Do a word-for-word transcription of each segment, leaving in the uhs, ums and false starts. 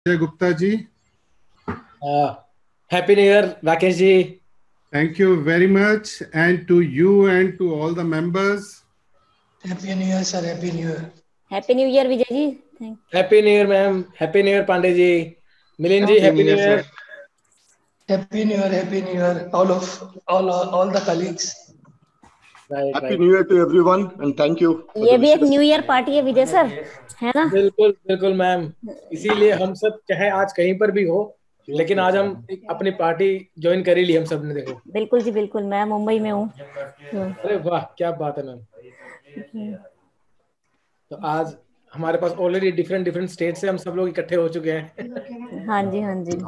Jay Gupta ji. Uh, Happy New Year, Rakesh ji. Thank you very much, and to you and to all the members. Happy New Year, sir. Happy New Year. Happy New Year, Vijay ji. Thank Happy New Year, ma'am. Happy New Year, Pandey ji. Milind ji, Happy Happy New Year. Happy New Year, Happy New Year, all of all all the colleagues. Right, Happy right. New Year to everyone and thank you for ये the भी एक wishes. New year party है विजय sir, है ना? बिल्कुल बिल्कुल ma'am, इसीलिए हम सब चाहे आज कहीं पर भी हो, लेकिन आज हम एक अपनी पार्टी ज्वाइन कर ही ली हम सब ने। देखो बिल्कुल जी बिल्कुल, मैं मुंबई में हूँ। अरे वाह क्या बात है मैम। तो आज हमारे पास ऑलरेडी डिफरेंट डिफरेंट स्टेट से हम सब लोग इकट्ठे हो चुके हैं। हाँ जी हाँ जी।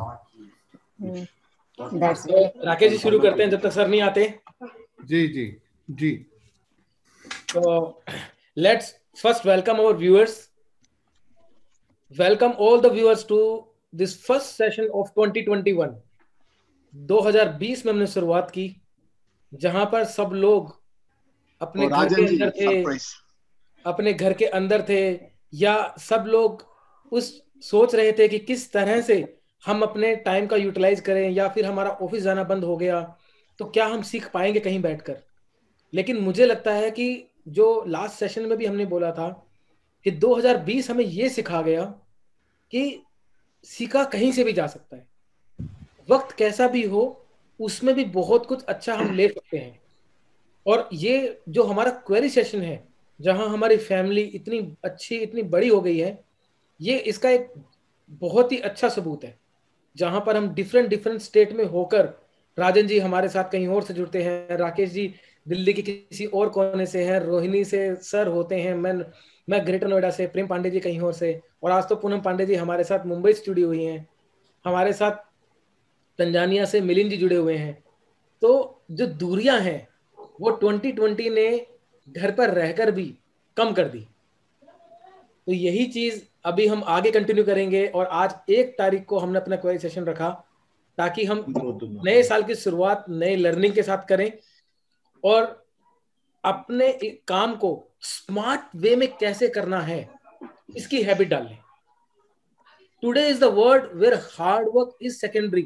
That's तो राकेश जी शुरू करते हैं जब तक सर नहीं आते। जी जी जी। So let's first welcome our viewers. Welcome all the viewers to this first session of twenty twenty-one. दो हज़ार बीस में हमने शुरुआत की, जहां पर सब लोग अपने घर के अंदर थे, अपने घर के अंदर थे, या सब लोग उस सोच रहे थे कि किस तरह से हम अपने टाइम का यूटिलाइज करें, या फिर हमारा ऑफिस जाना बंद हो गया तो क्या हम सीख पाएंगे कहीं बैठकर। लेकिन मुझे लगता है कि जो लास्ट सेशन में भी हमने बोला था कि दो हज़ार बीस हमें ये सिखा गया कि सीखा कहीं से भी जा सकता है, वक्त कैसा भी हो उसमें भी बहुत कुछ अच्छा हम ले सकते हैं। और ये जो हमारा क्वेरी सेशन है, जहां हमारी फैमिली इतनी अच्छी इतनी बड़ी हो गई है, ये इसका एक बहुत ही अच्छा सबूत है, जहां पर हम डिफरेंट डिफरेंट स्टेट में होकर, राजन जी हमारे साथ कहीं और से जुड़ते हैं, राकेश जी दिल्ली के किसी और कोने से हैं, रोहिणी से सर होते हैं, मैं मैं ग्रेटर नोएडा से, प्रेम पांडे जी कहीं और से, और आज तो पूनम पांडे जी हमारे साथ मुंबई से जुड़ी हुई हैं, हमारे साथ तंजानिया से मिलिंद जी जुड़े हुए हैं। तो जो दूरियां हैं वो ट्वेंटी ट्वेंटी ने घर पर रहकर भी कम कर दी। तो यही चीज अभी हम आगे कंटिन्यू करेंगे, और आज एक तारीख को हमने अपना क्वेरी सेशन रखा ताकि हम नए साल की शुरुआत नए लर्निंग के साथ करें और अपने काम को स्मार्ट वे में कैसे करना है इसकी हैबिट डाल लें। Today is the world where hard work is secondary,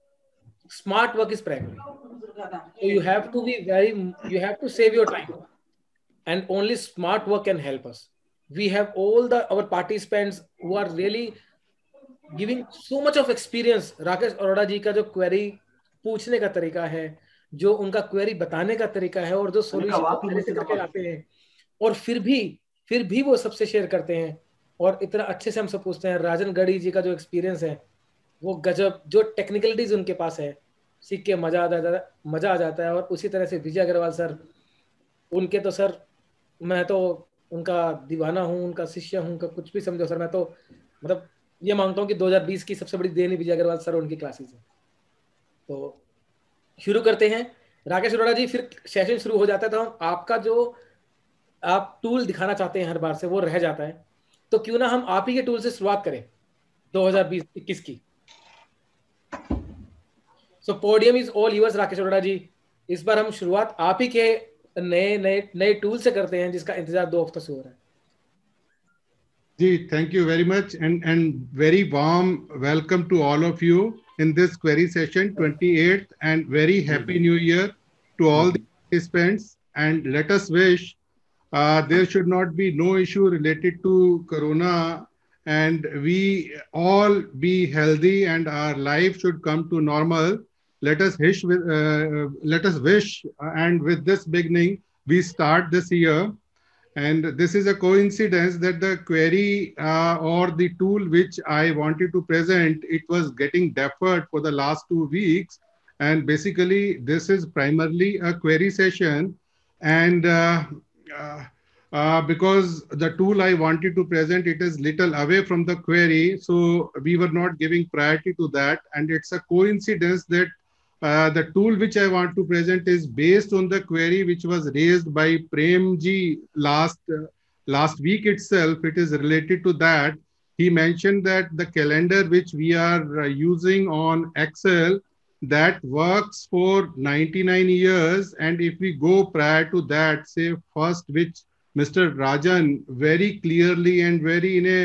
smart work is primary. So you have to be very, you have to save your time, and only smart work can help us. We have all the our participants who are really giving so much of experience. Rakesh Arora ji का जो query पूछने का तरीका है, जो उनका query बताने का तरीका है, और जो सॉल्यूशन से करके आते हैं, और फिर भी फिर भी वो सबसे शेयर करते हैं और इतना अच्छे से हम सब पूछते हैं। राजन गढ़ी जी का जो एक्सपीरियंस है वो गजब, जो टेक्निकलिटीज उनके पास है, सीख के मजा आ जाता है मजा आ जाता है। और उसी तरह से विजय अग्रवाल सर, उनके तो सर मैं तो उनका दीवाना हूँ, उनका शिष्य हूँ, उनका कुछ भी समझो सर। मैं तो मतलब ये मानता हूँ कि दो हज़ार बीस की सबसे बड़ी देन विजय अग्रवाल सर उनकी क्लासेस है। तो शुरू करते हैं। राकेश अरोड़ा जी, फिर सेशन शुरू हो जाता है तो हम आपका जो आप टूल दिखाना चाहते हैं हर बार से वो रह जाता है, तो क्यों ना हम आप ही के टूल से शुरुआत करें दो हज़ार बीस इक्कीस की। So podium is all yours Rakesh Arora ji. इस बार हम शुरुआत आप ही के नए नए नए टूल से करते हैं जिसका इंतजार दो हफ्तों से हो रहा है। जी, thank you very much and and very warm welcome to all of you in this query session twenty-eighth, and very happy new year to all the participants. And let us wish uh, there should not be no issue related to corona, and we all be healthy and our life should come to normal. Let us wish with uh, let us wish uh, and with this beginning we start this year. And this is a coincidence that the query uh, or the tool which I wanted to present, it was getting deferred for the last two weeks. And basically, this is primarily a query session. And uh, uh, uh, because the tool I wanted to present, it is little away from the query. So we were not giving priority to that. And it's a coincidence that Uh, the tool which I want to present is based on the query which was raised by Premji last uh, last week itself. It is related to that. He mentioned that the calendar which we are uh, using on Excel, that works for ninety-nine years. And if we go prior to that, say first, which Mister Rajan very clearly and very in a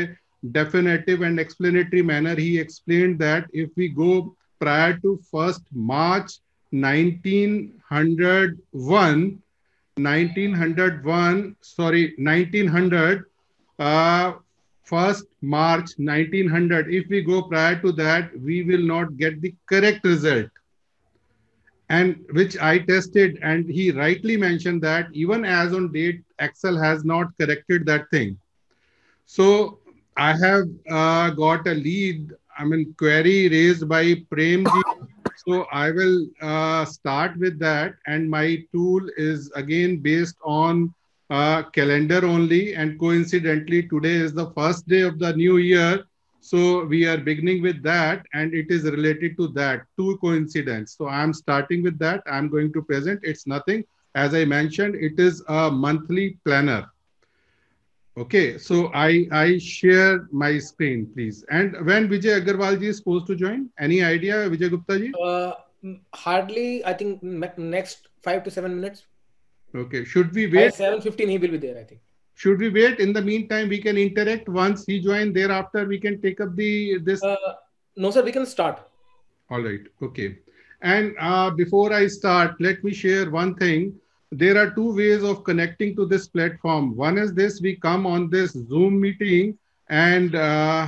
definitive and explanatory manner, he explained that if we go prior to first March nineteen oh one, nineteen oh one, sorry, nineteen hundred, uh, first March nineteen hundred, if we go prior to that, we will not get the correct result. And which I tested, and he rightly mentioned that even as on date, Excel has not corrected that thing. So I have uh, got a lead, I mean, query raised by Premji. So I will uh, start with that. And my tool is again based on uh, calendar only. And coincidentally, today is the first day of the new year. So we are beginning with that, and it is related to that, two coincidence. So I'm starting with that. I'm going to present. It's nothing. As I mentioned, it is a monthly planner. Okay, so I, I share my screen, please. And when Vijay Agarwal ji is supposed to join? Any idea, Vijay Gupta ji? Uh, hardly, I think next five to seven minutes. Okay, should we wait? By seven fifteen, he will be there, I think. Should we wait? In the meantime, we can interact. Once he joins, thereafter we can take up the this. Uh, no, sir, we can start. All right. Okay. And uh, before I start, let me share one thing. There are two ways of connecting to this platform. One is this: we come on this Zoom meeting, and uh,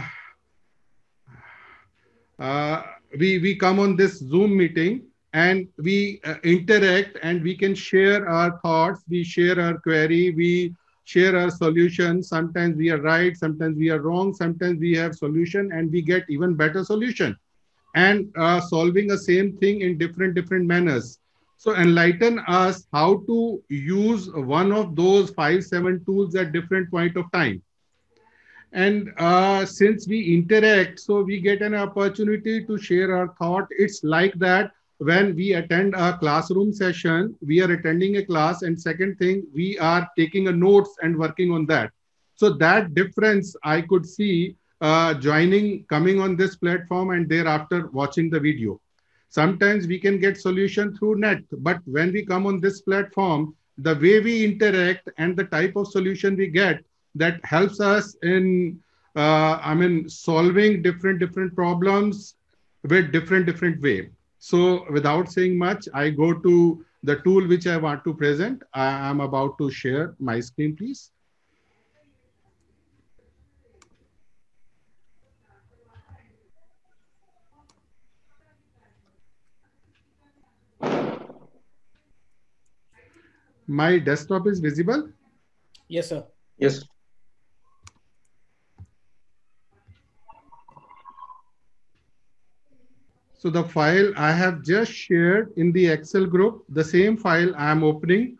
uh, we we come on this Zoom meeting, and we uh, interact, and we can share our thoughts. We share our query. We share our solution. Sometimes we are right, sometimes we are wrong, sometimes we have solution and we get even better solution, and uh, solving the same thing in different, different manners. So enlighten us how to use one of those five, seven tools at different point of time. And uh, since we interact, so we get an opportunity to share our thought. It's like that. When we attend a classroom session, we are attending a class, and second thing, we are taking a notes and working on that. So that difference I could see uh, joining, coming on this platform, and thereafter watching the video. Sometimes we can get solution through net, but when we come on this platform, the way we interact and the type of solution we get, that helps us in, uh, I mean, solving different, different problems with different, different way. So without saying much, I go to the tool which I want to present. I am about to share my screen, please. My desktop is visible? Yes, sir. Yes. So the file I have just shared in the Excel group, the same file I am opening.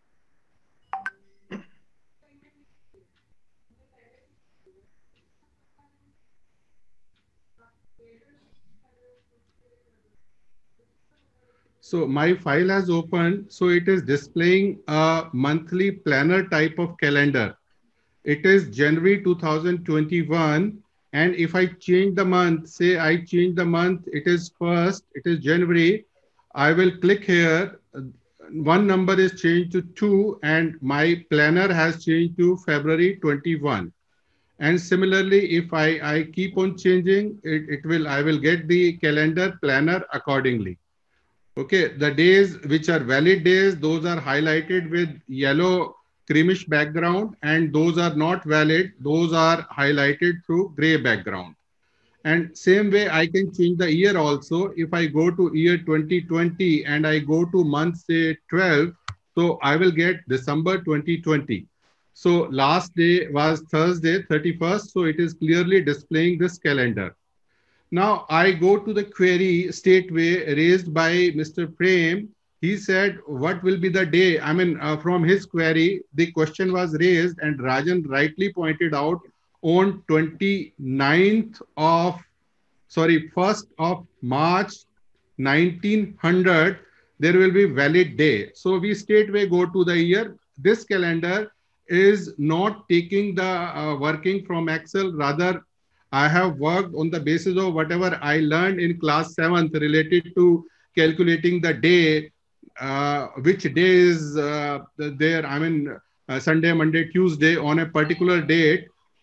So my file has opened. So it is displaying a monthly planner type of calendar. It is January two thousand twenty-one. And if I change the month, say I change the month, it is first, it is January. I will click here. One number is changed to two, and my planner has changed to February twenty-one. And similarly, if I, I keep on changing, it, it will, I will get the calendar planner accordingly. Okay, the days which are valid days, those are highlighted with yellow creamish background, and those are not valid, those are highlighted through gray background. And same way I can change the year also. If I go to year twenty twenty and I go to month say twelve, so I will get December twenty twenty. So last day was Thursday thirty-first, so it is clearly displaying this calendar. Now I go to the query straightway raised by Mister Prem. He said, what will be the day? I mean, uh, from his query, the question was raised, and Rajan rightly pointed out on twenty-ninth of, sorry, first of March nineteen hundred, there will be valid day. So we straightway go to the year. This calendar is not taking the uh, working from Excel. Rather, I have worked on the basis of whatever I learned in class seventh related to calculating the day, uh, which day is uh, there. I mean, uh, Sunday, Monday, Tuesday on a particular date.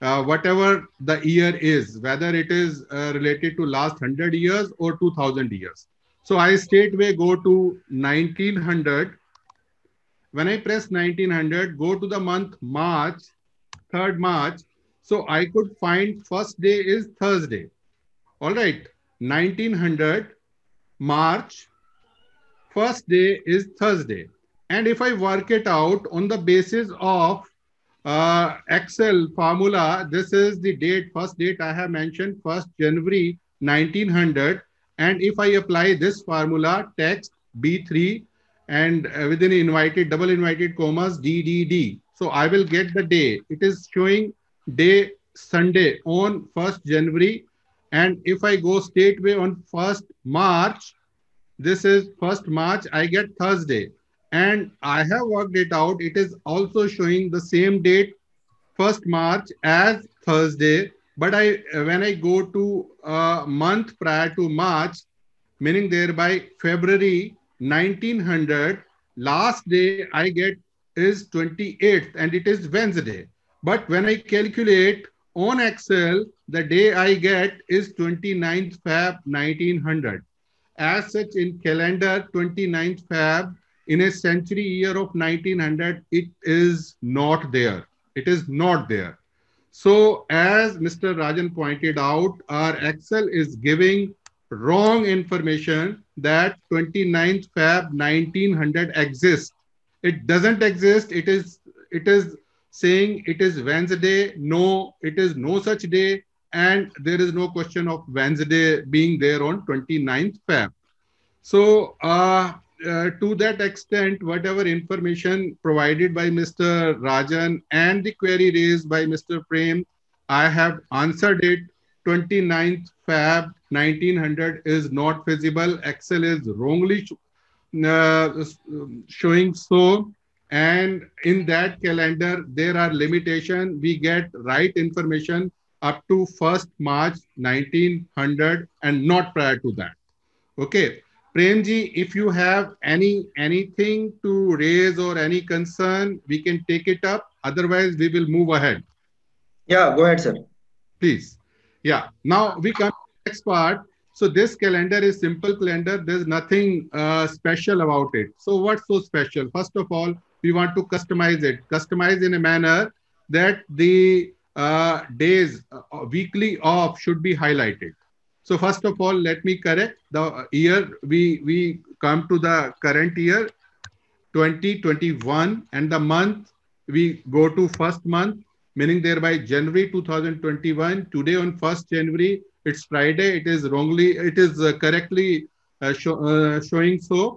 uh, whatever the year is, whether it is uh, related to last one hundred years or two thousand years. So I straightway go to nineteen hundred. When I press nineteen hundred, go to the month March, third March. So I could find first day is Thursday. All right, nineteen hundred March, first day is Thursday. And if I work it out on the basis of uh, Excel formula, this is the date, first date I have mentioned, first January nineteen hundred. And if I apply this formula, text B three and uh, within invited, double invited commas, D D D. So I will get the day. It is showing day Sunday on first January. And if I go straightway on first March, this is first March, I get Thursday. And I have worked it out. It is also showing the same date, first March, as Thursday. But I, when I go to a month prior to March, meaning thereby February nineteen hundred, last day I get is twenty-eighth and it is Wednesday. But when I calculate on Excel, the day I get is twenty-ninth February nineteen hundred. As such, in calendar, twenty-ninth February in a century year of nineteen hundred, it is not there. It is not there. So as Mister Rajan pointed out, our Excel is giving wrong information that twenty-ninth February nineteen hundred exists. It doesn't exist. It is, it is saying it is Wednesday. No, it is no such day. And there is no question of Wednesday being there on twenty-ninth February. So uh, uh, to that extent, whatever information provided by Mister Rajan and the query raised by Mister Prem, I have answered it. twenty-ninth February nineteen hundred is not feasible. Excel is wrongly uh, showing so. And in that calendar, there are limitations. We get right information up to first March nineteen hundred and not prior to that. Okay. Premji, if you have any anything to raise or any concern, we can take it up. Otherwise, we will move ahead. Yeah, go ahead, sir. Please. Yeah. Now we come to the next part. So this calendar is simple calendar. There's nothing uh, special about it. So what's so special? First of all, we want to customize it. Customize in a manner that the uh, days uh, weekly off should be highlighted. So first of all, let me correct the year. We, we come to the current year, twenty twenty-one, and the month, we go to first month, meaning thereby January two thousand twenty-one. Today on first January, it's Friday. It is wrongly, it is uh, correctly uh, show, uh, showing so.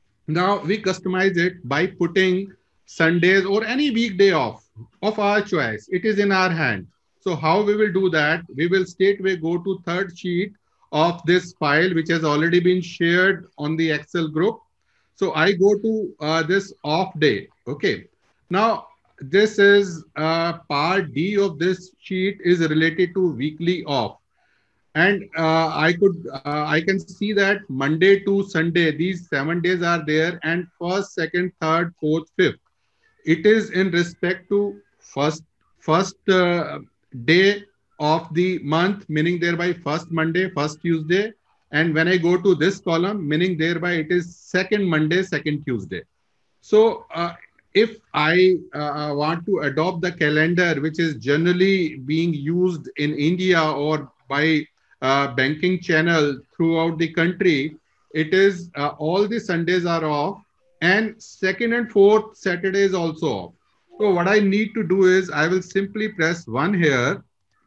Now we customize it by putting Sundays or any weekday off of our choice. It is in our hand. So how we will do that? We will straightway go to third sheet of this file, which has already been shared on the Excel group. So I go to uh, this off day. Okay. Now this is uh, part D of this sheet is related to weekly off. And uh, I could, uh, I can see that Monday to Sunday, these seven days are there, and first, second, third, fourth, fifth. It is in respect to first, first uh, day of the month, meaning thereby first Monday, first Tuesday. And when I go to this column, meaning thereby it is second Monday, second Tuesday. So uh, if I uh, want to adopt the calendar, which is generally being used in India or by uh, banking channel throughout the country, it is uh, all the Sundays are off and second and fourth Saturdays also off. So what I need to do is I will simply press one here,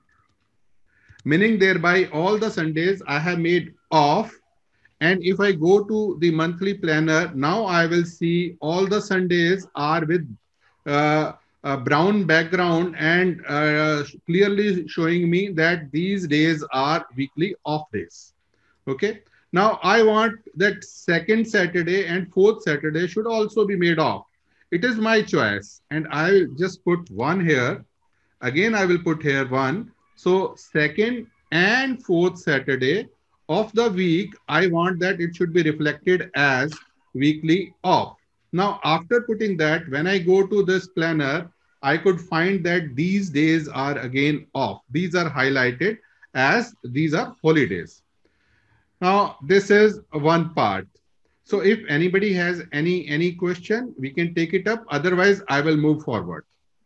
meaning thereby all the Sundays I have made off. And if I go to the monthly planner, now I will see all the Sundays are with uh, a brown background and uh, clearly showing me that these days are weekly off days. Okay. Now I want that second Saturday and fourth Saturday should also be made off. It is my choice. And I will just put one here. Again, I will put here one. So second and fourth Saturday of the week, I want that it should be reflected as weekly off. Now, after putting that, when I go to this planner, I could find that these days are again off. These are highlighted as these are holidays. Now, this is one part. So if anybody has any, any question, we can take it up. Otherwise, I will move forward.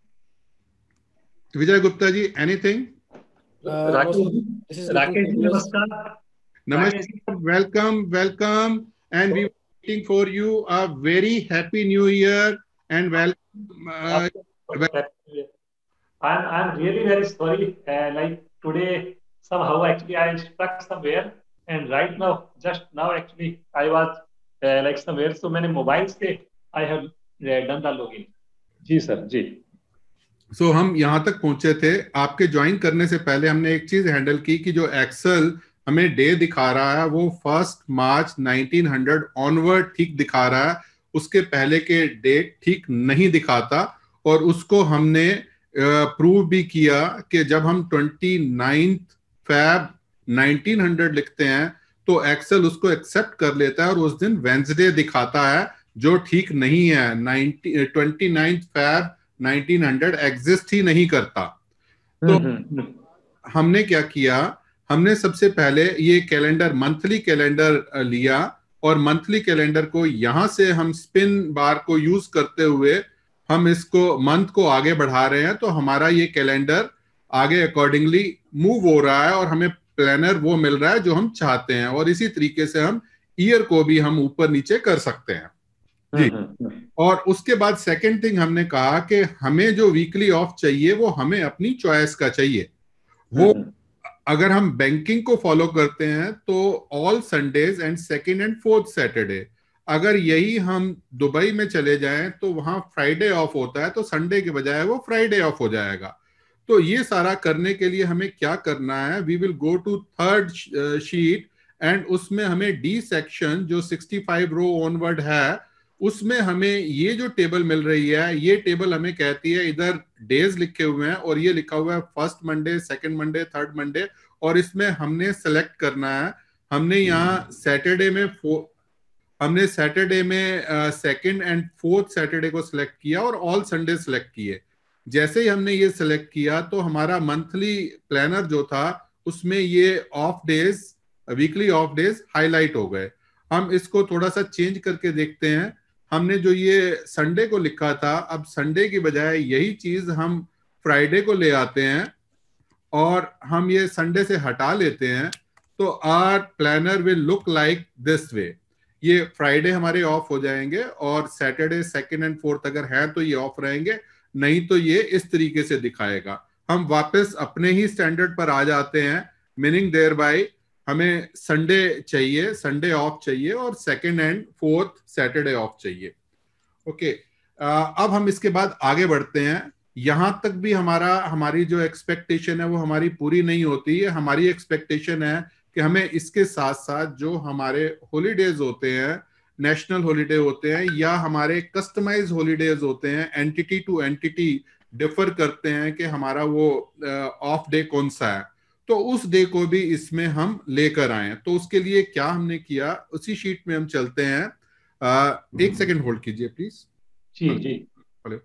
Vijay Gupta ji, anything? Uh, Rakesh, this is Rakesh ji, namaskar. Namaskar, welcome, welcome. And we are waiting for you. A very happy new year and welcome. Uh, I'm, I'm really very sorry. Uh, like today, somehow actually I stuck somewhere. And right now, just now actually, I was uh, like somewhere. So many mobiles से I have uh, done the login. जी sir, जी. So so, हम यहाँ तक पहुंचे थे. आपके join करने से पहले हमने एक चीज हैंडल की कि जो एक्सेल हमें डे दिखा रहा है वो first March nineteen hundred onward ठीक दिखा रहा है, उसके पहले के डेट ठीक नहीं दिखाता. और उसको हमने प्रूव भी किया कि जब हम twenty ninth Feb nineteen hundred लिखते हैं तो एक्सेल उसको एक्सेप्ट कर लेता है और उस दिन वेंसडे दिखाता है, जो ठीक नहीं है. Twenty ninth Feb nineteen hundred exist ही नहीं करता. तो हमने क्या किया, हमने सबसे पहले ये कैलेंडर मंथली कैलेंडर लिया और मंथली कैलेंडर को यहां से हम स्पिन बार को यूज करते हुए हम इसको मंथ को आगे बढ़ा रहे हैं. तो हमारा ये कैलेंडर आगे अकॉर्डिंगली मूव हो रहा है और हमें प्लानर वो मिल रहा है जो हम चाहते हैं. और इसी तरीके से हम ईयर को भी हम ऊपर नीचे कर सकते हैं जी. और उसके बाद सेकंड थिंग हमने कहा कि हमें जो वीकली ऑफ चाहिए वो हमें अपनी चॉइस का चाहिए. वो अगर हम बैंकिंग को फॉलो करते हैं तो all Sundays and second and fourth Saturday. अगर यही हम दुबई में चले जाएं तो वहां फ्राइडे ऑफ होता है, तो संडे के बजाय वो फ्राइडे ऑफ हो जाएगा. तो ये सारा करने के लिए हमें क्या करना है, we will go to third sheet and उसमें हमें डी सेक्शन जो सिक्सटी फाइव रो ऑनवर्ड है उसमें हमें ये जो टेबल मिल रही है, ये टेबल हमें कहती है, इधर डेज लिखे हुए हैं और ये लिखा हुआ है first Monday, second Monday, third Monday. और इसमें हमने सेलेक्ट करना है, हमने यहाँ सैटरडे में फोर हमने सैटरडे में सेकंड एंड फोर्थ सैटरडे को सिलेक्ट किया और ऑल संडे सिलेक्ट किए. जैसे ही हमने ये सिलेक्ट किया तो हमारा मंथली प्लानर जो था उसमें ये off days, weekly off days highlight हो गए. हम इसको थोड़ा सा चेंज करके देखते हैं. हमने जो ये संडे को लिखा था, अब संडे की बजाय यही चीज हम फ्राइडे को ले आते हैं और हम ये संडे से हटा लेते हैं. तो our planner will look like this way. ये फ्राइडे हमारे ऑफ हो जाएंगे और सैटरडे, सेकंड एंड फोर्थ अगर है तो ये ऑफ रहेंगे, नहीं तो ये इस तरीके से दिखाएगा. हम वापस अपने ही स्टैंडर्ड पर आ जाते हैं, मीनिंग देयर बाय हमें संडे चाहिए, संडे ऑफ चाहिए और second and fourth Saturday off चाहिए. ओके, अब हम इसके बाद आगे बढ़ते हैं. यहां तक भी हमारा हमारी जो एक्सपेक्टेशन है वो हमारी पूरी नहीं होती है. हमारी एक्सपेक्टेशन है कि हमें इसके साथ साथ जो हमारे हॉलीडेज होते हैं, नेशनल हॉलीडे होते हैं या हमारे कस्टमाइज हॉलीडेज होते हैं, एंटिटी टू एंटिटी डिफर करते हैं कि हमारा वो ऑफ डे कौन सा है, तो उस डे को भी इसमें हम लेकर आए. तो उसके लिए क्या हमने किया, उसी शीट में हम चलते हैं. आ, एक सेकंड होल्ड कीजिए प्लीज. जी जी. हेलो,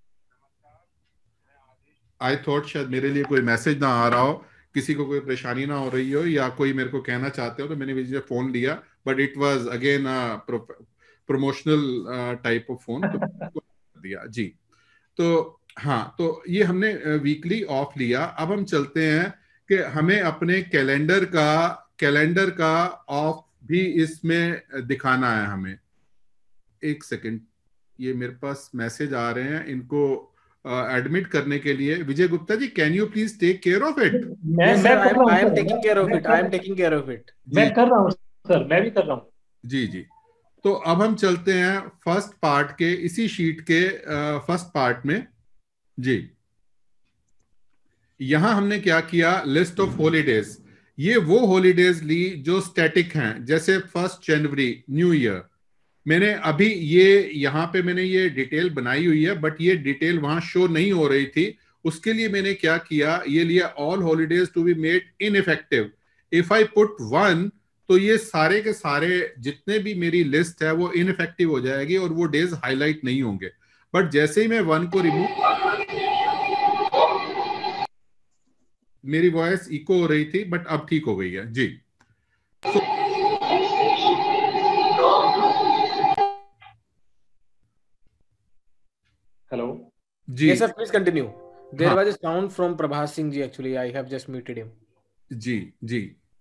आई थॉट शायद मेरे लिए कोई मैसेज ना आ रहा हो, किसी को कोई परेशानी ना हो रही हो या कोई मेरे को कहना चाहते हो, तो मैंने मुझे फोन लिया, but it was again promotional type of phone, तो दिया जी. तो हाँ, तो ये हमने वीकली ऑफ लिया. अब हम चलते हैं कि हमें अपने कैलेंडर का कैलेंडर का ऑफ भी इसमें दिखाना है हमें. एक सेकंड, ये मेरे पास मैसेज आ रहे हैं, इनको एडमिट uh, करने के लिए. Vijay Gupta ji, can you please take care of it? मैं मैं I am taking care of it I am taking care of it मैं कर रहा हूं सर, मैं भी कर रहा हूं. जी जी. तो अब हम चलते हैं फर्स्ट पार्ट के, इसी शीट के फर्स्ट uh, पार्ट में जी. यहां हमने क्या किया, लिस्ट ऑफ हॉलीडेज. ये वो हॉलीडेज ली जो स्टैटिक हैं, जैसे फर्स्ट जनवरी न्यू ईयर. मैंने अभी ये यहाँ पे मैंने ये डिटेल बनाई हुई है, बट ये डिटेल वहां शो नहीं हो रही थी. उसके लिए मैंने क्या किया, ये लिया all holidays to be made ineffective. If I put one, तो ये सारे के सारे जितने भी मेरी लिस्ट है वो इनइफेक्टिव हो जाएगी और वो डेज हाईलाइट नहीं होंगे. बट जैसे ही मैं वन को रिमूव मेरी वॉइस इको हो रही थी, बट अब ठीक हो गई है जी। हेलो जी yes, sir, please continue. There हाँ, was a sound from Prabhas Singh ji. Actually, I have just muted him. जी जी।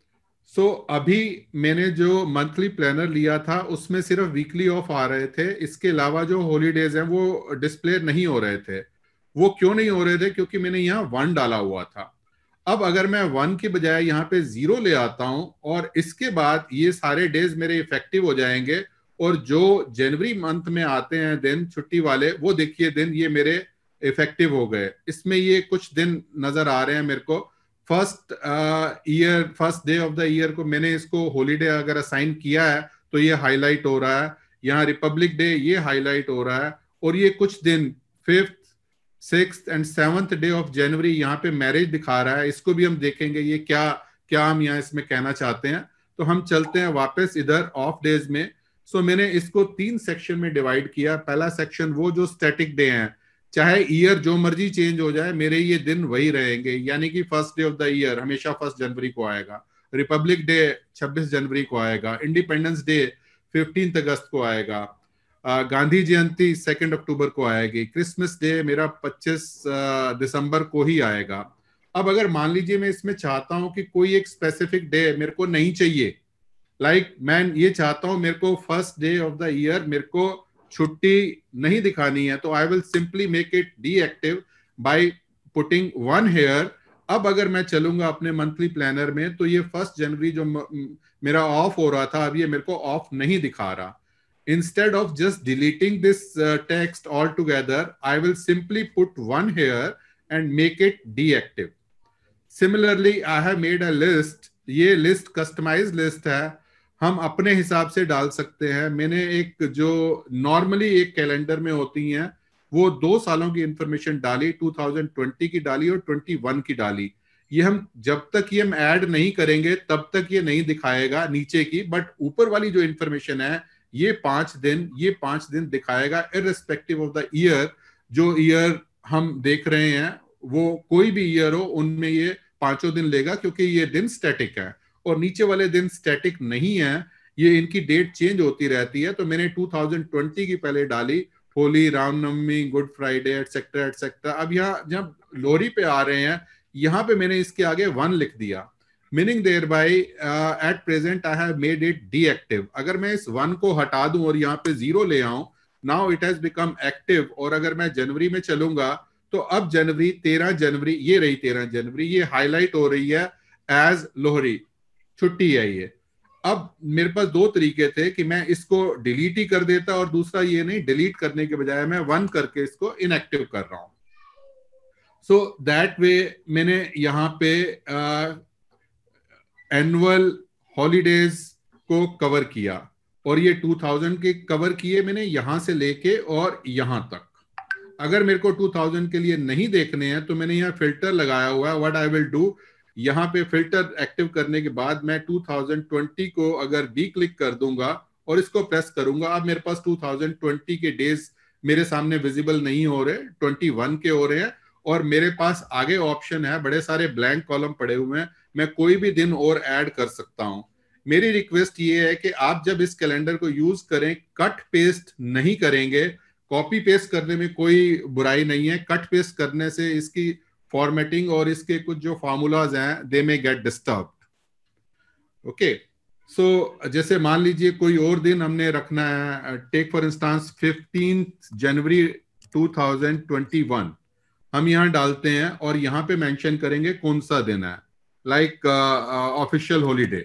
सो so, अभी मैंने जो मंथली प्लानर लिया था उसमें सिर्फ वीकली ऑफ आ रहे थे, इसके अलावा जो हॉलीडेज हैं वो डिस्प्ले नहीं हो रहे थे। वो क्यों नहीं हो रहे थे? क्योंकि मैंने यहाँ वन डाला हुआ था। अब अगर मैं वन के बजाय यहाँ पे जीरो ले आता हूं और इसके बाद ये सारे डेज मेरे इफेक्टिव हो जाएंगे, और जो जनवरी मंथ में आते हैं दिन छुट्टी वाले, वो देखिए दिन ये मेरे इफेक्टिव हो गए। इसमें ये कुछ दिन नजर आ रहे हैं मेरे को। First year first day of the year को मैंने इसको हॉलीडे अगर असाइन किया है तो ये हाईलाइट हो रहा है। यहाँ रिपब्लिक डे ये हाईलाइट हो रहा है, और ये कुछ दिन fifth sixth and seventh day of January यहाँ पे मैरिज दिखा रहा है। इसको भी हम देखेंगे ये क्या क्या हम यहाँ इसमें कहना चाहते हैं। तो हम चलते हैं वापस इधर ऑफ डेज में। सो so, मैंने इसको तीन सेक्शन में डिवाइड किया। पहला सेक्शन वो जो स्टैटिक डे हैं, चाहे ईयर जो मर्जी चेंज हो जाए मेरे ये दिन वही रहेंगे, यानी कि first day of the year हमेशा फर्स्ट जनवरी को आएगा, रिपब्लिक डे छब्बीस जनवरी को आएगा, इंडिपेंडेंस डे फिफ्टींथ अगस्त को आएगा, गांधी जयंती सेकेंड अक्टूबर को आएगी, क्रिसमस डे मेरा पच्चीस दिसंबर को ही आएगा। अब अगर मान लीजिए मैं इसमें चाहता हूं कि कोई एक स्पेसिफिक डे मेरे को नहीं चाहिए, लाइक like, मैं ये चाहता हूं मेरे को first day of the year मेरे को छुट्टी नहीं दिखानी है, तो I will simply make it deactive by putting one here. अब अगर मैं चलूंगा अपने मंथली प्लानर में तो ये फर्स्ट जनवरी जो मेरा ऑफ हो रहा था अब ये मेरे को ऑफ नहीं दिखा रहा। Instead of just deleting this uh, text altogether, I will simply put one here and make it deactive. Similarly, I have made a list. ये list customized list है, हम अपने हिसाब से डाल सकते हैं। मैंने एक जो नॉर्मली एक कैलेंडर में होती हैं वो दो सालों की इंफॉर्मेशन डाली, दो हज़ार बीस की डाली और इक्कीस की डाली। ये हम जब तक ये हम ऐड नहीं करेंगे तब तक ये नहीं दिखाएगा नीचे की, बट ऊपर वाली जो इंफॉर्मेशन है ये पांच दिन ये पांच दिन दिखाएगा इररिस्पेक्टिव ऑफ द ईयर। जो ईयर हम देख रहे हैं वो कोई भी ईयर हो उनमें ये पांचों दिन लेगा, क्योंकि ये दिन स्टैटिक है और नीचे वाले दिन स्टैटिक नहीं है, ये इनकी डेट चेंज होती रहती है। तो मैंने दो हज़ार बीस की पहले डाली, Holi, Ramnavami, good Friday etcetera etcetera. अब यहाँ जब लोहरी पे आ रहे हैं यहाँ पे मैंने इसके आगे वन लिख दिया, meaning there bye at present I have made it deactive. अगर मैं इस वन को हटा दूं और यहाँ पे जीरो ले आऊं, now it has become active. और अगर मैं जनवरी में चलूंगा तो अब जनवरी तेरह जनवरी ये रही तेरह जनवरी ये हाईलाइट हो रही है एज लोहरी, छुट्टी है ये। अब मेरे पास दो तरीके थे कि मैं इसको डिलीट ही कर देता, और दूसरा ये नहीं, डिलीट करने के बजाय मैं वन करके इसको इनएक्टिव कर रहा हूं। सो दैट वे मैंने यहाँ पे एनुअल हॉलीडेज को कवर किया, और ये दो हज़ार के कवर किए मैंने यहां से लेके और यहां तक। अगर मेरे को दो हज़ार के लिए नहीं देखने हैं तो मैंने यहाँ फिल्टर लगाया हुआ है। व्हाट आई विल डू, यहाँ पे फिल्टर एक्टिव करने के बाद मैं दो हज़ार बीस को अगर बी क्लिक कर दूंगा और इसको प्रेस करूंगा, अब मेरे पास दो हज़ार बीस के डेज मेरे सामने विजिबल नहीं हो रहे, इक्कीस के हो रहे हैं। और मेरे पास आगे ऑप्शन है, बड़े सारे ब्लैंक कॉलम पड़े हुए हैं, मैं कोई भी दिन और ऐड कर सकता हूं। मेरी रिक्वेस्ट ये है कि आप जब इस कैलेंडर को यूज करें कट पेस्ट नहीं करेंगे। कॉपी पेस्ट करने में कोई बुराई नहीं है, कट पेस्ट करने से इसकी फॉर्मेटिंग और इसके कुछ जो फार्मूलाज हैं दे में गेट डिस्टर्ब्ड। ओके, सो जैसे मान लीजिए कोई और दिन हमने रखना है, take for instance fifteenth January दो हज़ार इक्कीस, हम यहाँ डालते हैं और यहाँ पे मेंशन करेंगे कौन सा दिन है, लाइक ऑफिशियल हॉलीडे,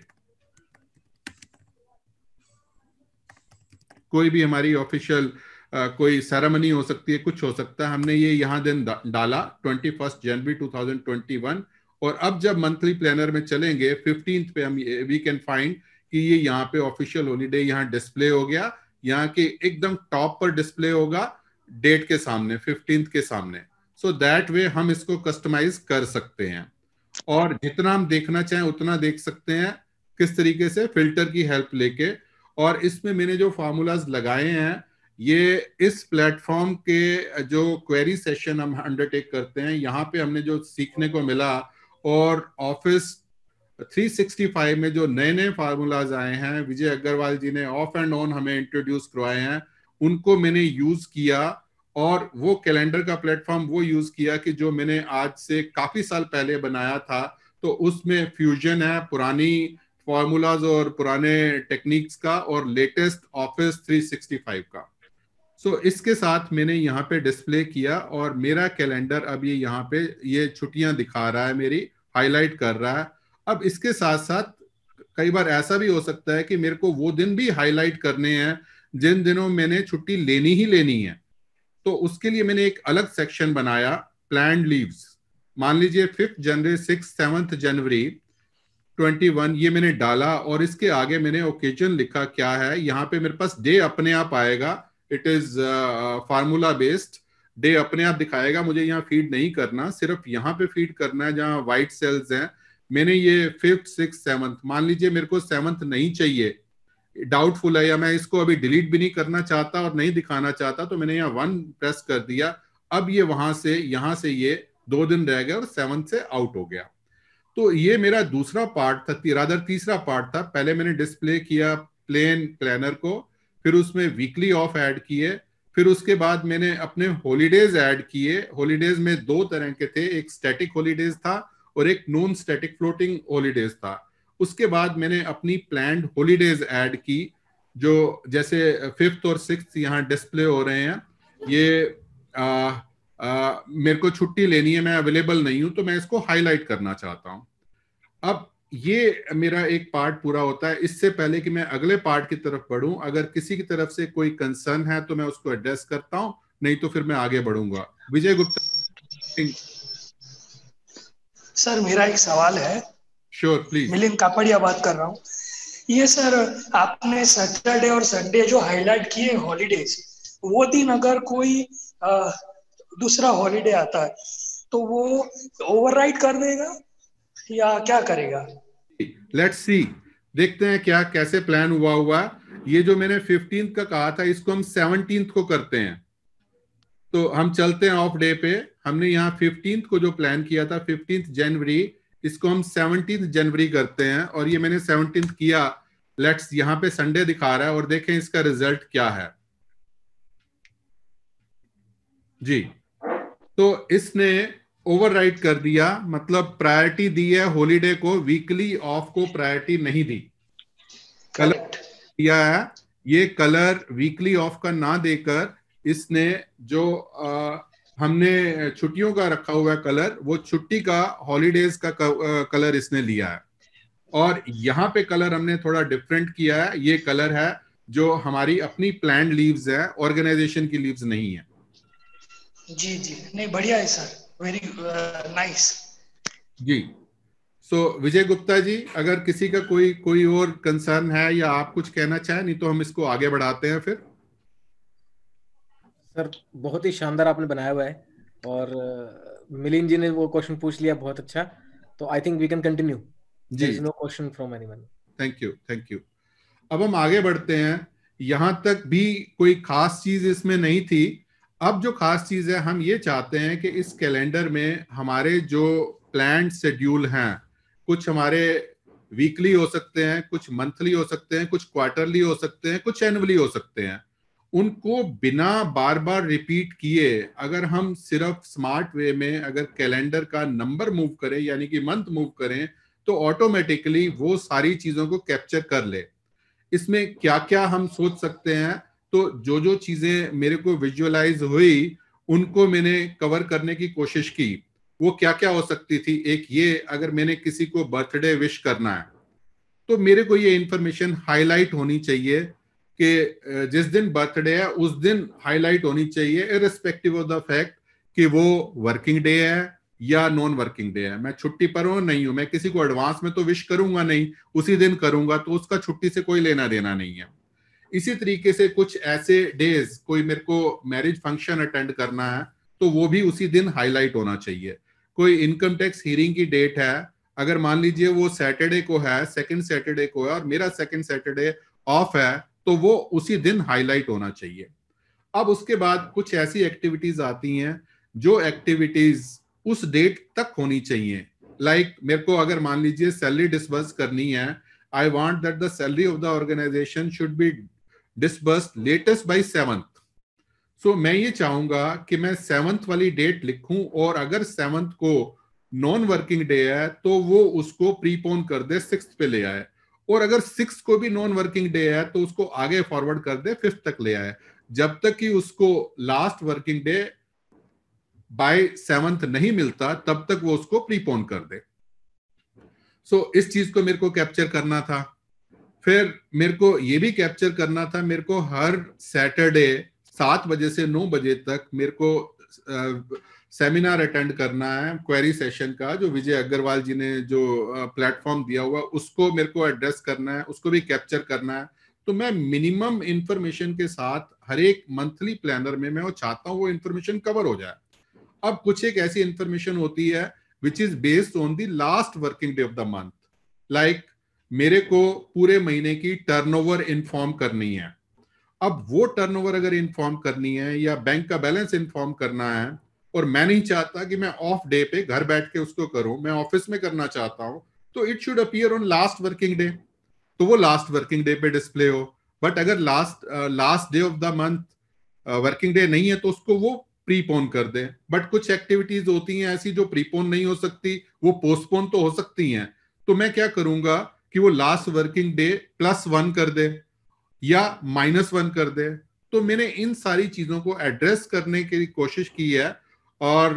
कोई भी हमारी ऑफिशियल uh, कोई सेरेमनी हो सकती है, कुछ हो सकता है। हमने ये यहाँ दिन डाला इक्कीस जनवरी दो हज़ार इक्कीस, और अब जब मंथली प्लानर में चलेंगे फिफ्टींथ पे हम वी कैन फाइंड कि ये यहाँ पे ऑफिशियल हॉलीडे यहाँ डिस्प्ले हो गया, यहाँ के एकदम टॉप पर डिस्प्ले होगा डेट के सामने, फिफ्टींथ के सामने। सो दैट वे हम इसको कस्टमाइज कर सकते हैं और जितना हम देखना चाहें उतना देख सकते हैं, किस तरीके से, फिल्टर की हेल्प लेके। और इसमें मैंने जो फार्मूलाज लगाए हैं ये इस प्लेटफॉर्म के जो क्वेरी सेशन हम अंडरटेक करते हैं यहाँ पे हमने जो सीखने को मिला और ऑफिस थ्री सिक्सटी फाइव में जो नए नए फार्मूलाज आए हैं, विजय अग्रवाल जी ने ऑफ एंड ऑन हमें इंट्रोड्यूस करवाए हैं, उनको मैंने यूज किया और वो कैलेंडर का प्लेटफॉर्म वो यूज किया कि जो मैंने आज से काफी साल पहले बनाया था, तो उसमें फ्यूजन है पुरानी फॉर्मूलाज और पुराने टेक्निक्स का और latest office three sixty five का। सो so, इसके साथ मैंने यहाँ पे डिस्प्ले किया और मेरा कैलेंडर अब ये यहाँ पे ये छुट्टियां दिखा रहा है, मेरी हाईलाइट कर रहा है। अब इसके साथ साथ कई बार ऐसा भी हो सकता है कि मेरे को वो दिन भी हाईलाइट करने हैं जिन दिनों मैंने छुट्टी लेनी ही लेनी है, तो उसके लिए मैंने एक अलग सेक्शन बनाया, प्लान्ड लीव्स। मान लीजिए fifth January, six seventh January twenty one, ये मैंने डाला और इसके आगे मैंने ओकेजन लिखा क्या है। यहाँ पे मेरे पास डे अपने आप आएगा, it is formula based, day अपने आप दिखाएगा, मुझे यहाँ फीड नहीं करना, सिर्फ यहाँ पे फीड करना है जहाँ व्हाइट सेल्स हैं। मैंने ये फिफ्थ सिक्स सेवंथ, मान लीजिए मेरे को सेवंथ नहीं चाहिए, डाउटफुल है या मैं इसको अभी डिलीट भी नहीं करना चाहता और नहीं दिखाना चाहता, तो मैंने यहाँ वन प्रेस कर दिया। अब ये वहां से यहाँ से ये दो दिन रह गया और सेवंथ से आउट हो गया। तो ये मेरा दूसरा पार्ट था, रादर तीसरा पार्ट था। पहले मैंने डिस्प्ले किया प्लेन प्लानर को, फिर उसमें वीकली ऑफ ऐड किए, फिर उसके बाद मैंने अपने हॉलीडेज ऐड किए। हॉलीडेज में दो तरह के थे, एक स्टैटिक हॉलीडेज था और एक नॉन स्टैटिक फ्लोटिंग हॉलीडेज था। उसके बाद मैंने अपनी प्लान्ड हॉलीडेज ऐड की, जो जैसे फिफ्थ और सिक्स्थ यहाँ डिस्प्ले हो रहे हैं। ये आ, आ, मेरे को छुट्टी लेनी है, मैं अवेलेबल नहीं हूं, तो मैं इसको हाईलाइट करना चाहता हूं। अब ये मेरा एक पार्ट पूरा होता है। इससे पहले कि मैं अगले पार्ट की तरफ बढ़ूं, अगर किसी की तरफ से कोई कंसर्न है तो मैं उसको एड्रेस करता हूं, नहीं तो फिर मैं आगे बढ़ूंगा। विजय गुप्ता। सर मेरा एक सवाल है। Sure please. मिलिंद कापड़िया बात कर रहा हूँ। ये सर आपने सैटरडे और संडे जो हाईलाइट किए हॉलीडेज, वो दिन अगर कोई आ, दूसरा हॉलीडे आता है तो वो ओवरराइड कर देगा या क्या करेगा? लेट्स सी, देखते हैं क्या कैसे प्लान हुआ हुआ। ये जो मैंने फिफ्टींथ का कहा था, इसको हम सेवनटींथ को करते हैं। तो हम चलते हैं ऑफ डे पे। हमने यहाँ फिफ्टींथ को जो प्लान किया था, फिफ्टींथ जनवरी, इसको हम सेवनटींथ जनवरी करते हैं और ये मैंने सेवनटींथ किया। लेट्स, यहाँ पे संडे दिखा रहा है और देखें इसका रिजल्ट क्या है जी। तो इसने ओवरराइड कर दिया, मतलब प्रायोरिटी दी है हॉलीडे को, वीकली ऑफ को प्रायोरिटी नहीं दी। कलर दिया है, ये कलर वीकली ऑफ का ना देकर इसने जो आ, हमने छुट्टियों का रखा हुआ है कलर, वो छुट्टी का हॉलीडेज का कलर इसने लिया है। और यहाँ पे कलर हमने थोड़ा डिफरेंट किया है। ये कलर है जो हमारी अपनी प्लान्ड लीव्स है, ऑर्गेनाइजेशन की लीव्स नहीं है। जी जी, नहीं बढ़िया है सर, वेरी नाइस जी। सो so, विजय गुप्ता जी, अगर किसी का कोई कोई और कंसर्न है या आप कुछ कहना चाहें, नहीं तो हम इसको आगे बढ़ाते हैं फिर। सर बहुत ही शानदार आपने बनाया हुआ है और मिलिंद जी ने वो क्वेश्चन पूछ लिया, बहुत अच्छा। तो I think we can continue. जी, no question from anyone. Thank you thank you. अब हम आगे बढ़ते हैं। यहां तक भी कोई खास चीज इसमें नहीं थी। अब जो खास चीज है, हम ये चाहते हैं कि इस कैलेंडर में हमारे जो प्लान्ड शेड्यूल हैं, कुछ हमारे वीकली हो सकते हैं, कुछ मंथली हो सकते हैं, कुछ क्वार्टरली हो सकते हैं, कुछ एनुअली हो सकते हैं, उनको बिना बार बार रिपीट किए अगर हम सिर्फ स्मार्ट वे में अगर कैलेंडर का नंबर मूव करें, यानी कि मंथ मूव करें, तो ऑटोमेटिकली वो सारी चीजों को कैप्चर कर ले। इसमें क्या क्या हम सोच सकते हैं, तो जो जो चीजें मेरे को विजुअलाइज हुई उनको मैंने कवर करने की कोशिश की। वो क्या क्या हो सकती थी, एक ये, अगर मैंने किसी को बर्थडे विश करना है तो मेरे को ये इंफॉर्मेशन हाईलाइट होनी चाहिए कि जिस दिन बर्थडे है उस दिन हाईलाइट होनी चाहिए, इररिस्पेक्टिव ऑफ द फैक्ट कि वो वर्किंग डे है या नॉन वर्किंग डे है। मैं छुट्टी पर हूं नहीं हूं, मैं किसी को एडवांस में तो विश करूंगा नहीं, उसी दिन करूंगा, तो उसका छुट्टी से कोई लेना देना नहीं है। इसी तरीके से कुछ ऐसे डेज, कोई मेरे को मैरिज फंक्शन अटेंड करना है तो वो भी उसी दिन हाईलाइट होना चाहिए। कोई इनकम टैक्स हियरिंग की डेट है, अगर मान लीजिए वो सैटरडे को है, सेकंड सैटरडे को है और मेरा सेकंड सैटरडे ऑफ है, तो वो उसी दिन हाईलाइट होना चाहिए। अब उसके बाद कुछ ऐसी एक्टिविटीज आती हैं जो एक्टिविटीज उस डेट तक होनी चाहिए। लाइक like, मेरे को अगर मान लीजिए सैलरी डिसबर्स करनी है, I want that the salary of the organisation should be disbursed latest by seventh. So मैं ये चाहूंगा कि मैं सेवंथ वाली डेट लिखूं, और अगर सेवंथ को नॉन वर्किंग डे है तो वो उसको प्रीपोन कर दे, सिक्स पे ले आए, और अगर सिक्स को भी नॉन वर्किंग डे है तो उसको आगे फॉरवर्ड कर दे, फिफ्थ तक ले आए, जब तक कि उसको last working day by seventh नहीं मिलता तब तक वो उसको प्रीपोन कर दे। सो so, इस चीज को मेरे को कैप्चर करना था। फिर मेरे को ये भी कैप्चर करना था, मेरे को हर सैटरडे सात बजे से नौ बजे तक मेरे को सेमिनार अटेंड करना है क्वेरी सेशन का, जो विजय अग्रवाल जी ने जो प्लेटफॉर्म दिया हुआ उसको मेरे को एड्रेस करना है, उसको भी कैप्चर करना है। तो मैं मिनिमम इंफॉर्मेशन के साथ हर एक मंथली प्लानर में मैं वो चाहता हूँ वो इंफॉर्मेशन कवर हो जाए। अब कुछ एक ऐसी इंफॉर्मेशन होती है which is based on the last working day of the month, like मेरे को पूरे महीने की टर्नओवर इन्फॉर्म करनी है। अब वो टर्नओवर अगर इन्फॉर्म करनी है या बैंक का बैलेंस इन्फॉर्म करना है, और मैं नहीं चाहता कि मैं ऑफ डे पे घर बैठ के उसको करूं, मैं ऑफिस में करना चाहता हूं, तो it should appear on last working day, तो वो लास्ट वर्किंग डे पे डिस्प्ले हो। बट अगर last last day of the month working day नहीं है तो उसको वो प्रीपोन कर दे। बट कुछ एक्टिविटीज होती हैं ऐसी जो प्रीपोन नहीं हो सकती, वो पोस्टपोन तो हो सकती हैं, तो मैं क्या करूंगा कि वो last working day plus one कर दे या माइनस वन कर दे। तो मैंने इन सारी चीजों को एड्रेस करने की कोशिश की है, और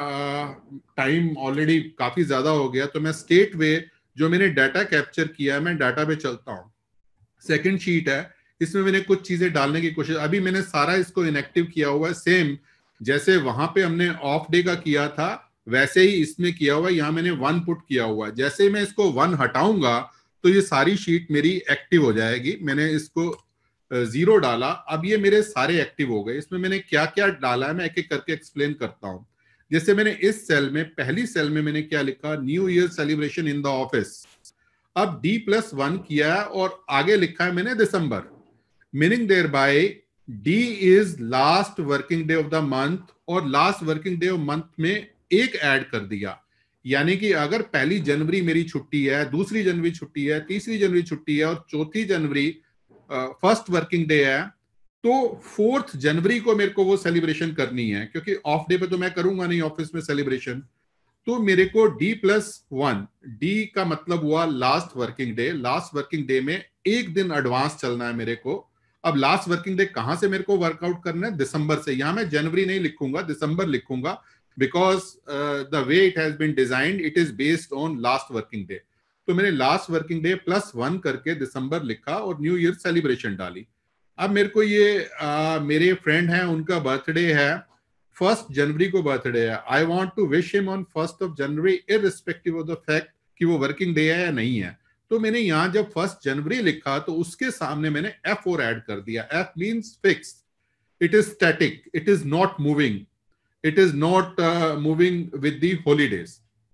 टाइम ऑलरेडी काफी ज्यादा हो गया, तो मैं स्टेट वे जो मैंने डाटा कैप्चर किया है मैं डाटा पे चलता हूँ। सेकंड शीट है, इसमें मैंने कुछ चीजें डालने की कोशिश, अभी मैंने सारा इसको इनएक्टिव किया हुआ है, सेम जैसे वहां पे हमने ऑफ डे का किया था वैसे ही इसमें किया हुआ है। यहाँ मैंने वन पुट किया हुआ है, जैसे ही मैं इसको वन हटाऊंगा तो ये सारी शीट मेरी एक्टिव हो जाएगी। मैंने इसको जीरो डाला, अब ये मेरे सारे एक्टिव हो गए। इसमें मैंने क्या क्या डाला है मैं एक एक करके एक्सप्लेन करता हूं। जैसे मैंने इस सेल में, पहली सेल में मैंने क्या लिखा, new year celebration in the office. अब डी प्लस वन किया है और आगे लिखा है मैंने दिसंबर, meaning there bye D is last working day of the month, और last working day of month में एक ऐड कर दिया। यानी कि अगर पहली जनवरी मेरी छुट्टी है, दूसरी जनवरी छुट्टी है, तीसरी जनवरी छुट्टी है और चौथी जनवरी फर्स्ट वर्किंग डे है, तो फोर्थ जनवरी को मेरे को वो सेलिब्रेशन करनी है, क्योंकि ऑफ डे पे तो मैं करूंगा नहीं ऑफिस में सेलिब्रेशन। तो मेरे को डी प्लस वन, डी का मतलब हुआ last working day, last working day में एक दिन एडवांस चलना है मेरे को। अब लास्ट वर्किंग डे कहां से मेरे को वर्कआउट करना है, दिसंबर से। यहां मैं जनवरी नहीं लिखूंगा, दिसंबर लिखूंगा, because the way it has been designed it is based on last working day. तो मैंने last working day plus one करके दिसंबर लिखा और न्यू ईयर सेलिब्रेशन डाली। अब मेरे को ये आ, मेरे फ्रेंड हैं, उनका बर्थडे है फर्स्ट जनवरी को बर्थडे है, I want to wish him on first of January irrespective of the fact कि वो वर्किंग डे है या नहीं है। तो मैंने यहां जब फर्स्ट जनवरी लिखा तो उसके सामने मैंने एफ फोर ऐड कर दिया। F means fix, it is static, it is not moving, it is not moving with the holidays.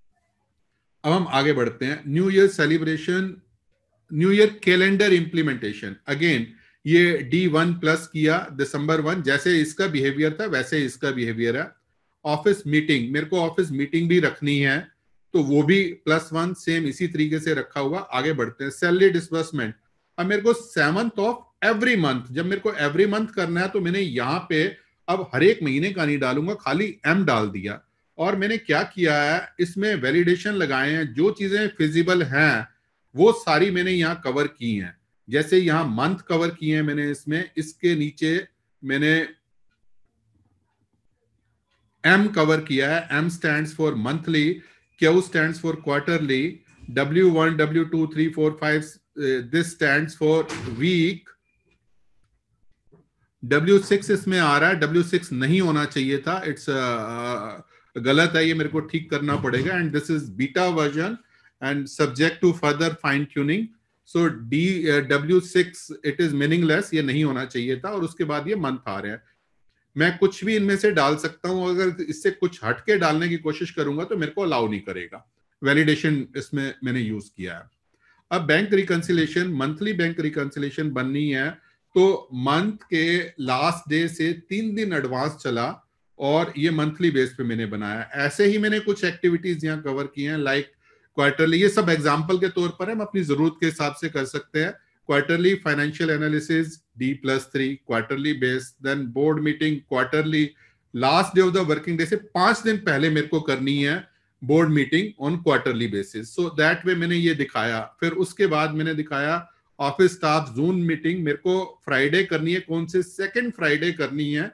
अब हम आगे बढ़ते हैं। New year celebration, new year calendar implementation, again ये डी वन प्लस किया, December one, जैसे इसका बिहेवियर था वैसे इसका बिहेवियर है। ऑफिस मीटिंग, मेरे को ऑफिस मीटिंग भी रखनी है तो वो भी प्लस वन, सेम इसी तरीके से रखा हुआ। आगे बढ़ते हैं। सैलरी डिसबर्समेंट, अब मेरे को सेवंथ ऑफ एवरी मंथ, जब मेरे को एवरी मंथ करना है तो मैंने यहाँ पे अब हर एक महीने का नहीं डालूंगा, खाली एम डाल दिया। और मैंने क्या किया है, इसमें वैलिडेशन लगाए हैं, जो चीजें फिजिबल हैं वो सारी मैंने यहाँ कवर की हैं। जैसे यहाँ मंथ कवर किए हैं मैंने, इसमें इसके नीचे मैंने एम कवर किया है। M stands for monthly, Q stands for quarterly, W one, W two, three, four, five, this stands for week. W six इसमें आ रहा है, डब्ल्यू सिक्स नहीं होना चाहिए था, इट्स uh, गलत है, ये मेरे को ठीक करना पड़ेगा। And this is beta version and subject to further fine tuning. So D W six it is meaningless, ये नहीं होना चाहिए था। और उसके बाद ये मंथ आ रहे हैं। मैं कुछ भी इनमें से डाल सकता हूं, अगर इससे कुछ हटके डालने की कोशिश करूंगा तो मेरे को अलाउ नहीं करेगा। वैलिडेशन इसमें मैंने यूज किया है। अब bank reconciliation, monthly bank reconciliation बननी है तो मंथ के लास्ट डे से तीन दिन एडवांस चला और ये मंथली बेस पे मैंने बनाया। ऐसे ही मैंने कुछ एक्टिविटीज यहाँ कवर की हैं, लाइक क्वार्टरली, ये सब एग्जाम्पल के तौर पर है, हम अपनी जरूरत के हिसाब से कर सकते हैं। Quarterly financial analysis D plus three, quarterly base, then board meeting quarterly, last day of the working day से पांच दिन पहले मेरे को करनी है board meeting on quarterly basis. So that way मैंने ये दिखाया। फिर उसके बाद मैंने दिखाया ऑफिस स्टाफ जूम मीटिंग मेरे को फ्राइडे करनी है, कौन से, सेकंड फ्राइडे करनी है,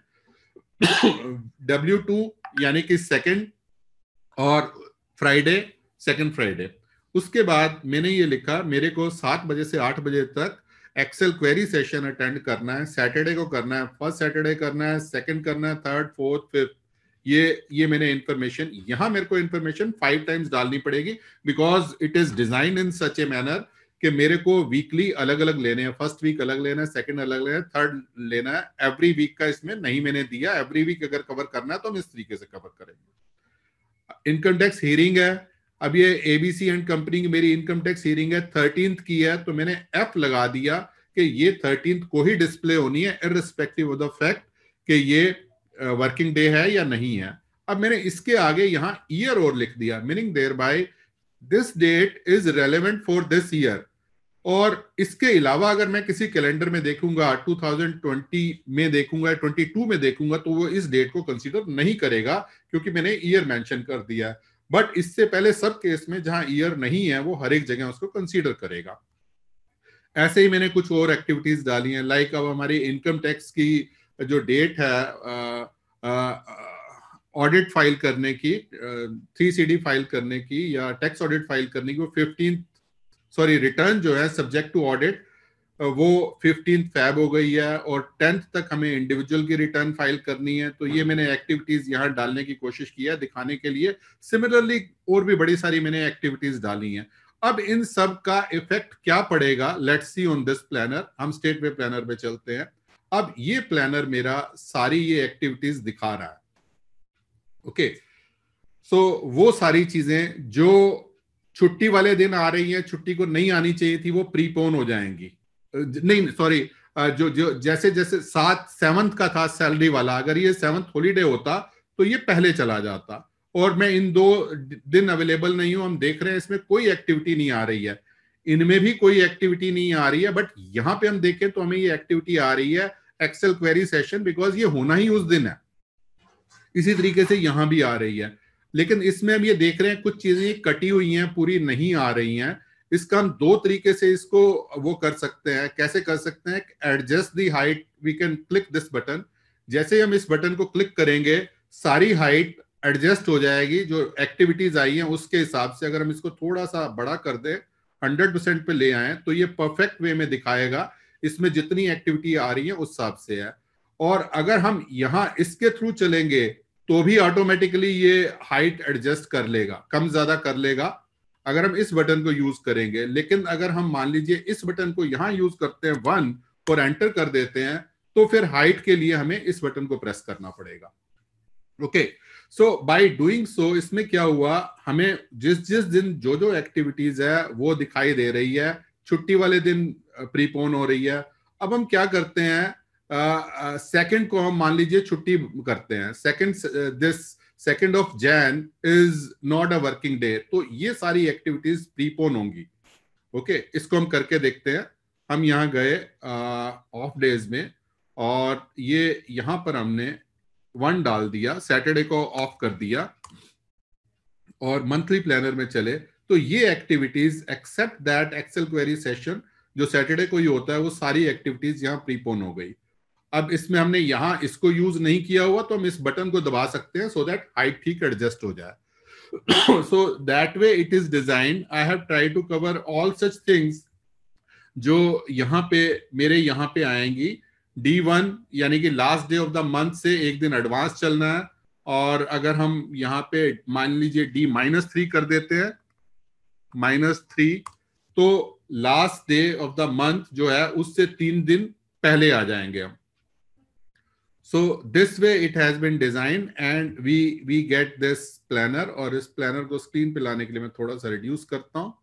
डब्ल्यू टू यानी कि सेकंड, और फ्राइडे सेकंड फ्राइडे। उसके बाद मैंने ये लिखा मेरे को सात बजे से आठ बजे तक एक्सेल क्वेरी सेशन अटेंड करना है, सैटरडे को करना है, फर्स्ट सैटरडे करना है, सेकंड करना है, थर्ड फोर्थ फिफ्थ, ये ये मैंने इंफॉर्मेशन, यहां मेरे को इंफॉर्मेशन फाइव टाइम्स डालनी पड़ेगी because it is design in such a manner कि मेरे को वीकली अलग अलग लेने हैं, फर्स्ट वीक अलग लेना है, सेकंड अलग लेना है, थर्ड लेना है। एवरी वीक का इसमें नहीं मैंने दिया, एवरी वीक अगर कवर करना है तो हम इस तरीके से कवर करेंगे। इनकम टैक्स हियरिंग है, अब ये एबीसी एंड कंपनी की मेरी इनकम टैक्स हियरिंग है, थर्टींथ की है, तो मैंने एफ लगा दिया कि ये थर्टींथ को ही डिस्प्ले होनी है इररिस्पेक्टिव ऑफ द फैक्ट कि ये वर्किंग डे है या नहीं है। अब मैंने इसके आगे यहाँ ईयर और लिख दिया, meaning there bye this date is relevant for this year. और इसके अलावा अगर मैं किसी कैलेंडर में देखूंगा, टू थाउजेंड ट्वेंटी में देखूंगा, ट्वेंटी टू में देखूंगा, तो वो इस डेट को कंसीडर नहीं करेगा क्योंकि मैंने ईयर मेंशन कर दिया है। बट इससे पहले सब केस में जहां ईयर नहीं है वो हर एक जगह उसको कंसीडर करेगा। ऐसे ही मैंने कुछ और एक्टिविटीज डाली हैं, लाइक अब हमारी इनकम टैक्स की जो डेट है ऑडिट फाइल करने की, थ्री सी डी फाइल करने की या टैक्स ऑडिट फाइल करने की, वो फिफ्टीन सॉरी रिटर्न जो है सब्जेक्ट टू ऑडिट वो फिफ्टीन फैब हो गई है, और टेंथ तक हमें इंडिविजुअल की रिटर्न फाइल करनी है। तो ये मैंने एक्टिविटीज यहाँ डालने की कोशिश की है दिखाने के लिए। सिमिलरली और भी बड़ी सारी मैंने एक्टिविटीज डाली हैं। अब इन सब का इफेक्ट क्या पड़ेगा, let's see on this planner. हम स्टेट वे प्लानर पे चलते हैं। अब ये प्लानर मेरा सारी ये एक्टिविटीज दिखा रहा है। ओके, सो वो सारी चीजें जो छुट्टी वाले दिन आ रही हैं, छुट्टी को नहीं आनी चाहिए थी, वो प्रीपोन हो जाएंगी। नहीं सॉरी, जो जो जैसे जैसे सात सेवंथ का था सैलरी वाला, अगर ये सेवंथ हॉलीडे होता तो ये पहले चला जाता, और मैं इन दो दिन अवेलेबल नहीं हूं। हम देख रहे हैं इसमें कोई एक्टिविटी नहीं आ रही है, इनमें भी कोई एक्टिविटी नहीं आ रही है, बट यहां पे हम देखें तो हमें ये एक्टिविटी आ रही है, एक्सेल क्वेरी सेशन, बिकॉज ये होना ही उस दिन है। इसी तरीके से यहां भी आ रही है, लेकिन इसमें हम ये देख रहे हैं कुछ चीजें कटी हुई हैं, पूरी नहीं आ रही हैं। इसका हम दो तरीके से इसको वो कर सकते हैं। कैसे कर सकते हैं? Adjust the height, we can click this button. जैसे हम इस बटन को क्लिक करेंगे सारी हाइट एडजस्ट हो जाएगी जो एक्टिविटीज आई हैं उसके हिसाब से। अगर हम इसको थोड़ा सा बड़ा कर दे, हंड्रेड परसेंट पे ले आए, तो ये परफेक्ट वे में दिखाएगा इसमें जितनी एक्टिविटी आ रही है उस हिसाब से है। और अगर हम यहाँ इसके थ्रू चलेंगे तो भी ऑटोमेटिकली ये हाइट एडजस्ट कर लेगा, कम ज्यादा कर लेगा अगर हम इस बटन को यूज करेंगे। लेकिन अगर हम मान लीजिए इस बटन को यहां यूज करते हैं वन और एंटर कर देते हैं, तो फिर हाइट के लिए हमें इस बटन को प्रेस करना पड़ेगा। Okay, so by doing so इसमें क्या हुआ, हमें जिस जिस दिन जो जो एक्टिविटीज है वो दिखाई दे रही है। छुट्टी वाले दिन प्रीपोन हो रही है। अब हम क्या करते हैं, सेकंड uh, uh, को हम मान लीजिए छुट्टी करते हैं, second this second of Jan is not a working day, तो ये सारी एक्टिविटीज प्रीपोन होंगी। ओके, इसको हम करके देखते हैं। हम यहाँ गए ऑफ डेज में, और ये यहां पर हमने वन डाल दिया, सैटरडे को ऑफ कर दिया, और मंथली प्लानर में चले तो ये activities except that Excel query session जो सैटरडे को ही होता है, वो सारी एक्टिविटीज यहाँ प्रीपोन हो गई। अब इसमें हमने यहाँ इसको यूज नहीं किया हुआ, तो हम इस बटन को दबा सकते हैं सो दैट हाइट ठीक एडजस्ट हो जाए। So that way it is design. I have try to cover all such things जो यहाँ पे मेरे यहाँ पे आएंगी। डी वन यानी कि last day of the month से एक दिन एडवांस चलना है, और अगर हम यहाँ पे मान लीजिए डी माइनस थ्री कर देते हैं, माइनस थ्री, तो last day of the month जो है उससे तीन दिन पहले आ जाएंगे हम। So this way it has been designed and we we get this planner। और इस प्लानर को स्क्रीन पे लाने के लिए मैं थोड़ा सा रिड्यूस करता हूं,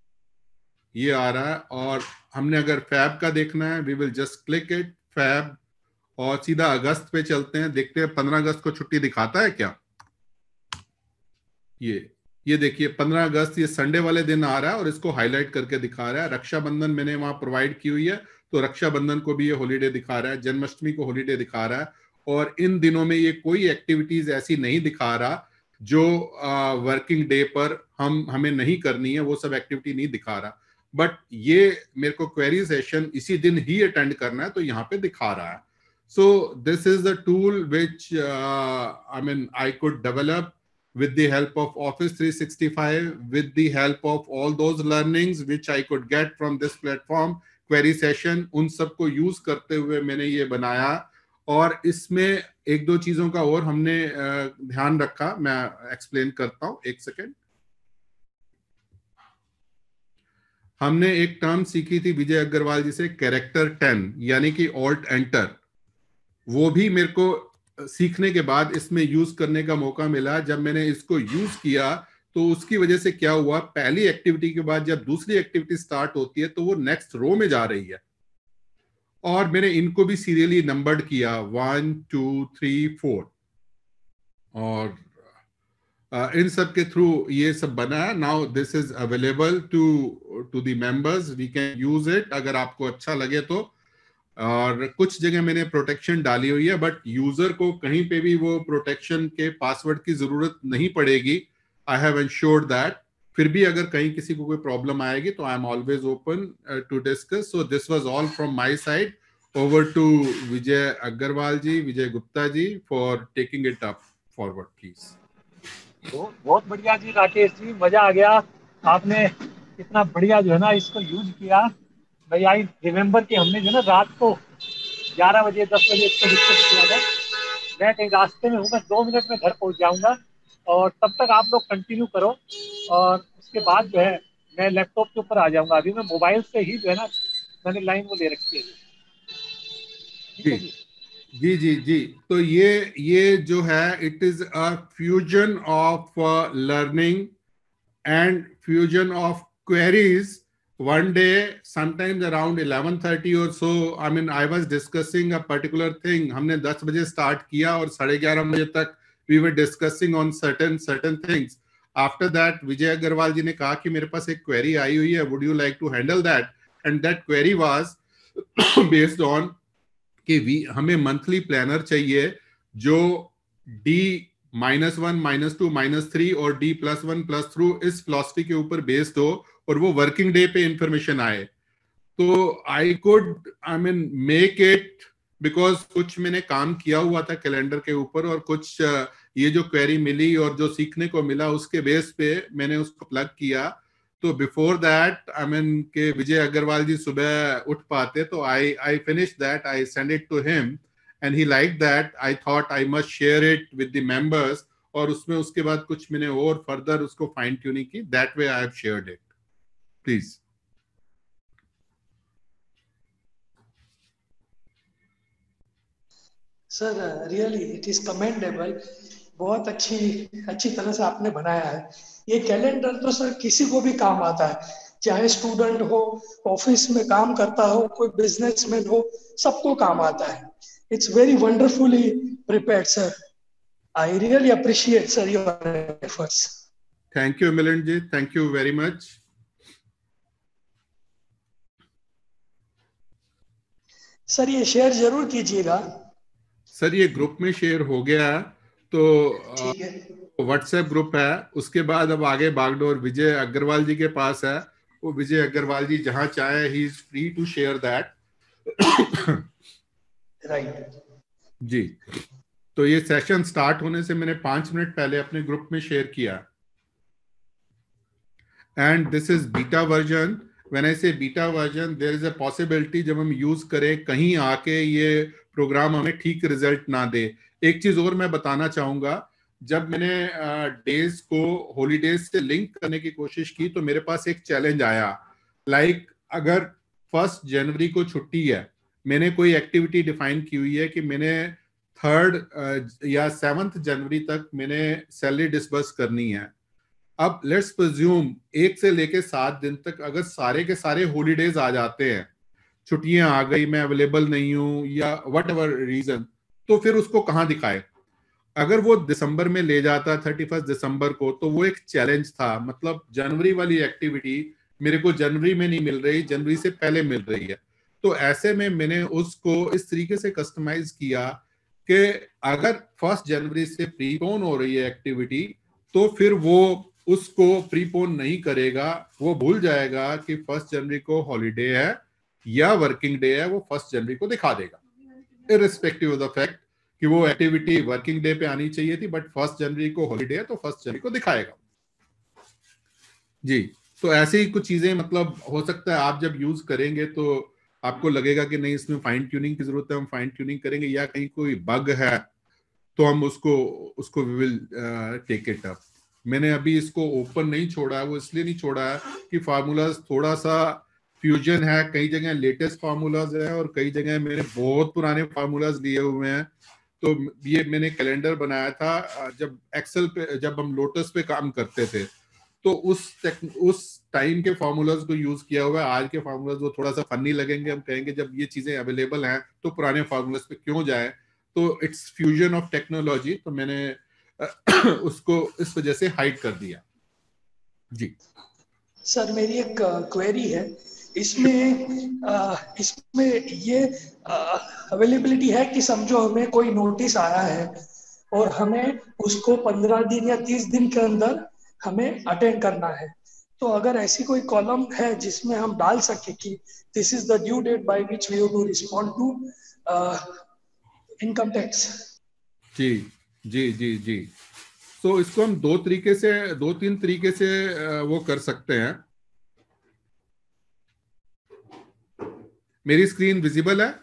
ये आ रहा है। और हमने अगर फैब का देखना है, we will just click it Feb, और सीधा अगस्त पे चलते हैं, देखते हैं पंद्रह अगस्त को छुट्टी दिखाता है क्या। ये ये देखिए पंद्रह अगस्त ये संडे वाले दिन आ रहा है और इसको हाईलाइट करके दिखा रहा है। रक्षाबंधन मैंने वहां प्रोवाइड की हुई है, तो रक्षाबंधन को भी ये हॉलीडे दिखा रहा है, जन्माष्टमी को हॉलीडे दिखा रहा है, और इन दिनों में ये कोई एक्टिविटीज ऐसी नहीं दिखा रहा जो वर्किंग डे पर हम हमें नहीं करनी है, वो सब एक्टिविटी नहीं दिखा रहा। बट ये मेरे को क्वेरी सेशन इसी दिन ही अटेंड करना है, तो यहाँ पे दिखा रहा है। So this is the tool which I mean I could develop with the help of Office three sixty-five, with the help of all those learnings which I could get from this platform, query session, उन सबको use करते हुए मैंने ये बनाया। और इसमें एक दो चीजों का और हमने ध्यान रखा, मैं एक्सप्लेन करता हूं, एक सेकेंड। हमने एक टर्म सीखी थी विजय अग्रवाल जी से, कैरेक्टर टेन, यानी कि ऑल्ट एंटर। वो भी मेरे को सीखने के बाद इसमें यूज करने का मौका मिला। जब मैंने इसको यूज किया तो उसकी वजह से क्या हुआ, पहली एक्टिविटी के बाद जब दूसरी एक्टिविटी स्टार्ट होती है तो वो नेक्स्ट रो में जा रही है। और मैंने इनको भी सीरियली नंबर्ड किया, वन टू थ्री फोर, और uh, इन सब के थ्रू ये सब बना है। Now this is available to to the members, we can use it अगर आपको अच्छा लगे तो। और कुछ जगह मैंने प्रोटेक्शन डाली हुई है, बट यूजर को कहीं पे भी वो प्रोटेक्शन के पासवर्ड की जरूरत नहीं पड़ेगी। I have ensured that. फिर भी अगर कहीं किसी को कोई प्रॉब्लम आएगी तो I am always open to discuss. So this was all from my side. Over to Vijay Agarwal ji, Vijay Gupta ji, for taking it up forward please. बहुत बढ़िया जी राकेश जी, मजा आ गया। आपने इतना बढ़िया जो है ना इसको यूज किया भाई। आई रिमेम्बर कि हमने जो ना रात को ग्यारह बजे दस बजे इसको डिस्कस किया था। मैं कहीं रास्ते में हूँ, मैं दो मिनट में घर पहुँच जाऊँगा, और तब तक आप लोग कंटिन्यू करो, और उसके बाद जो है मैं लैपटॉप के ऊपर आ जाऊँगा। अभी मैं मोबाइल से ही जो है ना मैंने लाइन वो ले रखी है। जी जी जी जी तो ये ये जो है, it is a fusion of learning and fusion of queries. One day, sometimes around eleven thirty or so, I mean, I was discussing a particular thing. हमने दस बजे start किया और साढ़े ग्यारह बजे तक we were discussing on certain certain things. After that, विजय अग्रवाल जी ने कहा कि मेरे पास एक query आई हुई है, would you like to handle that? And that query was based on कि we हमें monthly planner चाहिए जो D minus one, minus two, minus three और D plus one plus through इस फिलॉसफी के ऊपर बेस्ड हो, और वो वर्किंग डे पे इंफॉर्मेशन आए। तो I could I mean make it, because कुछ मैंने काम किया हुआ था कैलेंडर के ऊपर, और कुछ uh, ये जो क्वेरी मिली और जो सीखने को मिला उसके बेस पे मैंने उसको प्लग किया। तो बिफोर दैट आई मीन के विजय अग्रवाल जी सुबह उठ पाते, तो I I finish that, I send it to him and he liked that. I thought I must share it with the members, और उसमें उसके बाद कुछ मैंने और फर्दर उसको फाइन ट्यूनिंग की। That way I have shared it. Please. Sir, really it is commendable. बहुत अच्छी अच्छी तरह से आपने बनाया है। ये कैलेंडर तो सर किसी को भी काम आता है, चाहे स्टूडेंट हो, ऑफिस में काम करता हो, कोई बिजनेसमैन हो, सबको काम आता है। It's very wonderfully prepared, sir. I really appreciate, sir, your efforts. Thank you, Milind ji. Thank you very much. Sir ये शेयर जरूर कीजिएगा। सर ये ग्रुप में शेयर हो गया, तो व्हाट्सएप ग्रुप है। उसके बाद अब आगे बागडोर विजय अग्रवाल जी के पास है। वो विजय अग्रवाल जी जहां चाहे, he is free to share that. Right जी। तो ये सेशन स्टार्ट होने से मैंने पांच मिनट पहले अपने ग्रुप में शेयर किया। And this is beta version. When I say beta version, there is a possibility जब हम यूज करें कहीं आके ये प्रोग्राम हमें ठीक रिजल्ट ना दे। एक चीज और मैं बताना चाहूंगा, जब मैंने डेज को हॉलीडेज से लिंक करने की कोशिश की तो मेरे पास एक चैलेंज आया। लाइक like, अगर फर्स्ट जनवरी को छुट्टी है, मैंने कोई एक्टिविटी डिफाइन की हुई है कि मैंने थर्ड या सेवंथ जनवरी तक मैंने सैलरी डिसबर्स करनी है। अब लेट्स प्रेज्यूम एक से लेके सात दिन तक अगर सारे के सारे हॉलीडेज आ जाते हैं, छुट्टियां आ गई, मैं अवेलेबल नहीं हूं या व्हाट एवर रीजन, तो फिर उसको कहाँ दिखाए। अगर वो दिसंबर में ले जाता थर्टी फर्स्ट दिसंबर को, तो वो एक चैलेंज था। मतलब जनवरी वाली एक्टिविटी मेरे को जनवरी में नहीं मिल रही, जनवरी से पहले मिल रही है। तो ऐसे में मैंने उसको इस तरीके से कस्टमाइज किया कि अगर फर्स्ट जनवरी से प्रीपोन हो रही है एक्टिविटी, तो फिर वो उसको प्रीपोन नहीं करेगा, वो भूल जाएगा कि फर्स्ट जनवरी को हॉलीडे है या वर्किंग डे है, वो फर्स्ट जनवरी को दिखा देगा, इररिस्पेक्टिव ऑफ द फैक्ट कि वो एक्टिविटी वर्किंग डे पे आनी चाहिए थी, बट फर्स्ट जनवरी को हॉलीडे है तो फर्स्ट जनवरी को दिखाएगा जी। तो ऐसे ही कुछ चीजें, मतलब हो सकता है आप जब यूज करेंगे तो आपको लगेगा कि नहीं इसमें फाइन ट्यूनिंग की जरूरत है, हम फाइन ट्यूनिंग करेंगे, या कहीं कोई बग है तो हम उसको उसको we will take it up. मैंने अभी इसको ओपन नहीं छोड़ा है, वो इसलिए नहीं छोड़ा है कि फार्मूलाज थोड़ा सा फ्यूजन है, कई जगह लेटेस्ट फार्मूलाज है और कई जगह मैंने बहुत पुराने फार्मूलाज लिए हुए हैं। तो ये मैंने कैलेंडर बनाया था जब एक्सेल पे, जब हम लोटस पे काम करते थे, तो उस उस टाइम के फार्मूलाज को यूज किया हुआ है। आज के फार्मूलाज वो थोड़ा सा फनी लगेंगे, हम कहेंगे जब ये चीजें अवेलेबल हैं तो पुराने फार्मूलाज पे क्यों जाए। तो इट्स फ्यूजन ऑफ टेक्नोलॉजी, तो मैंने उसको इस वजह से हाइड कर दिया जी। सर मेरी एक क्वेरी है, इसमें आ, इसमें ये अवेलेबिलिटी है कि समझो हमें कोई नोटिस आया है और हमें उसको पंद्रह दिन या तीस दिन के अंदर हमें अटेंड करना है, तो अगर ऐसी कोई कॉलम है जिसमें हम डाल सके कि this is the due date by which we have to respond to income tax. जी जी जी जी तो इसको हम दो तरीके से, दो तीन तरीके से वो कर सकते हैं। मेरी स्क्रीन विजिबल है?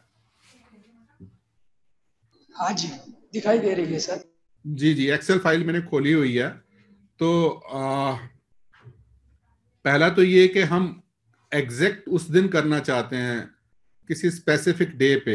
हाँ जी दिखाई दे रही है सर। जी जी एक्सेल फाइल मैंने खोली हुई है। तो आ, पहला तो ये कि हम एग्जैक्ट उस दिन करना चाहते हैं किसी स्पेसिफिक डे पे।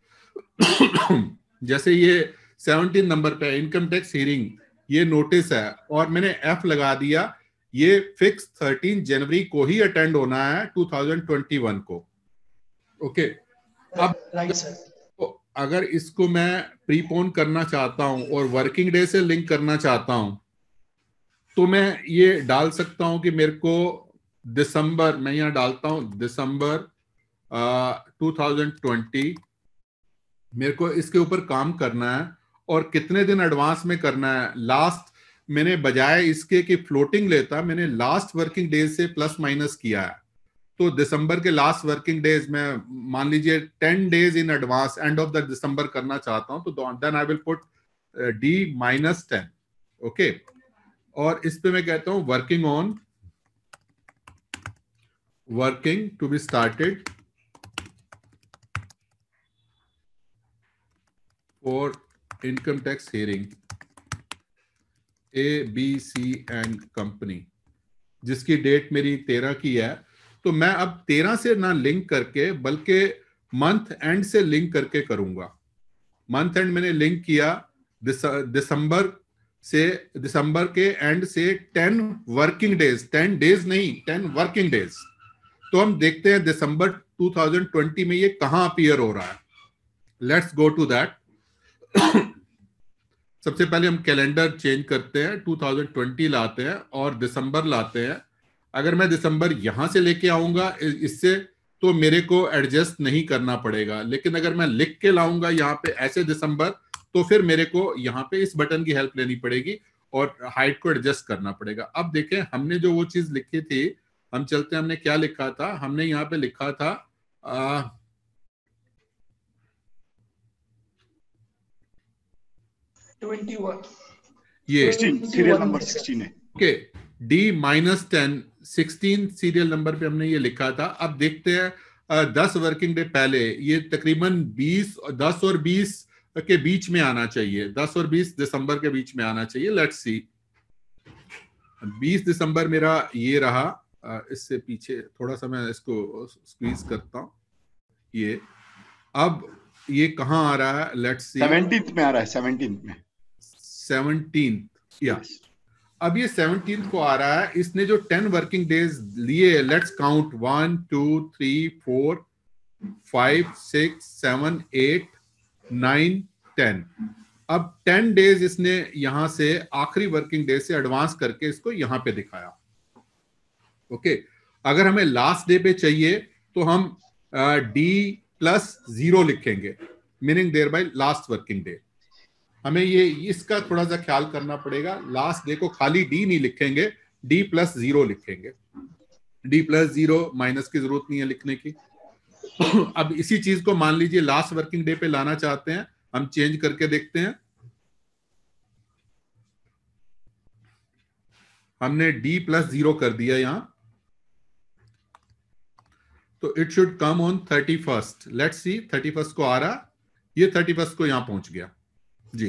जैसे ये सेवनटीन नंबर पे इनकम टैक्स हियरिंग, ये नोटिस है और मैंने एफ लगा दिया, ये फिक्स थर्टीन जनवरी को ही अटेंड होना है टू थाउजेंड ट्वेंटी वन को। ओके अब राइट सर, तो अगर इसको मैं प्रीपोन करना चाहता हूं और वर्किंग डे से लिंक करना चाहता हूं, तो मैं ये डाल सकता हूं कि मेरे को दिसंबर, मैं यहां डालता हूं दिसंबर टू थाउजेंड ट्वेंटी, मेरे को इसके ऊपर काम करना है और कितने दिन एडवांस में करना है। लास्ट मैंने बजाय इसके कि फ्लोटिंग लेता, मैंने लास्ट वर्किंग डेज से प्लस माइनस किया है। तो दिसंबर के लास्ट वर्किंग डेज में मान लीजिए ten days in advance end of the December करना चाहता हूं, तो then I will put D minus ten. Okay, और इस पे मैं कहता हूं working on, working to be started for income tax hearing A B C and company, जिसकी डेट मेरी तेरह की है। तो मैं अब तेरह से ना लिंक करके बल्कि मंथ एंड से लिंक करके करूंगा। मंथ एंड मैंने लिंक किया दिसंबर से, दिसंबर के एंड से ten working days, ten days नहीं टेन वर्किंग डेज। तो हम देखते हैं दिसंबर टू थाउजेंड ट्वेंटी में ये कहां अपीयर हो रहा है। Let's go to that. सबसे पहले हम कैलेंडर चेंज करते हैं, टू थाउजेंड ट्वेंटी लाते हैं और दिसंबर लाते हैं। अगर मैं दिसंबर यहां से लेके आऊंगा इससे, तो मेरे को एडजस्ट नहीं करना पड़ेगा, लेकिन अगर मैं लिख के लाऊंगा यहाँ पे ऐसे दिसंबर, तो फिर मेरे को यहाँ पे इस बटन की हेल्प लेनी पड़ेगी और हाइट को एडजस्ट करना पड़ेगा। अब देखें हमने जो वो चीज लिखी थी, हम चलते हैं, हमने क्या लिखा था, हमने यहाँ पे लिखा था आ, ये सीरियल नंबर सिक्सटीन है। Okay, D minus ten, sixteen serial number पे हमने ये लिखा था। अब देखते हैं दस वर्किंग डे पहले, ये तकरीबन बीस, दस और बीस के बीच में आना चाहिए, दस और बीस दिसंबर के बीच में आना चाहिए। लेट्स सी, बीस दिसंबर मेरा ये रहा। इससे पीछे थोड़ा सा मैं इसको स्क्वीज करता हूँ। ये अब ये कहाँ आ रहा है, लेट्स सी, सेवनटीन्थ में आ रहा है, सेवनटीन्थ में, सेवनटीन्थ या अब ये सेवनटीन्थ को आ रहा है। इसने जो टेन वर्किंग डेज लिए, let's count, one two three four five six seven eight nine ten, अब टेन डेज इसने यहां से आखिरी वर्किंग डे से एडवांस करके इसको यहां पे दिखाया। ओके, अगर हमें लास्ट डे पे चाहिए तो हम डी प्लस जीरो लिखेंगे, meaning there bye last working day. हमें ये इसका थोड़ा सा ख्याल करना पड़ेगा, लास्ट डे को खाली डी नहीं लिखेंगे, डी प्लस जीरो लिखेंगे। डी प्लस जीरो माइनस की जरूरत नहीं है लिखने की। अब इसी चीज को मान लीजिए लास्ट वर्किंग डे पे लाना चाहते हैं, हम चेंज करके देखते हैं। हमने डी प्लस जीरो कर दिया यहां, तो it should come on thirty first. Let's see thirty first को आ रहा, ये थर्टी फर्स्ट को यहां पहुंच गया जी।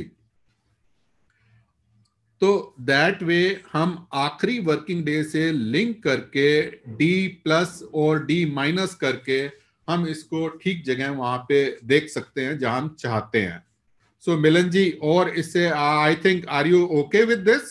तो दैट वे हम आखिरी वर्किंग डे से लिंक करके डी प्लस और डी माइनस करके हम इसको ठीक जगह वहां पे देख सकते हैं जहां हम चाहते हैं। सो so, मिलन जी, और इससे I think are you okay with this?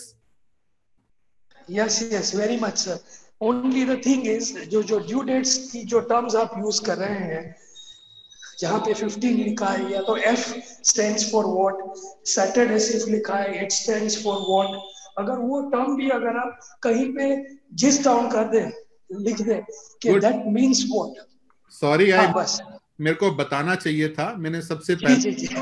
Yes yes, very much sir. Only the thing is जो जो ड्यू डेट्स की जो टर्म्स आप यूज कर रहे हैं, जहाँ पे फिफ्टीन लिखा है, या तो F stands for what, Saturday सिर्फ लिखा है इट स्टैंड्स फॉर व्हाट, अगर वो टर्म भी अगर आप कहीं पे जिस डाउन कर दे, लिख दे कि that means what. Sorry, I बस मेरे को बताना चाहिए था, मैंने सबसे जी जी जी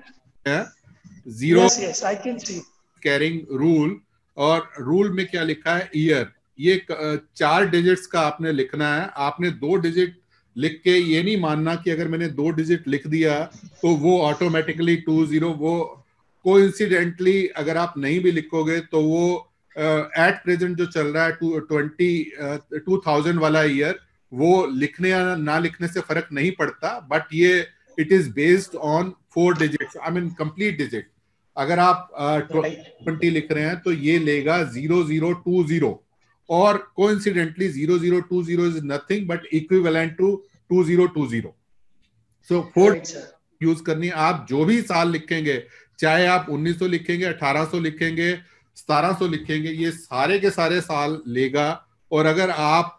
zero yes yes I can see carrying rule, और रूल में क्या लिखा है ईयर, ये चार डिजिट्स का आपने लिखना है। आपने दो डिजिट लिख के ये नहीं मानना कि अगर मैंने दो डिजिट लिख दिया तो वो ऑटोमेटिकली टू जीरो, वो कोइंसिडेंटली अगर आप नहीं भी लिखोगे तो वो एट uh, प्रेजेंट जो चल रहा है टू ट्वेंटी टू थाउजेंड वाला ईयर, वो लिखने या ना लिखने से फर्क नहीं पड़ता, बट ये it is based on four digits, I mean complete digit. अगर आप ट्वेंटी uh, लिख रहे हैं तो ये लेगा जीरो जीरो टू जीरो, और coincidentally zero zero two zero is nothing but equivalent to two zero two zero. So four use करनी है। आप जो भी साल लिखेंगे, चाहे आप उन्नीस सौ लिखेंगे, अठारह सौ लिखेंगे, सतारह सौ लिखेंगे, ये सारे के सारे साल लेगा। और अगर आप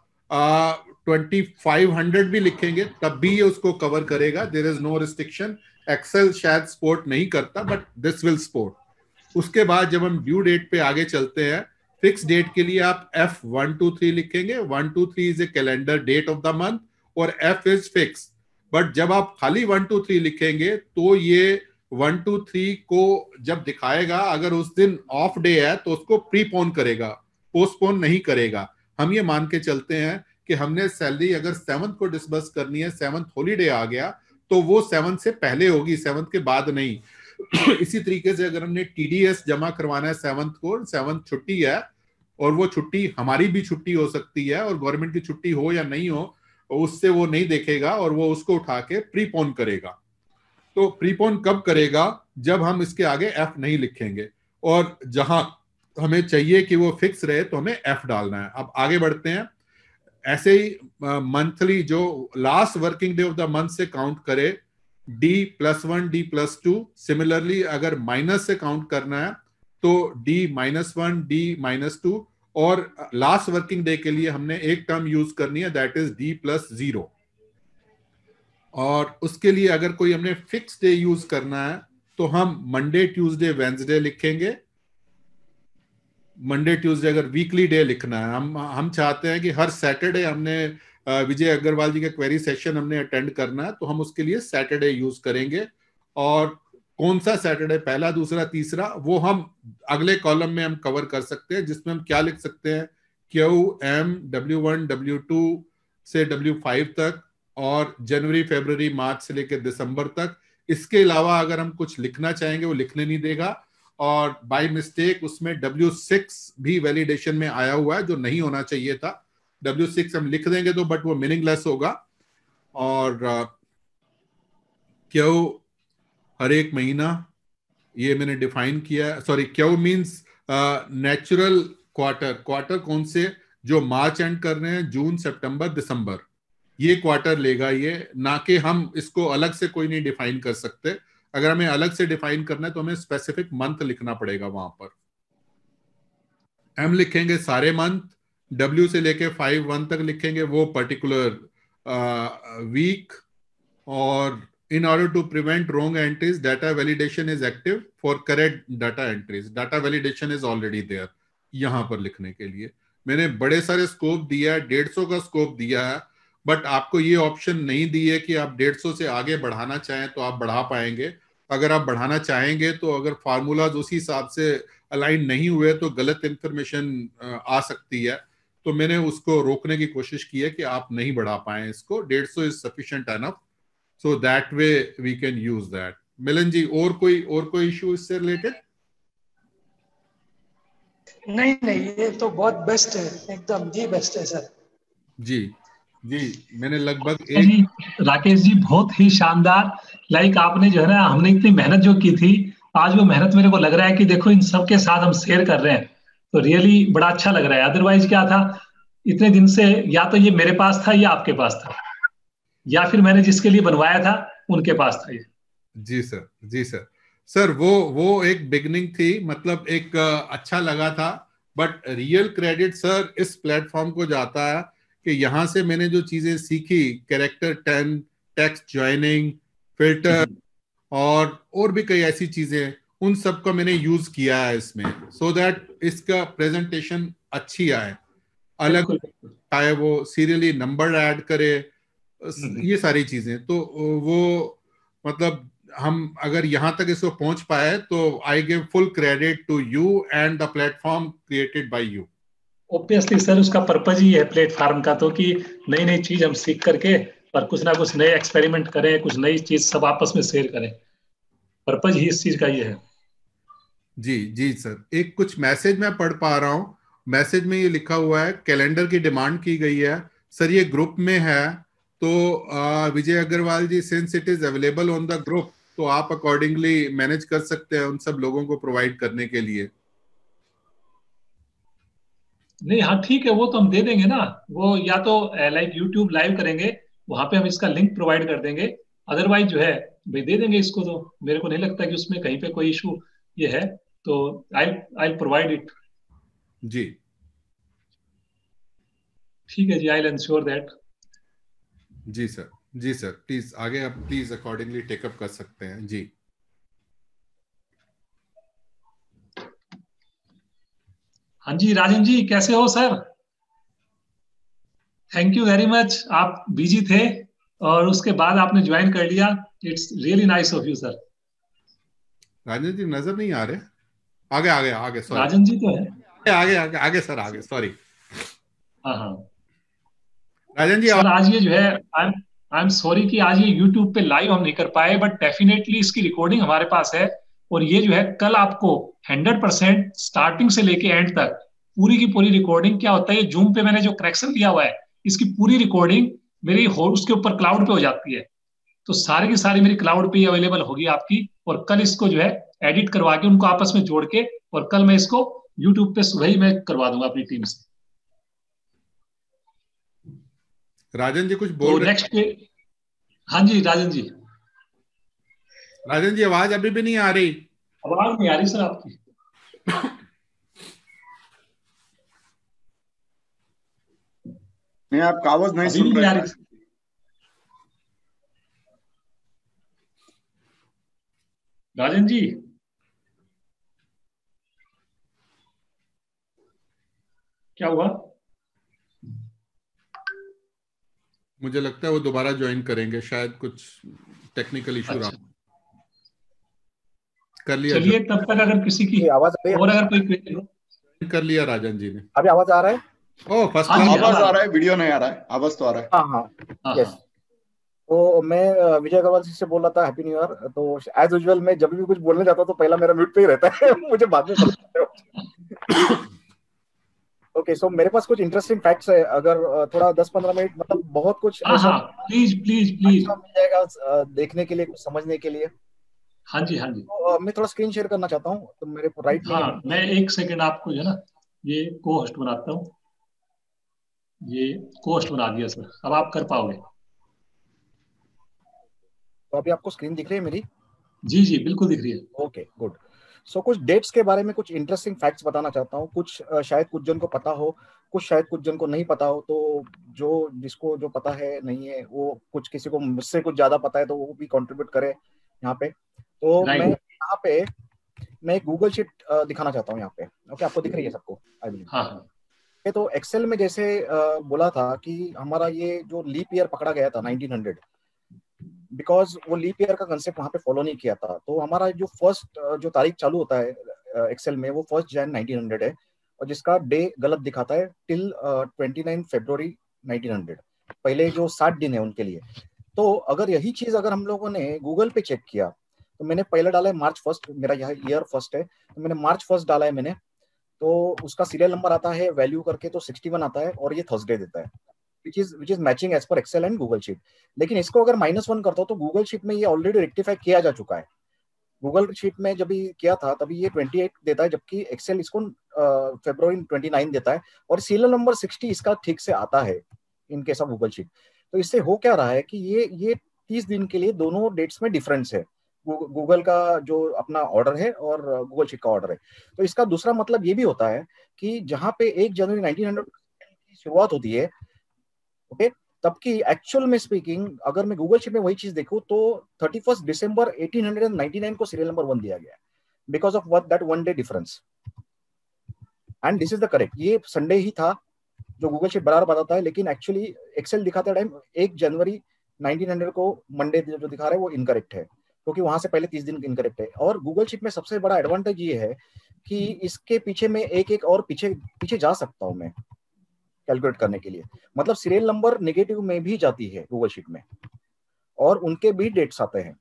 ट्वेंटी फाइव हंड्रेड भी लिखेंगे तब भी ये उसको कवर करेगा। There is no restriction. Excel शायद सपोर्ट नहीं करता बट दिस विल सपोर्ट। उसके बाद जब हम ड्यू डेट पे आगे चलते हैं, फिक्स डेट के लिए आप एफ वन टू थ्री लिखेंगे। One two three is a calendar date of the month और एफ इज फिक्स। बट जब आप खाली वन टू थ्री लिखेंगे तो ये वन टू थ्री को जब दिखाएगा, अगर उस दिन ऑफ डे है तो उसको प्रीपोन करेगा, पोस्टपोन नहीं करेगा। हम ये मान के चलते हैं कि हमने सैलरी अगर सेवंथ को डिसबर्स करनी है, सेवंथ हॉलीडे आ गया तो वो सेवंथ से पहले होगी, सेवंथ के बाद नहीं। इसी तरीके से अगर हमने टीडीएस जमा करवाना है सेवंथ को, सेवंथ छुट्टी है और वो छुट्टी हमारी भी छुट्टी हो सकती है और गवर्नमेंट की छुट्टी हो या नहीं हो, उससे वो नहीं देखेगा और वो उसको उठा के प्रीपोन करेगा। तो प्रीपोन कब करेगा? जब हम इसके आगे एफ नहीं लिखेंगे, और जहां हमें चाहिए कि वो फिक्स रहे तो हमें एफ डालना है। अब आगे बढ़ते हैं। ऐसे ही मंथली जो last working day of the month से काउंट करे, D plus one, D plus two. Similarly अगर माइनस से काउंट करना है तो D minus one, D minus two, और लास्ट वर्किंग डे के लिए हमने एक टर्म यूज करनी है, that is D plus zero. और उसके लिए अगर कोई हमने फिक्स डे यूज करना है तो हम मंडे, ट्यूसडे, वेंसडे लिखेंगे। मंडे ट्यूसडे अगर वीकली डे लिखना है, हम हम चाहते हैं कि हर सैटरडे हमने विजय अग्रवाल जी का क्वेरी सेशन हमने अटेंड करना है, तो हम उसके लिए सैटरडे यूज करेंगे। और कौन सा सैटरडे, पहला, दूसरा, तीसरा, वो हम अगले कॉलम में हम कवर कर सकते हैं, जिसमें हम क्या लिख सकते हैं, Q M W one W two से डब्ल्यू फाइव तक, और जनवरी, फरवरी, मार्च से लेकर दिसंबर तक। इसके अलावा अगर हम कुछ लिखना चाहेंगे वो लिखने नहीं देगा। और बाय मिस्टेक उसमें डब्ल्यू सिक्स भी वैलिडेशन में आया हुआ है जो नहीं होना चाहिए था। डब्ल्यू सिक्स हम लिख देंगे तो बट वो मीनिंगलेस होगा। और क्यू हर एक महीना, ये मैंने डिफाइन किया। Sorry, Q means natural quarter. Quarter कौन से? जो मार्च एंड कर रहे हैं, जून, सितंबर, दिसंबर, ये क्वार्टर लेगा ये, ना कि हम इसको अलग से कोई नहीं डिफाइन कर सकते। अगर हमें अलग से डिफाइन करना है तो हमें स्पेसिफिक मंथ लिखना पड़ेगा वहां पर। एम लिखेंगे सारे मंथ, डब्ल्यू से लेके फाइव वन तक लिखेंगे वो पर्टिकुलर वीक, और in order to prevent wrong entries, data validation is active for correct data entries. Data validation is already there. यहाँ पर लिखने के लिए मैंने बड़े सारे स्कोप दिया है, डेढ़ सौ का स्कोप दिया है, बट आपको ये ऑप्शन नहीं दी है कि आप डेढ़ सौ से आगे बढ़ाना चाहें तो आप बढ़ा पाएंगे. अगर आप बढ़ाना चाहेंगे तो अगर फार्मूलाज उसी हिसाब से अलाइन नहीं हुए तो गलत इंफॉर्मेशन आ सकती है. तो मैंने उसको रोकने की कोशिश की है कि आप नहीं बढ़ा पाए इसको. डेढ़ सौ is sufficient enough, so that way we can use that. Milan ji, और कोई और कोई इशू इससे रिलेटेड? नहीं नहीं, ये तो बहुत बेस्ट है, एकदम जी बेस्ट है सर. जी जी, मैंने लगभग एक राकेश जी बहुत ही शानदार. लाइक आपने जो है ना, हमने इतनी मेहनत जो की थी, आज वो मेहनत मेरे को लग रहा है कि देखो इन सबके साथ हम शेयर कर रहे हैं, तो रियली बड़ा अच्छा लग रहा है. अदरवाइज क्या था, इतने दिन से या तो ये मेरे पास था या आपके पास था, या फिर मैंने जिसके लिए बनवाया था उनके पास था ये. जी सर, जी सर. सर वो वो एक बिगनिंग थी, मतलब एक अच्छा लगा था, बट रियल क्रेडिट सर इस प्लेटफॉर्म को जाता है कि यहाँ से मैंने जो चीजें सीखी, character ten, text joining, filter और और भी कई ऐसी चीजें, उन सब का मैंने यूज किया है इसमें, सो so दैट इसका प्रेजेंटेशन अच्छी आए, अलग आए, वो सीरियली नंबर ऐड करे, ये सारी चीजें. तो वो मतलब हम अगर यहाँ तक इसको पहुंच पाए तो I give full credit to you and the platform created by you. Obviously sir, उसका पर्पज ही है प्लेटफॉर्म का, तो कि नई नई चीज हम सीख करके और कुछ ना कुछ नए एक्सपेरिमेंट करें, कुछ नई चीज सब आपस में शेयर करें. पर्पज ही इस चीज का ये है. जी जी सर. एक कुछ मैसेज मैं पढ़ पा रहा हूँ. मैसेज में ये लिखा हुआ है, कैलेंडर की डिमांड की गई है. सर ये ग्रुप में है, तो Vijay Agarwal ji, since it is available on the group, तो आप अकॉर्डिंगली मैनेज कर सकते हैं उन सब लोगों को प्रोवाइड करने के लिए. नहीं, हाँ ठीक है, वो तो हम दे देंगे ना. वो या तो लाइक यूट्यूब लाइव करेंगे, वहां पे हम इसका लिंक प्रोवाइड कर देंगे. अदरवाइज जो है भाई दे देंगे इसको. तो मेरे को नहीं लगता कि उसमें कहीं पे कोई इशू ये है, तो आई आई प्रोवाइड इट. जी ठीक है जी, आई विल एंश्योर दैट. जी सर, जी सर. प्लीज आगे आप प्लीज अकॉर्डिंगली टेकअप कर सकते हैं. जी हाँ जी, राजन जी कैसे हो sir? Thank you very much. आप बिजी थे और उसके बाद आपने ज्वाइन कर लिया. It's really nice of you sir. Rajan ji नजर नहीं आ रहे. आगे आगे आगे सॉरी. राजन जी तो है. आगे आगे आगे सर, आगे सॉरी. हाँ हाँ राजन जी सर, आज ये जो है आई आई एम सॉरी कि आज ये यूट्यूब पे लाइव हम नहीं कर पाए, बट डेफिनेटली इसकी रिकॉर्डिंग हमारे पास है. और ये जो है कल आपको हंड्रेड परसेंट स्टार्टिंग से लेके एंड तक पूरी की पूरी रिकॉर्डिंग, क्या होता है ये जूम पे मैंने जो करेक्शन दिया हुआ है, इसकी पूरी रिकॉर्डिंग मेरी हो उसके ऊपर क्लाउड पे हो जाती है. तो सारी की सारी मेरी क्लाउड पे अवेलेबल होगी आपकी. और कल इसको जो है एडिट करवा के उनको आपस में जोड़ के, और कल मैं इसको यूट्यूब पे सुबह ही मैं करवा दूंगा अपनी टीम से. राजन जी कुछ बोल तो नेक्स्ट. हाँ जी राजन जी. राजन जी आवाज अभी भी नहीं आ रही. आवाज नहीं आ रही सर आपकी. नहीं, आपका आवाज नहीं सुन रहे हैं. राजन जी क्या हुआ? मुझे लगता है वो दोबारा ज्वाइन करेंगे, शायद कुछ टेक्निकल इशू रहा. कर लिया. चलिए तब तक अगर किसी की आवाज और अगर कोई कर लिया राजन जी ने. अभी आवाज आ रहा है? ओह फर्स्ट आवाज आ रहा है, वीडियो नहीं आ रहा है, आवाज तो आ रहा है. हाँ हाँ यस. तो मैं विजय अग्रवाल जी से बोल रहा था, हैप्पी न्यू ईयर. तो एज यूजुअल मैं जब भी कुछ बोलने जाता हूँ तो पहला मेरा म्यूट पे ही रहता है. मुझे बाद में ओके. सो मेरे पास कुछ इंटरेस्टिंग फैक्ट्स है, अगर थोड़ा दस पंद्रह मिनट, मतलब बहुत कुछ ऐसा प्लीज प्लीज प्लीज मिल जाएगा देखने के लिए, कुछ समझने के लिए. हाँ जी हाँ जी. तो मैं थोड़ा स्क्रीन शेयर करना चाहता हूँ, तो मेरे राइट में. हाँ, मैं एक सेकंड आपको जो है ना ये को होस्ट बनाता हूँ. ये को होस्ट बना दिया सर, अब आप कर पाओगे. तो अभी आपको स्क्रीन दिख रही है मेरी? जी जी बिल्कुल दिख रही है. Okay good. सो कुछ डेट्स के बारे में कुछ इंटरेस्टिंग फैक्ट्स बताना चाहता हूँ। कुछ uh, शायद कुछ जन को पता हो, कुछ शायद कुछ जन को नहीं पता हो। तो जो जिसको जो पता है नहीं है वो, कुछ किसी को मुझसे कुछ ज्यादा पता है तो वो भी कंट्रीब्यूट करे यहाँ पे। तो right. मैं यहाँ पे मैं एक गूगल शीट दिखाना चाहता हूँ यहाँ पे। ओके, आपको दिख रही है सबको? I believe. हाँ। तो एक्सेल में जैसे uh, बोला था कि हमारा ये जो लीप ईयर पकड़ा गया था नाइनटीन हंड्रेड, बिकॉज वो लीप ईयर का कंसेप्ट वहाँ पे फॉलो नहीं किया था। तो हमारा जो फर्स्ट जो तारीख चालू होता है एक्सेल में वो फर्स्ट जैन नाइनटीन हंड्रेड है, और जिसका डे गलत दिखाता है टिल ट्वेंटी नाइन फरवरी नाइनटीन हंड्रेड, पहले जो साठ दिन है उनके लिए। तो अगर यही चीज अगर हम लोगों ने गूगल पे चेक किया तो मैंने पहले डाला है मार्च फर्स्ट, मेरा यह ईयर फर्स्ट है तो मैंने मार्च फर्स्ट डाला है मैंने, तो उसका सीरियल नंबर आता है वैल्यू करके तो सिक्सटी वन आता है, और ये थर्सडे देता है, which is which is matching as per Excel and Google Sheet। लेकिन इसको अगर माइनस वन करता हूं तो गूगल शीट में ये ऑलरेडी रेक्टिफाई किया जा चुका है। गूगल शीट में जब भी किया था तभी ये अट्ठाईस देता है, जबकि एक्सेल इसको फरवरी उनतीस देता है, और सीरियल नंबर सिक्सटी इसका ठीक से आता है in case of Google sheet. तो इससे हो क्या रहा है कि ये ये तीस दिन के लिए दोनों डेट्स में डिफरेंस है, गूगल का जो अपना ऑर्डर है और गूगल शीट का ऑर्डर है। तो इसका दूसरा मतलब ये भी होता है कि जहां पे एक जनवरी नाइनटीन हंड्रेड की शुरुआत होती है, ओके, तब की एक्चुअल में स्पीकिंग अगर मैं गूगल शीट में वही चीज देखूं तो थर्टी फर्स्ट दिसंबर एटीन नाइनटी नाइन को सीरियल नंबर वन दिया गया, because of what that one day difference, and this is the correct. ये संडे ही था जो गूगल शीट बराबर बताता है, लेकिन एक्चुअली एक्सेल दिखाते टाइम एक जनवरी नाइनटीन हंड्रेड को मंडे जो दिखा रहा है वो इनकरेक्ट है, क्योंकि वहां से पहले तीस दिन इनकरेक्ट है। और गूगल शीट में सबसे बड़ा एडवांटेज ये है कि इसके पीछे में एक एक और पीछे पीछे जा सकता हूं मैं कैलकुलेट करने के लिए, मतलब सीरियल नंबर नेगेटिव में भी जाती है गूगल शीट में, और उनके भी डेट्स आते हैं।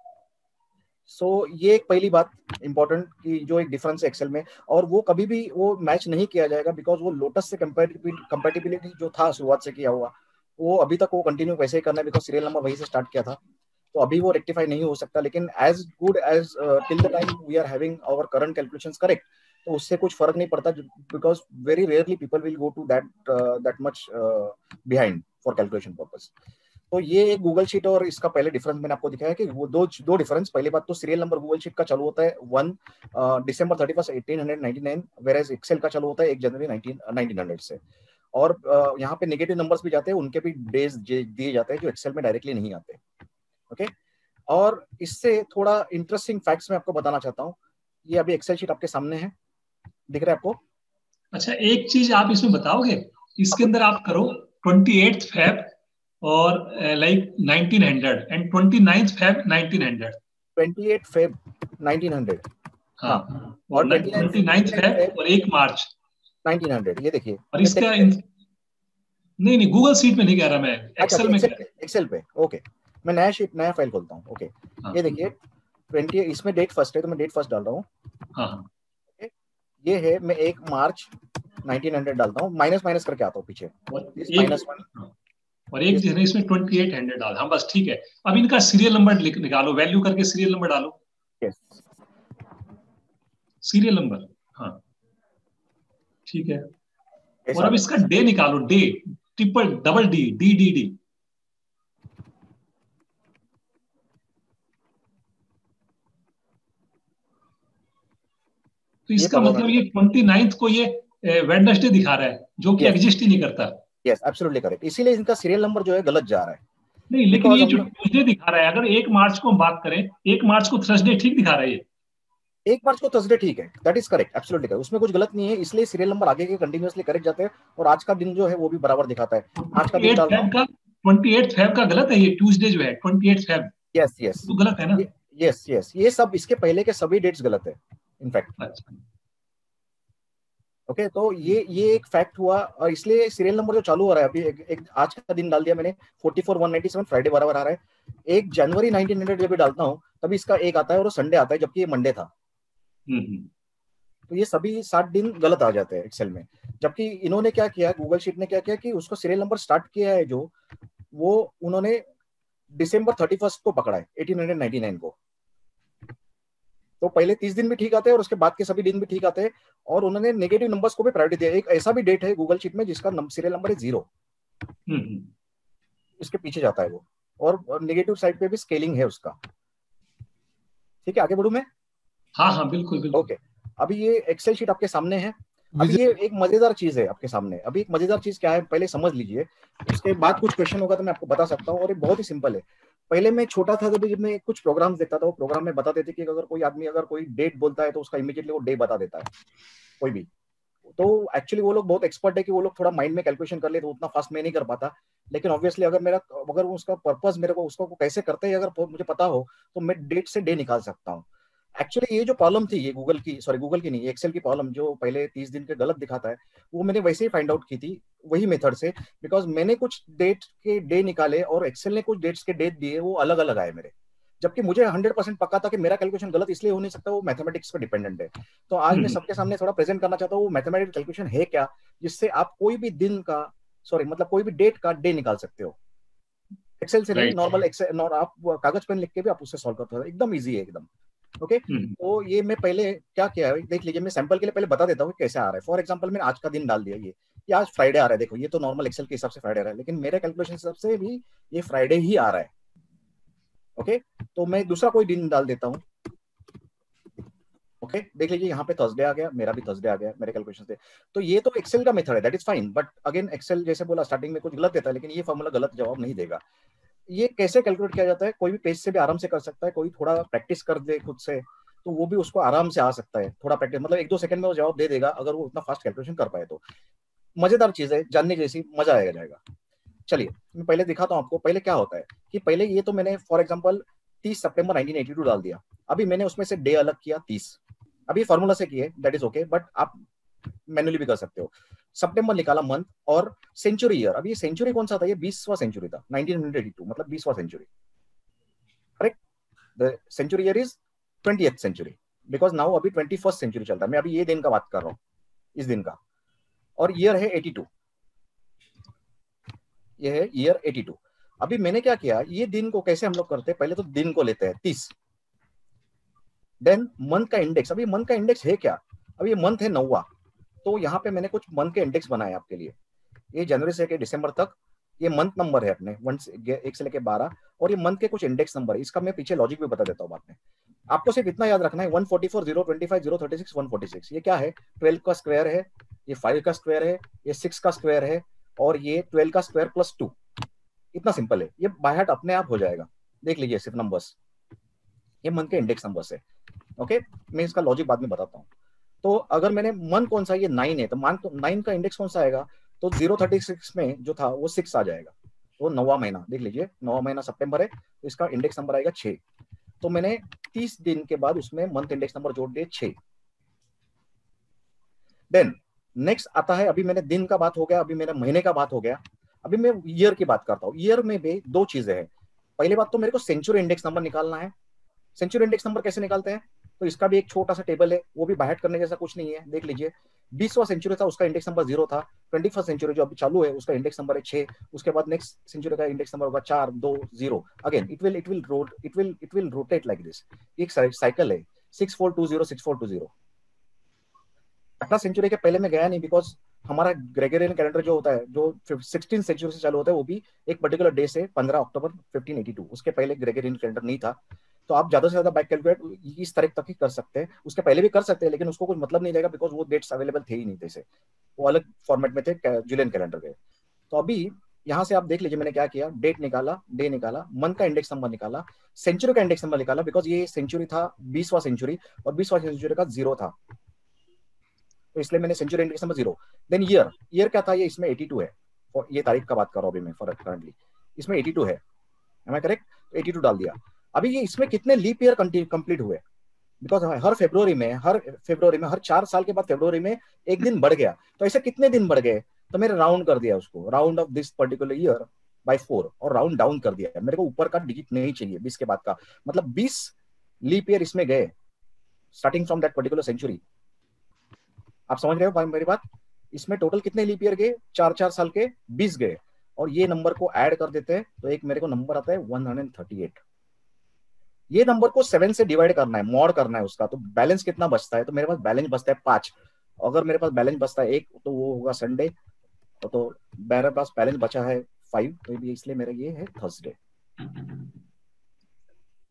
सो so, ये एक पहली बात इंपॉर्टेंट कि जो एक डिफरेंस है एक्सेल में, और वो कभी भी वो मैच नहीं किया जाएगा, बिकॉज वो लोटस से कंपैटिबिलिटी जो था शुरुआत से किया हुआ वो अभी तक वो कंटिन्यू वैसे ही करना है, बिकॉज सीरियल नंबर वहीं से स्टार्ट किया था, तो अभी वो रेक्टिफाई नहीं हो सकता। लेकिन as good as till the time we are having our current calculations correct, तो उससे कुछ फर्क नहीं पड़ता, because very rarely people will go to that that much behind for calculation purpose. तो ये एक गूगल शीट और इसका पहले डिफरेंस मैंने आपको दिखाया कि वो दो दो डिफरेंस। पहली बात तो सीरियल नंबर गूगल शीट का चालू होता है वन दिसंबर thirty first eighteen ninety nine, whereas Excel का चालू होता है एक जनवरी नाइनटीन हंड्रेड से। और uh, यहाँ पे नेगेटिव नंबर्स भी जाते हैं, उनके भी डेज दिए जाते हैं जो एक्सेल में डायरेक्टली नहीं आते। Okay okay? और इससे थोड़ा इंटरेस्टिंग फैक्ट्स मैं आपको बताना चाहता हूँ। ये अभी एक्सेल शीट आपके सामने है, दिख रहा है आपको? अच्छा, एक चीज आप इसमें बताओगे, इसके अंदर आप करो ट्वेंटी एट फेब और like nineteen hundred and twenty ninth Feb nineteen hundred, twenty eight Feb nineteen hundred, हाँ, और ट्वेंटी नाइन्थ फेब और एक मार्च नाइनटीन हंड्रेड। ये देखिए, और इसका इन... नहीं नहीं गूगल शीट में नहीं कह रहा मैं, एक्सेल में, एक्सेल पे। ओके, मैं नया शीट नया फाइल खोलता हूँ। ओके, ये देखिए ट्वेंटी, इसमें डेट फर्स्ट है तो मैं डेट फर्स्ट डाल रहा हूँ। हाँ, ये है, मैं एक मार्च नाइनटीन हंड्रेड डालता हूँ, माइनस माइनस करके आता हूँ पीछे, माइनस वन, और एक जो है इसमें ट्वेंटी एट हंड्रेड डाल। हाँ बस ठीक है। अब इनका सीरियल नंबर निकालो, वैल्यू करके सीरियल नंबर डालो। यस, सीरियल नंबर, हाँ ठीक है। और अब इसका डे निकालो, day triple double D D D D तो इसका मतलब ये ट्वेंटी नाइन्थ को ये वेडनेसडे दिखा रहा है, जो कि एग्जिस्ट ही नहीं करता। Yes, absolutely correct. इसीलिए इनका सीरियल नंबर जो है गलत जा रहा है। नहीं, लेकिन ये जो ट्यूसडे दिखा रहा है, अगर एक मार्च को हम बात करें, एक मार्च को थर्सडे ठीक दिखा रहा है। ये एक मार्च को थर्सडे ठीक है, that is correct, absolutely correct, उसमें कुछ गलत नहीं है। इसलिए सीरियल नंबर आगे के कंटिन्यूअसली करेक्ट जाते हैं, और आज का दिन जो है वो भी बराबर दिखाता है। आज का दिन डाल रहा हूं, ट्वेंटी एट फेब का गलत है, ये ट्यूसडे जो है twenty eight Feb. Yes yes, तो गलत है ना? यस यस, ये सब इसके पहले के सभी डेट्स गलत है इनफैक्ट। अच्छा, ओके okay, तो ये ये एक फैक्ट हुआ, और इसलिए सीरियल नंबर जो चालू हो रहा है अभी, एक, एक आज का दिन डाल दिया मैंने forty four one ninety seven, Friday बराबर आ रहा है। एक जनवरी नाइनटीन हंड्रेड जब भी डालता हूँ तभी इसका एक आता है और वो संडे आता है, जबकि ये मंडे था। तो ये सभी सात दिन गलत आ जाते हैं एक्सेल में। जबकि इन्होंने क्या किया, गूगल शीट ने क्या किया कि उसको सीरियल नंबर स्टार्ट किया है जो, वो उन्होंने दिसंबर थर्टी फर्स्ट को पकड़ा है एटीन नाइंटी नाइन को। तो पहले तीस दिन भी ठीक आते हैं और उसके बाद के सभी दिन भी ठीक आते हैं, और उन्होंने नेगेटिव नंबर्स को भी प्रायोरिटी दिया। एक ऐसा भी डेट है गूगल शीट में जिसका सीरियल नंबर है जीरो, इसके पीछे जाता है वो, और नेगेटिव साइड पे भी स्केलिंग है उसका। ठीक है, आगे बढ़ू मैं? हाँ हाँ बिल्कुल बिल्कुल। ओके, अभी ये एक्सेल शीट आपके सामने है। अभी ये एक मजेदार चीज है आपके सामने। अभी एक मजेदार चीज क्या है पहले समझ लीजिए, उसके बाद कुछ क्वेश्चन होगा तो मैं आपको बता सकता हूँ। और ये बहुत ही सिंपल है। पहले मैं छोटा था तब जब मैं कुछ प्रोग्राम्स देखता था, वो प्रोग्राम में बता देते कि अगर कोई आदमी अगर कोई डेट बोलता है तो उसका इमीडिएटली वो डे बता देता है कोई भी। तो एक्चुअली वो लोग बहुत एक्सपर्ट है कि वो लोग थोड़ा माइंड में कैलकुलेशन कर ले, तो उतना फास्ट मैं नहीं कर पाता। लेकिन ऑब्वियसली अगर मेरा अगर उसका पर्पस मेरे को उसको कैसे करते हैं अगर मुझे पता हो तो मैं डेट से डे निकाल सकता हूँ। एक्चुअली ये जो प्रॉब्लम थी, ये गूगल की सॉरी गूगल की नहीं, एक्सेल की प्रॉब्लम जो पहले तीस दिन के गलत दिखाता है, वो मैंने वैसे ही फाइंड आउट की थी वही मेथड से। बिकॉज मैंने कुछ डेट के डे निकाले और एक्सेल ने कुछ डेट्स के डेट दिए, वो अलग अलग आए मेरे। जबकि मुझे हंड्रेड परसेंट पक्का था कि मेरा कैलकुलेशन गलत इसलिए हो नहीं सकता, वो मैथमेटिक्स पर डिपेंडेंट है। तो आज मैं सबके सामने थोड़ा प्रेजेंट करना चाहता हूँ वो मैथमेटिकल कैलकुलेशन है क्या, जिससे आप कोई भी दिन का सॉरी मतलब कोई भी डेट का डे निकाल सकते हो। एक्सेल से नहीं, नॉर्मल एक्सेल और आप कागज पेन लिख के भी आप उससे सॉल्व करते हो, एकदम ईजी है एकदम। Okay okay? तो ये मैं पहले क्या किया है देख लीजिए, मैं सैंपल के लिए पहले बता देता हूँ कैसे आ रहा है। फॉर एग्जांपल मैंने आज का दिन डाल दिया, ये ये आज फ्राइडे आ रहा है। देखो ये तो नॉर्मल एक्सेल के हिसाब से फ्राइडे आ रहा है, लेकिन मेरे कैलकुलेशन हिसाब से भी ये फ्राइडे ही आ रहा है। Okay okay? तो मैं दूसरा कोई दिन डाल देता हूँ। Okay okay? देख लीजिए यहाँ पे थर्सडे आ गया, मेरा भी थर्सडे आ गया मेरे कैलकुलेशन से। तो ये तो एक्सेल का मेथड है, that is fine. But again Excel जैसे बोला स्टार्टिंग में कुछ गलत देता है, लेकिन ये फॉर्मूला गलत जवाब नहीं देगा। ये कैसे कैलकुलेट किया जाता है, कोई भी पेज से भी आराम से कर सकता है, कोई थोड़ा प्रैक्टिस कर दे खुद से तो वो भी उसको आराम से आ सकता है। थोड़ा प्रैक्टिस मतलब एक दो सेकंड में वो जवाब दे देगा अगर वो उतना फास्ट कैलकुलेशन कर पाए तो। मजेदार चीज है, जानने जैसी, मजा आएगा जाएगा। चलिए मैं पहले दिखाता हूँ आपको पहले क्या होता है कि पहले ये तो मैंने फॉर एग्जांपल तीस सितंबर नाइनटीन एटी टू डाल दिया। अभी मैंने उसमें से डे अलग किया तीस, अभी फॉर्मूला से किए दैट इज ओके, बट आप मैन्युअली भी कर सकते हो। सितंबर निकाला मंथ और सेंचुरी ईयर। अभी सेंचुरी कौन सा था, ये बीसवां सेंचुरी था, नाइनटीन एटी टू मतलब बीसवां century, correct. The century year is twentieth century because now अभी ट्वेंटी फर्स्ट सेंचुरी चल रहा है। मैं अभी ये दिन का बात कर रहा हूँ, इस दिन का। और ईयर है एटी टू, ये है ईयर एटी टू। अभी मैंने क्या किया, ये दिन को कैसे हम लोग करते हैं, पहले तो दिन को लेते हैं तीस, देन मंथ का इंडेक्स। अभी मंथ का इंडेक्स है क्या, अभी ये मंथ है नौवा, तो यहाँ पे मैंने कुछ मंथ के इंडेक्स बनाए आपके लिए। ये जनवरी से लेकर दिसंबर तक ये मंथ नंबर है अपने वन से एक से लेकर बारह, और ये मंथ के कुछ इंडेक्स नंबर है। इसका मैं पीछे लॉजिक भी बता देता हूँ बाद में। आपको सिर्फ इतना याद रखना है one forty four, zero twenty five, zero thirty six, one forty six. ये क्या है, ट्वेल्व का स्क्वायर है, ये फाइव का स्क्वायर है, ये सिक्स का स्क्वायर है, और ये ट्वेल्व का स्क्वायर प्लस टू। इतना सिंपल है, ये बाय हार्ट अपने आप हो जाएगा। देख लीजिए सिर्फ नंबर्स, ये मंथ के इंडेक्स नंबर्स है। ओके, मैं इसका लॉजिक बाद में बताता हूँ। तो अगर मैंने मंथ कौन सा, ये नाइन है, तो मान तो नाइन का इंडेक्स कौन सा आएगा, तो ज़ीरो थर्टी सिक्स में जो था वो सिक्स आ जाएगा। तो नौवा महीना देख लीजिए, नौवा महीना सितंबर है, तो इसका इंडेक्स नंबर आएगा छह। तो मैंने तीस दिन के बाद उसमें मंथ इंडेक्स नंबर जोड़ दिए छह। देन नेक्स्ट आता है, अभी मैंने दिन का बात हो गया, अभी मेरा महीने का बात हो गया, अभी मैं ईयर की बात करता हूँ। ईयर में भी दो चीजें हैं। पहली बात तो मेरे को सेंचुरी इंडेक्स नंबर निकालना है। सेंचुरी इंडेक्स नंबर कैसे निकालते हैं, तो इसका भी एक छोटा सा टेबल है, वो भी बाहर करने जैसा कुछ नहीं है। देख लीजिए, बीसवां सेंचुरी था उसका इंडेक्स नंबर जीरो था, ट्वेंटी फर्स्ट सेंचुरी जो अभी चालू है उसका इंडेक्स नंबर है छह, उसके बाद नेक्स्ट सेंचुरी का इंडेक्स नंबर होगा चार, दो, zero. Again it will it will rote it will it will rotate like this. एक साइकिल है, six four two zero, six four two zero. अठारह सेंचुरी के पहले में गया नहीं, बिकॉज हमारा ग्रेगोरियन कैलेंडर जो होता है, जो सिक्सटीन सेंचुरी से चालू होता है, वो भी एक पर्टिकुलर डे से पंद्रह अक्टूबर फिफ्टीन एटी टू, उसके पहले ग्रेगोरियन कैलेंडर नहीं था। तो आप ज्यादा से ज्यादा बैक कैलकुलेट इस तारीख तक ही कर सकते हैं, उसके पहले भी कर सकते हैं, लेकिन उसको कुछ मतलब नहीं रहेगा, बिकॉज वो डेट्स अवेलेबल थे ही नहीं थे, वो अलग फॉर्मेट में थे जूलियन कैलेंडर के। तो अभी यहाँ से आप देख लीजिए मैंने क्या किया, डेट निकाला, डे निकाला, मंथ का इंडेक्स नंबर निकाला, सेंचुरी का इंडेक्स नंबर निकाला, बिकॉज ये सेंचुरी था बीसवां सेंचुरी और बीसवां सेंचुरी का जीरो था, तो इसलिए मैंने century index number zero. Then year, year क्या था, ये इसमें एटी टू है, और ये तारीख का बात कर रहा हूँ अभी मैं फॉर करंटली, इसमें एटी टू है, एम आई करेक्ट, तो एटी टू डाल दिया। अभी ये इसमें कितने लीप ईयर कंप्लीट हुए, बिकॉज हर फरवरी में हर फरवरी में हर चार साल के बाद फरवरी में एक दिन बढ़ गया, तो ऐसे कितने दिन बढ़ गए, तो मैंने राउंड कर दिया उसको, round off this particular year by four, और राउंड डाउन कर दिया। मेरे को ऊपर का डिजिट नहीं चाहिए बीस के बाद का, मतलब बीस लीप ईयर इसमें गए starting from that particular century. आप समझ रहे हो मेरी बात, इसमें टोटल कितने लीप ईयर गए, चार चार साल के बीस गए, और ये नंबर को ऐड कर देते हैं तो एक मेरे को नंबर आता है वन हंड्रेड थर्टी एट। ये नंबर को सेवन से डिवाइड करना है, मॉड करना है उसका, तो बैलेंस कितना बचता है, तो मेरे पास बैलेंस बचता है पांच। अगर मेरे पास बैलेंस बचता है एक, तो वो होगा संडे, तो, तो मेरे पास बैलेंस बचा है फाइव, तो इसलिए मेरा ये है थर्सडे।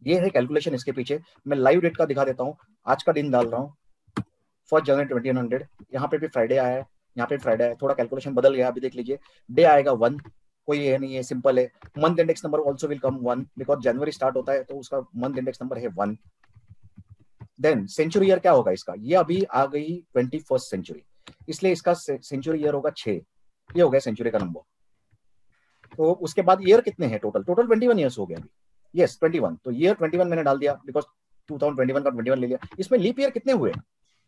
ये है कैलकुलेशन इसके पीछे। मैं लाइव डेट का दिखा देता हूँ, आज का दिन डाल रहा हूँ, फर्स्ट जनवरी ट्वेंटी हंड्रेड। यहाँ पे भी फ्राइडे आया है, यहाँ पे फ्राइडे है, थोड़ा कैलकुलेशन बदल गया, अभी देख लीजिए। डे आएगा वन, कोई ये नहीं है, सिंपल है। Month index number also will come one, because जनवरी स्टार्ट होता है तो उसका मंथ इंडेक्स नंबर है वन। देन सेंचुरी ईयर क्या होगा इसका, ये अभी आ गई ट्वेंटी फर्स्ट सेंचुरी, इसलिए इसका सेंचुरी ईयर होगा छह, ये हो गया सेंचुरी का नंबर। तो उसके बाद ईयर कितने हैं total, total twenty one years हो गया अभी, यस ट्वेंटी वन। तो ईयर ट्वेंटी वन मैंने डाल दिया because two thousand twenty one का ट्वेंटी वन ले लिया। इसमें लीप ईयर कितने हुए,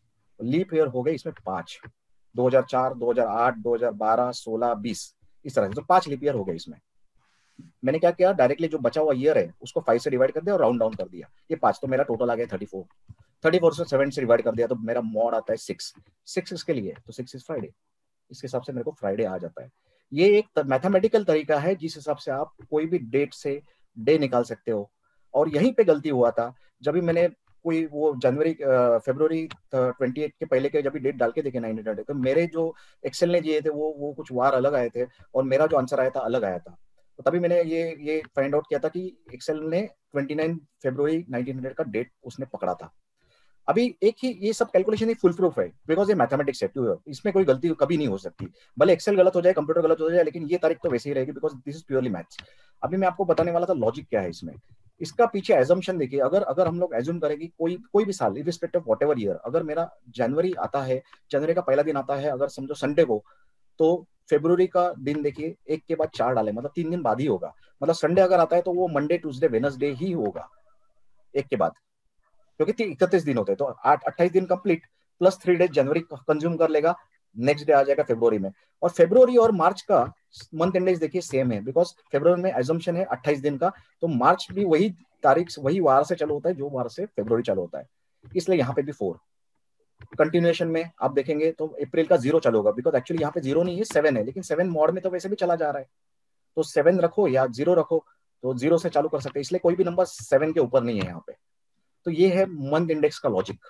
लीप ईयर हो गए इसमें पांच, दो हज़ार चार, दो हज़ार आठ, दो हज़ार बारह, सोलह, बीस, इस तरह से, तो पांच लीप ईयर हो गए इसमें। मैंने क्या किया, डायरेक्टली जो बचा हुआ ईयर है उसको फाइव से डिवाइड कर दिया और राउंड डाउन कर दिया, ये पांच, तो मेरा टोटल आ गया थर्टी फोर। थर्टी फोर से सेवन से डिवाइड कर दिया तो मेरा मॉड आता है सिक्स, सिक्स इसके लिए, तो सिक्स इज फ्राइडे, इसके हिसाब से मेरे को फ्राइडे आ जाता है। ये एक मैथमेटिकल तरीका है जिस हिसाब से आप कोई भी डेट से डे निकाल सकते हो। और यहीं पे गलती हुआ था, जब भी मैंने कोई वो जनवरी फरवरी ट्वेंटी एट के पहले के जब भी डेट डाल के देखे नाइनटीन हंड्रेड, तो मेरे जो एक्सेल ने दिए थे वो वो कुछ वार अलग आए थे और मेरा जो आंसर आया था अलग आया था। तो तभी मैंने ये ये फाइंड आउट किया था कि एक्सेल ने उनतीस फरवरी नाइनटीन हंड्रेड का डेट उसने पकड़ा था। अभी एक ही ये सब कैलकुलेशन ही फुल प्रूफ है, बिकॉज ये मैथमेटिक्स है, इसमें कोई गलती कभी नहीं हो सकती। भले एक्सेल गलत हो जाए, कंप्यूटर गलत हो जाए, लेकिन ये तारीख तो वैसे ही रहेगी because this is purely maths. अभी मैं आपको बताने वाला था लॉजिक क्या है इसमें। इसका पीछे एजम्पशन देखिए, अगर अगर हम लोग एज्यूम करें कि कोई कोई भी साल इररिस्पेक्टिव ऑफ व्हाटएवर ईयर, अगर मेरा जनवरी आता है, जनवरी का पहला दिन आता है अगर समझो संडे को, तो फेब्रुवरी का दिन देखिए एक के बाद चार डाले, मतलब तीन दिन बाद ही होगा। मतलब संडे अगर आता है तो वो मंडे, ट्यूसडे, वेडनेसडे ही होगा एक के बाद, क्योंकि इकतीस दिन होते हैं तो आठ अट्ठाईस दिन कंप्लीट प्लस थ्री डेज जनवरी कंज्यूम कर लेगा, नेक्स्ट डे आ जाएगा फेब्रुवरी में। और फेब्रुवरी और मार्च का मंथ इंडेक्स देखिए सेम है, बिकॉज फेब्रुवरी में एजम्पशन है अट्ठाईस दिन का, तो मार्च भी वही तारीख वही वार से चालू होता है जो वार से फेब्रुवरी चालू होता है, इसलिए यहाँ पे भी फोर। कंटिन्यूएशन में आप देखेंगे तो अप्रैल का जीरो चालू होगा, बिकॉज एक्चुअली यहाँ पे जीरो नहीं है सेवन है, लेकिन सेवन मॉड में तो वैसे भी चला जा रहा है, तो सेवन रखो या जीरो रखो, तो जीरो से चालू कर सकते हैं, इसलिए कोई भी नंबर सेवन के ऊपर नहीं है यहाँ पे। तो ये है मंथ इंडेक्स का logic.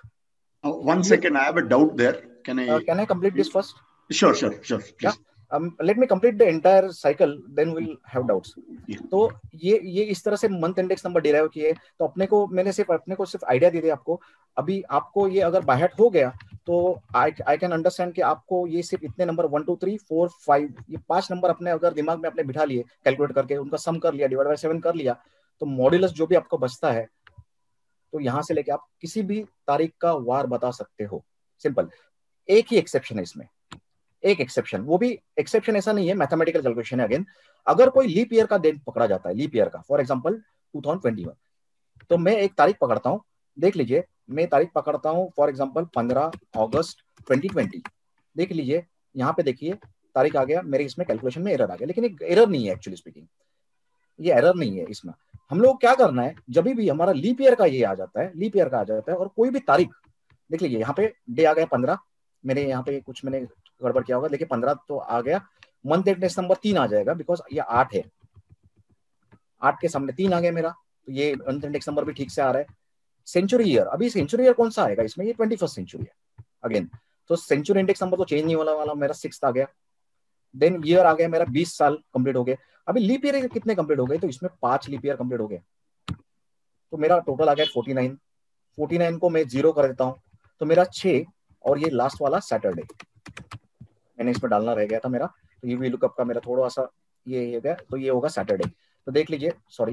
One second, I have a doubt there. Can I? Uh, can I complete this first? Sure, sure, sure. Please. Yeah. Um, let me complete the entire cycle, then we'll have doubts. Yeah. तो ये ये इस तरह से month index number derive किए, तो अपने को मैंने सिर्फ अपने को सिर्फ आइडिया दे दिया आपको। अभी आपको ये अगर बाय हार्ट हो गया तो आई आई कैन अंडरस्टैंड कि आपको ये सिर्फ इतने number one two three four five ये पांच नंबर अपने अगर दिमाग में अपने बिठा लिए, कैलकुलेट करके उनका सम कर लिया, डिवाइड बाय सेवन कर लिया, तो मॉड्यूलस जो भी आपको बचता है तो यहां से लेके आप किसी भी तारीख का वार बता सकते हो, सिंपल। एक ही एक्सेप्शन है इसमें, एक एक्सेप्शन, वो भी एक्सेप्शन ऐसा नहीं है, मैथमेटिकल कैलकुलेशन है अगेन। अगर कोई लीप ईयर का डेट पकड़ा जाता है, लीप ईयर का, for example two thousand twenty one, तो मैं एक तारीख पकड़ता हूं, देख लीजिए मैं तारीख पकड़ता हूं फॉर एग्जांपल पंद्रह अगस्त ट्वेंटी ट्वेंटी, देख लीजिए यहाँ पे देखिए तारीख आ गया मेरे, इसमें कैलकुलेशन में एरर आ गया, लेकिन एक एरर नहीं है एक्चुअली स्पीकिंग, ये एरर नहीं है इसमें। हम लोग क्या करना है, जब भी हमारा लीप ईयर का ये आ जाता है, लीप ईयर का आ जाता है और कोई भी तारीख, देख लीजिए यहाँ पे डे आ गया पंद्रह, मेरे यहाँ पे कुछ मैंने गड़बड़ किया होगा, देखिए पंद्रह तो आ गया, मंथ इंडेक्स नंबर तीन आ जाएगा बिकॉज ये आठ है, आठ के सामने तीन आ गया मेरा, तो ये मंथ इंडेक्स नंबर भी ठीक से आ रहा है। सेंचुरी ईयर, अभी सेंचुरी ईयर कौन सा आएगा इसमें, ये ट्वेंटी फर्स्ट सेंचुरी है अगेन, तो सेंचुरी इंडेक्स नंबर तो चेंज नहीं होने वाला, मेरा सिक्स आ गया। देन ईयर आ गया मेरा बीस साल कंप्लीट हो गए। अभी लीप ईयर कितने कंप्लीट हो गए, तो इसमें पांच लीप ईयर कंप्लीट हो गए, तो मेरा टोटल आ गया फोर्टी नाइन। फोर्टी नाइन को मैं जीरो कर देता हूं तो मेरा छह, और ये लास्ट वाला सैटरडे मैंने इसमें डालना रह गया था मेरा, तो ये वी लुकअप का मेरा थोड़ा सा ये ये गया, तो ये होगा सैटरडे। तो देख लीजिए, सॉरी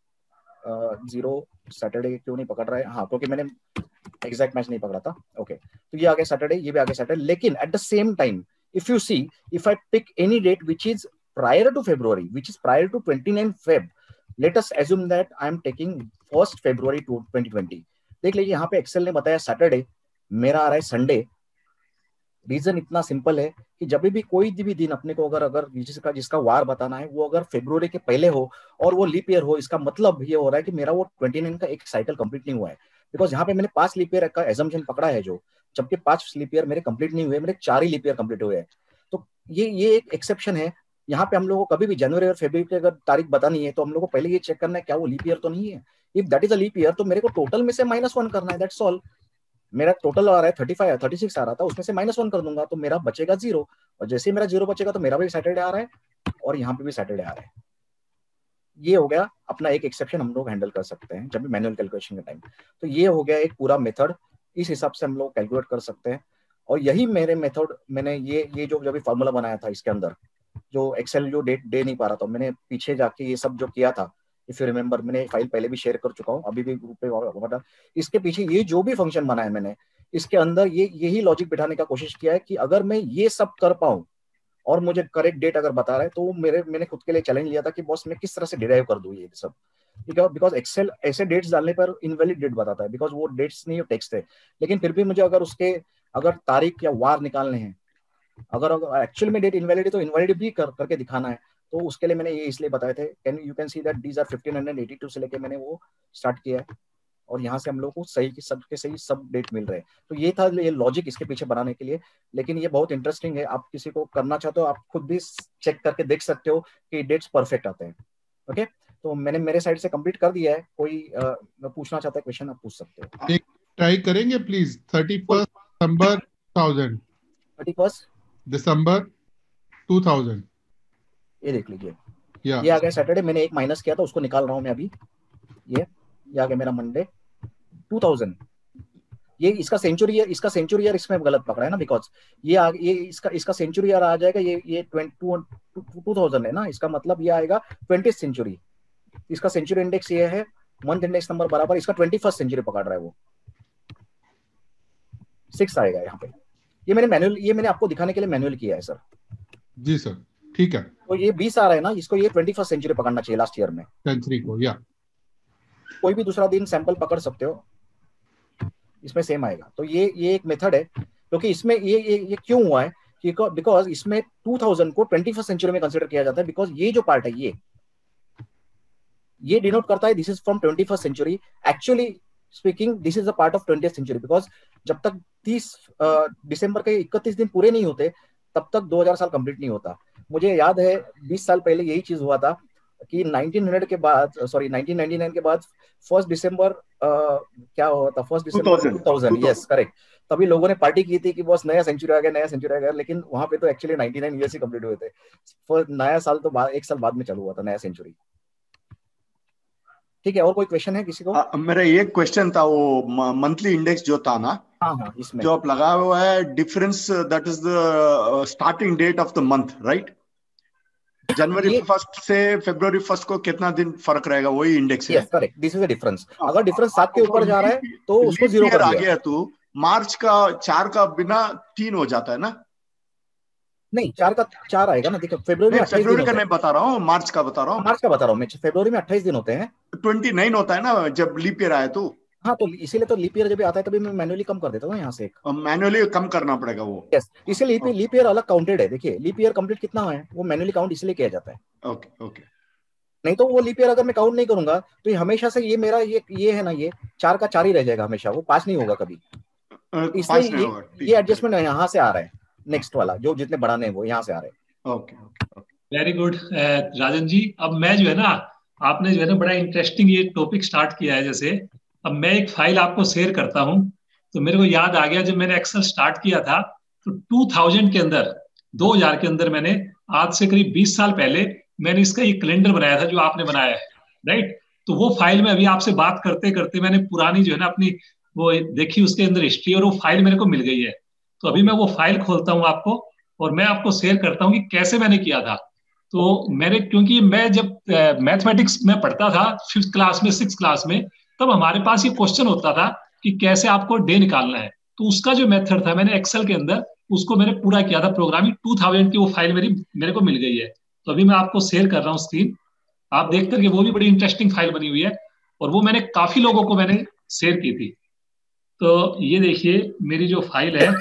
जीरो सैटरडे क्यों नहीं पकड़ रहा है, हाँ क्योंकि मैंने एग्जैक्ट मैच नहीं पकड़ा था। ओके, तो ये आ गया सैटरडे, ये भी आ गया सैटरडे, लेकिन at the same time if you see, if I pick any date which is prior to February, which is prior to twenty-nine Feb, let us assume that I am taking first February to twenty twenty. देख लीजिए यहाँ पे Excel ने बताया Saturday, मेरा आ रहा है Sunday. Reason इतना सिंपल है कि जब भी कोई भी दिन अपने को अगर अगर जिसका जिसका वार बताना है वो अगर फेब्रुवरी के पहले हो और वो लीप ईयर हो, इसका मतलब ये हो रहा है कि मेरा वो उनतीस का एक साइकिल कंप्लीट नहीं हुआ है, बिकॉज यहाँ पे मैंने पांच लीप ईयर का एजम्पशन पकड़ा है जो, जबकि पांच लीप ईयर मेरे कंप्लीट नहीं हुए, मेरे चार ही लीप ईयर कंप्लीट हुए हैं। तो ये ये एक एक्सेप्शन है। यहाँ पे हम लोगों को कभी भी जनवरी और फरवरी की अगर तारीख बतानी है तो हम लोग को पहले ये चेक करना है क्या वो लीप ईयर तो नहीं है। If that is a leap year तो मेरे को टोटल में से माइनस वन करना है, दैट्स ऑल। मेरा टोटल आ रहा है थर्टी फाइव थर्टी सिक्स आ रहा था, उसमें से माइनस वन कर दूंगा तो मेरा बचेगा जीरो, और जैसे ही मेरा जीरो बचेगा तो मेरा भी सैटरडे आ रहा है और यहाँ पे भी सैटरडे आ रहा है। ये हो गया अपना एक एक्सेप्शन हम लोग हैंडल कर सकते हैं जब भी मैनुअल कैलकुलेशन के टाइम। तो ये हो गया एक पूरा मेथड, इस हिसाब से हम लोग कैलकुलेट कर सकते हैं। और यही मेरे मेथड, मैंने ये ये जो जब भी फार्मूला बनाया था इसके अंदर, जो एक्सेल जो डेट दे नहीं पा रहा था, मैंने पीछे जाके ये सब जो किया था, इफ यू रिमेंबर, मैंने फाइल पहले भी शेयर कर चुका हूँ, अभी भी ग्रुप पे। इसके पीछे ये जो भी फंक्शन बनाया मैंने, इसके अंदर ये यही लॉजिक बिठाने का कोशिश किया है कि अगर मैं ये सब कर पाऊँ और मुझे करेक्ट डेट अगर बता रहा है, तो मेरे मैंने खुद के लिए चैलेंज लिया था कि बॉस मैं किस तरह से डिराइव कर दूं ये सब, बिकॉज एक्सेल ऐसे डेट्स डालने पर इनवैलिड डेट बताता है, बिकॉज वो डेट्स नहीं, टेक्स्ट है। लेकिन फिर भी मुझे अगर उसके अगर तारीख या वार निकालने हैं, अगर एक्चुअल में डेट इनवैलिड है तो इनवैलिड भी कर, करके दिखाना है, तो उसके लिए मैंने ये इसलिए बताए थे। Can you can see that these are fifteen eighty two से लेके मैंने वो स्टार्ट किया है, और यहाँ से हम लोग को सही की सब के सही सब डेट मिल रहे हैं। तो ये था ये लॉजिक इसके पीछे बनाने के लिए। लेकिन ये बहुत इंटरेस्टिंग है, आप किसी को करना चाहते हो आप खुद भी चेक करके देख सकते हो कि डेट्स परफेक्ट आते हैं। ओके, तो मैंने मेरे साइड से कंप्लीट कर दिया है। कोई आ, पूछना चाहता है क्वेश्चन, आप पूछ सकते हो। एक ट्राई करेंगे please. Thirty first December thousand thirty first December two thousand, ये देख लीजिए। या ये आ गया सैटरडे, मैंने एक माइनस किया था, उसको निकाल रहा हूँ मैं अभी। ये ये आ गया मेरा मंडे टू थाउजेंड। ये इसका सेंचुरी ईयर, इसका सेंचुरी ईयर इसमें गलत पकड़ा है ना, बिकॉज ये आ, ये इसका इसका सेंचुरी ईयर आ जाएगा, ये ये टू थाउजेंड है ना, इसका मतलब ये आएगा ट्वेंटी सेंचुरी। इसका सेंचुरी इंडेक्स ये है, मंथ इंडेक्स नंबर बराबर इसका ट्वेंटी फर्स्ट सेंचुरी पकड़ रहा है, वो सिक्स आएगा यहाँ पे। ये मैंने मैनुअल, ये मैंने आपको दिखाने के लिए मैनुअल किया है सर। जी सर, ठीक है। तो ये बीस आ रहा है ना, इसको ये ट्वेंटी फर्स्ट सेंचुरी पकड़ना चाहिए लास्ट ईयर में, सेंचुरी को। या कोई भी दूसरा दिन सैंपल पकड़ सकते हो, इसमें सेम आएगा। तो ये ये एक मेथड है, क्योंकि इसमें ये ये ये क्यों हुआ है, बिकॉज इसमें टू थाउजेंड को ट्वेंटी फर्स्ट सेंचुरी में कंसीडर किया जाता है, बिकॉज ये जो पार्ट है ये ये डिनोट करता है this is from twenty first century. Actually speaking this is a part of twentieth century, because जब तक तीस दिसंबर के इकतीस दिन पूरे नहीं होते तब तक दो हज़ार साल कंप्लीट नहीं होता। मुझे याद है बीस साल पहले यही चीज हुआ था कि नाइनटीन हंड्रेड के बाद, सॉरी नाइनटीन नाइंटी नाइन के बाद फर्स्ट दिसंबर क्या हुआ था, first December two thousand, yes correct. तभी लोगों ने पार्टी की थी कि बस नया सेंचुरी आ गया, नया सेंचुरी आ गया, लेकिन वहां पे तो एक्चुअली नाइंटी नाइन ईयर्स ही कंप्लीट हुए थे। फर्स्ट नया साल तो बाद, एक साल बाद में चालू हुआ था नया सेंचुरी। ठीक है, और कोई क्वेश्चन है किसी को? आ, मेरा एक क्वेश्चन था, वो मंथली इंडेक्स जो था ना, हाँ हाँ, इसमें जो आप लगाया हुआ है difference, that is the starting date of the month, right? January first से फरवरी फर्स्ट को कितना दिन फर्क रहेगा, वही इंडेक्स है। Yes correct, this is the difference. अगर डिफरेंस सात के ऊपर जा रहा है तो उसको जीरो कर आ गया, तो मार्च का चार का बिना तीन हो जाता है ना? नहीं, चार का चार आएगा ना। देखो फरवरी में फरवरी का नहीं बता रहा हूँ, मार्च का बता रहा हूँ। मार्च का बता रहा हूँ मैं, फरवरी में अट्ठाईस दिन होते हैं, ट्वेंटी नाइन होता है ना जब लीप ईयर आए तो। हाँ, तो इसीलिए तो लीप ईयर जब आता है तभी मैं मैनुअली कम कर देता हूँ यहाँ से, एक मैनुअली कम करना पड़ेगा वो। यस, इसीलिए लीप ईयर अलग काउंटेड है। देखिए लीप ईयर कंप्लीट कितना है वो मैनुअली काउंट इसलिए किया जाता है। ओके ओके, नहीं तो वो लीप ईयर अगर मैं काउंट नहीं करूंगा तो ये हमेशा से ये मेरा ये ये है ना, ये चार का चार ही रह जाएगा हमेशा, वो पांच नहीं होगा कभी। इसलिए ये, ये एडजस्टमेंट यहाँ से आ रहा है, नेक्स्ट वाला जो जितने बढ़ाने हैं वो यहाँ से आ रहे हैं। Okay okay, very good Rajan ji. अब मैं जो है ना, आपने जो है ना बड़ा इंटरेस्टिंग ये टॉपिक स्टार्ट किया है। जैसे अब मैं एक फाइल आपको शेयर करता हूँ, तो मेरे को याद आ गया जब मैंने एक्सेल स्टार्ट किया था तो टू थाउजेंड के अंदर, दो हज़ार के अंदर, मैंने आज से करीब बीस साल पहले मैंने इसका एक कैलेंडर बनाया था जो आपने बनाया है, राइट? तो वो फाइल में अभी आपसे बात करते करते मैंने पुरानी जो है ना अपनी वो देखी, उसके अंदर हिस्ट्री, और वो फाइल मेरे को मिल गई है। तो अभी मैं वो फाइल खोलता हूँ आपको और मैं आपको शेयर करता हूँ कि कैसे मैंने किया था। तो मैंने, क्योंकि मैं जब मैथमेटिक्स में पढ़ता था फिफ्थ क्लास में, सिक्स क्लास में, तब हमारे पास ये क्वेश्चन होता था कि कैसे आपको डे निकालना है। तो उसका जो मेथड था मैंने एक्सेल के अंदर उसको मैंने पूरा किया था प्रोग्रामिंग। टू थाउजेंड की वो फाइल मेरी मेरे को मिल गई है। तो अभी मैं आपको शेयर कर रहा हूँ स्क्रीन, आप देख करके, वो भी बड़ी इंटरेस्टिंग फाइल बनी हुई है और वो मैंने काफी लोगों को मैंने शेयर की थी। तो ये देखिए मेरी जो फाइल है,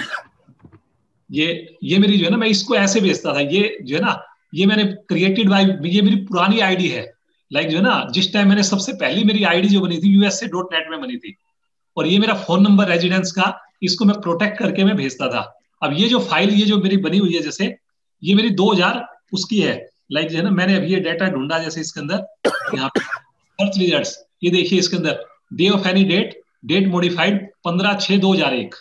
ये ये मेरी जो है ना, मैं इसको ऐसे भेजता था। ये जो है ना, ये मैंने क्रिएटेड बाय, ये मेरी पुरानी आईडी है, लाइक जो है ना, जिस टाइम मैंने सबसे पहली मेरी आईडी जो बनी थी यूएसए डॉट नेट में बनी थी, और ये मेरा फोन नंबर रेजिडेंस का, इसको मैं प्रोटेक्ट करके मैं भेजता था। अब ये जो फाइल ये जो मेरी बनी हुई है, जैसे ये मेरी दो हज़ार उसकी है, लाइक जो है ना, मैंने अभी ये डाटा ढूंढा, जैसे इसके अंदर यहाँ पे सर्च रिजल्ट्स, ये देखिए इसके अंदर day of any date, date modified पंद्रह छह दो हजार एक,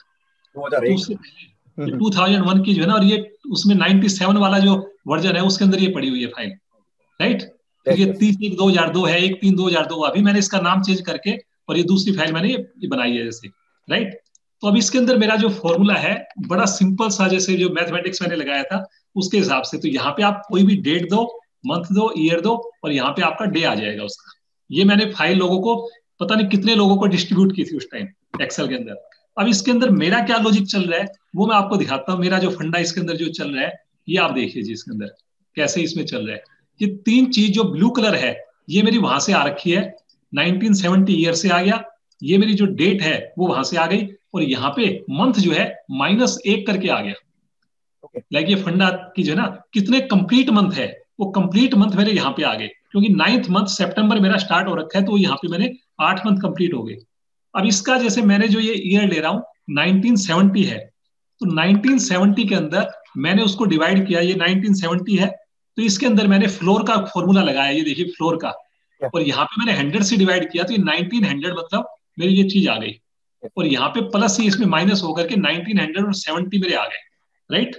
टू थाउजेंड वन की जो है ना, और ये उसमें नाइंटी सेवन वाला जो वर्जन है उसके अंदर ये पड़ी हुई है फाइल, राइट? फिर ये तीस एक दो हजार दो है, एक तीन दो हजार दो, अभी मैंने इसका नाम चेंज करके और ये दूसरी फाइल मैंने ये बनाई है जैसे, राइट। तो अब इसके अंदर मेरा जो फॉर्मूला है बड़ा सिंपल सा, जैसे जो मैथमेटिक्स मैंने लगाया था उसके हिसाब से। तो यहाँ पे आप कोई भी डेट दो, मंथ दो, ईयर दो, और यहाँ पे आपका डे आ जाएगा उसका। ये मैंने फाइल लोगों को, पता नहीं कितने लोगों को डिस्ट्रीब्यूट की थी उस टाइम एक्सेल के अंदर। अब इसके अंदर मेरा क्या लॉजिक चल रहा है वो मैं आपको दिखाता हूँ। मेरा जो फंडा इसके अंदर जो चल रहा है ये आप देखिए जी, इसके अंदर कैसे इसमें चल रहा है। ये तीन चीज जो ब्लू कलर है ये मेरी वहां से आ रखी है, नाइनटीन सेवेंटी ईयर से आ गया। ये मेरी जो डेट है वो वहां से आ गई, और यहाँ पे मंथ जो है माइनस एक करके आ गया। लाइक ये फंडा की जो है ना कितने कंप्लीट मंथ है, वो कंप्लीट मंथ मेरे यहाँ पे आ गए, क्योंकि नाइन्थ मंथ सितंबर मेरा स्टार्ट हो रखा है, तो यहाँ पे मैंने आठ मंथ कंप्लीट हो गए। अब इसका जैसे मैंने जो ये ईयर ले रहा हूँ नाइनटीन सेवेंटी है, तो नाइनटीन सेवेंटी के अंदर मैंने उसको डिवाइड किया, ये नाइनटीन सेवेंटी है, तो इसके अंदर मैंने फ्लोर का फॉर्मूला लगाया, ये देखिए फ्लोर का, और यहाँ पे मैंने हंड्रेड से डिवाइड किया, तो ये नाइनटीन हंड्रेड मतलब मेरी ये चीज आ गई, और यहाँ पे प्लस ही इसमें माइनस होकर के नाइनटीन हंड्रेड और सेवेंटी मेरे आ गए, राइट।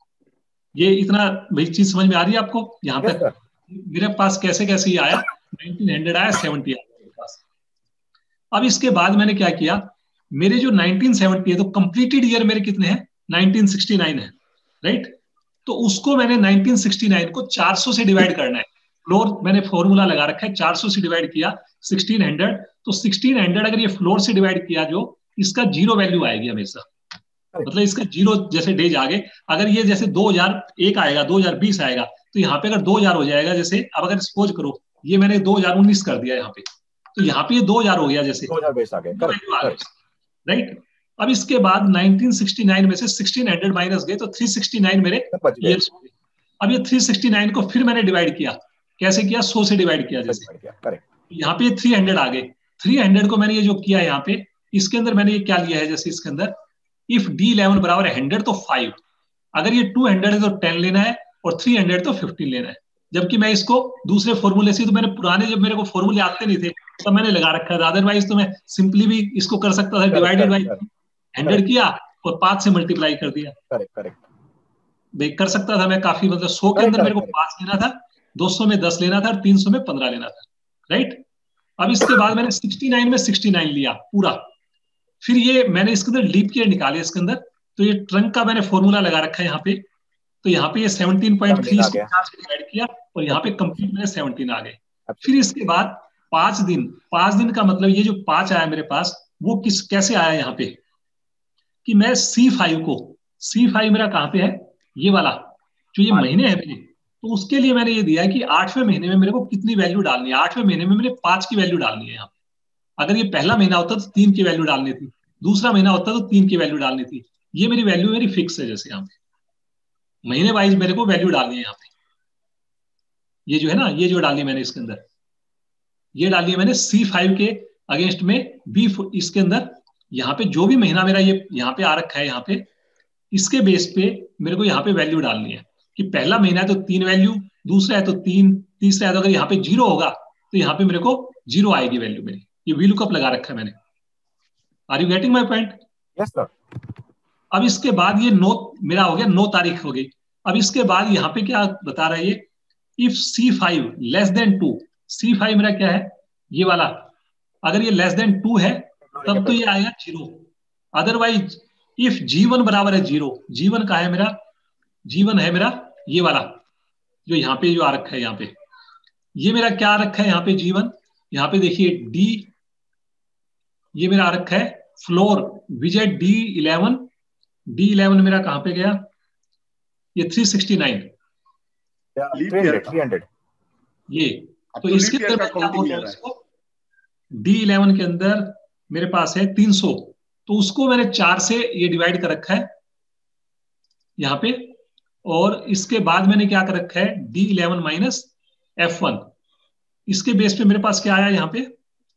ये इतना भाई चीज समझ में आ रही है आपको? यहाँ तक मेरे पास कैसे कैसे ये आया, नाइनटीन हंड्रेड आया, सेवेंटी आया मेरे पास। अब इसके बाद मैंने क्या किया, मेरे जो नाइनटीन सेवेंटी है तो कंप्लीटेड ईयर मेरे कितने हैं, नाइनटीन सिक्सटी नाइन है, राइट। तो उसको मैंने नाइनटीन सिक्सटी नाइन को चार सौ से डिवाइड करना है। फ्लोर मैंने फॉर्मूला लगा रखा है, चार सौ से डिवाइड किया सिक्सटीन हंड्रेड, तो सिक्सटीन हंड्रेड अगर ये फ्लोर से डिवाइड किया जो इसका जीरो वैल्यू आएगी हमेशा, मतलब इसका जीरो जैसे डेज आगे, अगर ये जैसे दो हजार एक आएगा, दो हजार बीस आएगा, तो यहाँ पे अगर दो हजार हो जाएगा, जैसे अब अगर सपोज करो ये मैंने दो हजार उन्नीस कर दिया यहाँ पे, तो यहाँ पे ये दो हजार हो गया, जैसे दो हजार बीस आ गए, राइट। अब इसके बाद नाइनटीन सिक्सटी नाइन में से सिक्सटीन हंड्रेड माइनस गए, तो थ्री सिक्सटी नाइन मेरे ईयर्स हो गए। अब ये थ्री सिक्सटी नाइन को फिर मैंने डिवाइड किया, कैसे किया, सौ से डिवाइड किया जैसे, यहाँ पे थ्री हंड्रेड आ गए। थ्री हंड्रेड को मैंने ये जो किया यहाँ पे, इसके अंदर मैंने ये क्या लिया है, जैसे इसके अंदर इफ डी इलेवन बराबर है हंड्रेड तो फाइव, अगर ये टू हंड्रेड है तो टेन लेना है, और थ्री हंड्रेड तो फिफ्टीन लेना है। जबकि मैं इसको दूसरे फॉर्मूले से, तो मैंने पुराने जब मेरे को फॉर्मूले आते नहीं थे तब तो मैंने लगा रखा था, अदरवाइज तो मैं सिंपली भी इसको कर सकता था, डिवाइडेड बाई हंड्रेड किया और पांच से मल्टीप्लाई कर दिया, करेक्ट करेक्ट कर सकता था मैं काफी, मतलब सौ के अंदर मेरे को पांच लेना था, दो सौ में दस लेना था, और तीन सौ में पंद्रह लेना था, राइट। अब इसके बाद मैंने सिक्सटी नाइन में सिक्सटी नाइन लिया पूरा, फिर ये मैंने इसके अंदर लीप ईयर निकाले इसके अंदर, तो ये ट्रंक का मैंने फॉर्मूला लगा रखा है यहाँ पे, तो यहाँ पे ये सेवनटीन पॉइंट थ्री से डिवाइड किया, और यहाँ पे कंप्लीट मेरे सेवनटीन आ गए। फिर इसके बाद पांच दिन, पांच दिन का मतलब ये जो पांच आया मेरे पास, वो किस कैसे आया यहाँ पे, कि मैं सी फाइव को, सी फाइव मेरा कहाँ पे है, ये वाला जो ये महीने है मेरे, तो उसके लिए मैंने ये दिया है कि आठवें महीने में मेरे को कितनी वैल्यू डालनी है। आठवें महीने में मैंने पांच की वैल्यू डालनी है यहाँ पे। अगर ये पहला महीना होता तो तीन की वैल्यू डालनी थी, दूसरा महीना होता तो तीन की वैल्यू डालनी थी। ये मेरी वैल्यू मेरी फिक्स है, जैसे यहाँ पे महीने वाइज मेरे को वैल्यू डालनी है यहाँ पे। ये जो है ना, ये जो डाली मैंने इसके अंदर, ये डाली है मैंने सी फाइव के अगेंस्ट में बी, इसके अंदर यहाँ पे जो भी महीना मेरा ये यहाँ पे आ रखा है, यहाँ पे इसके बेस पे मेरे को यहाँ पे वैल्यू डालनी है कि पहला महीना है तो तीन वैल्यू, दूसरा है तो तीन, तीसरा है तो अगर यहाँ पे जीरो होगा तो यहाँ पे मेरे को जीरो आएगी वैल्यू मेरी। ये वी लुकअप लगा रखा है मैंने। Are you getting my point? Yes sir. अब इसके बाद ये नौ मेरा हो गया, नौ तारीख हो गई। अब इसके बाद यहाँ पे क्या बता रहा है ये, if C five less than two, C five मेरा क्या है ये वाला, अगर ये लेस देन टू है तब तो ये आएगा zero, otherwise if G one बराबर है जीरो, जी वन का है मेरा, जी वन है मेरा ये वाला जो यहाँ पे जो आ रखा है, यहाँ पे ये मेरा क्या आ रखा है यहाँ पे जी वन, यहाँ पे देखिए डी, ये मेरा आ रखा है floor Vijay D eleven, D eleven मेरा कहाँ पे गया, ये three sixty nine, three hundred ये, तो इसके अंदर क्या बोल रहा हूँ, इसको डी इलेवन के अंदर मेरे पास है तीन सौ, तो उसको मैंने चार से ये डिवाइड कर रखा है यहाँ पे, और इसके बाद मैंने क्या कर रखा है D eleven minus F one, इसके बेस पे मेरे पास क्या आया यहाँ पे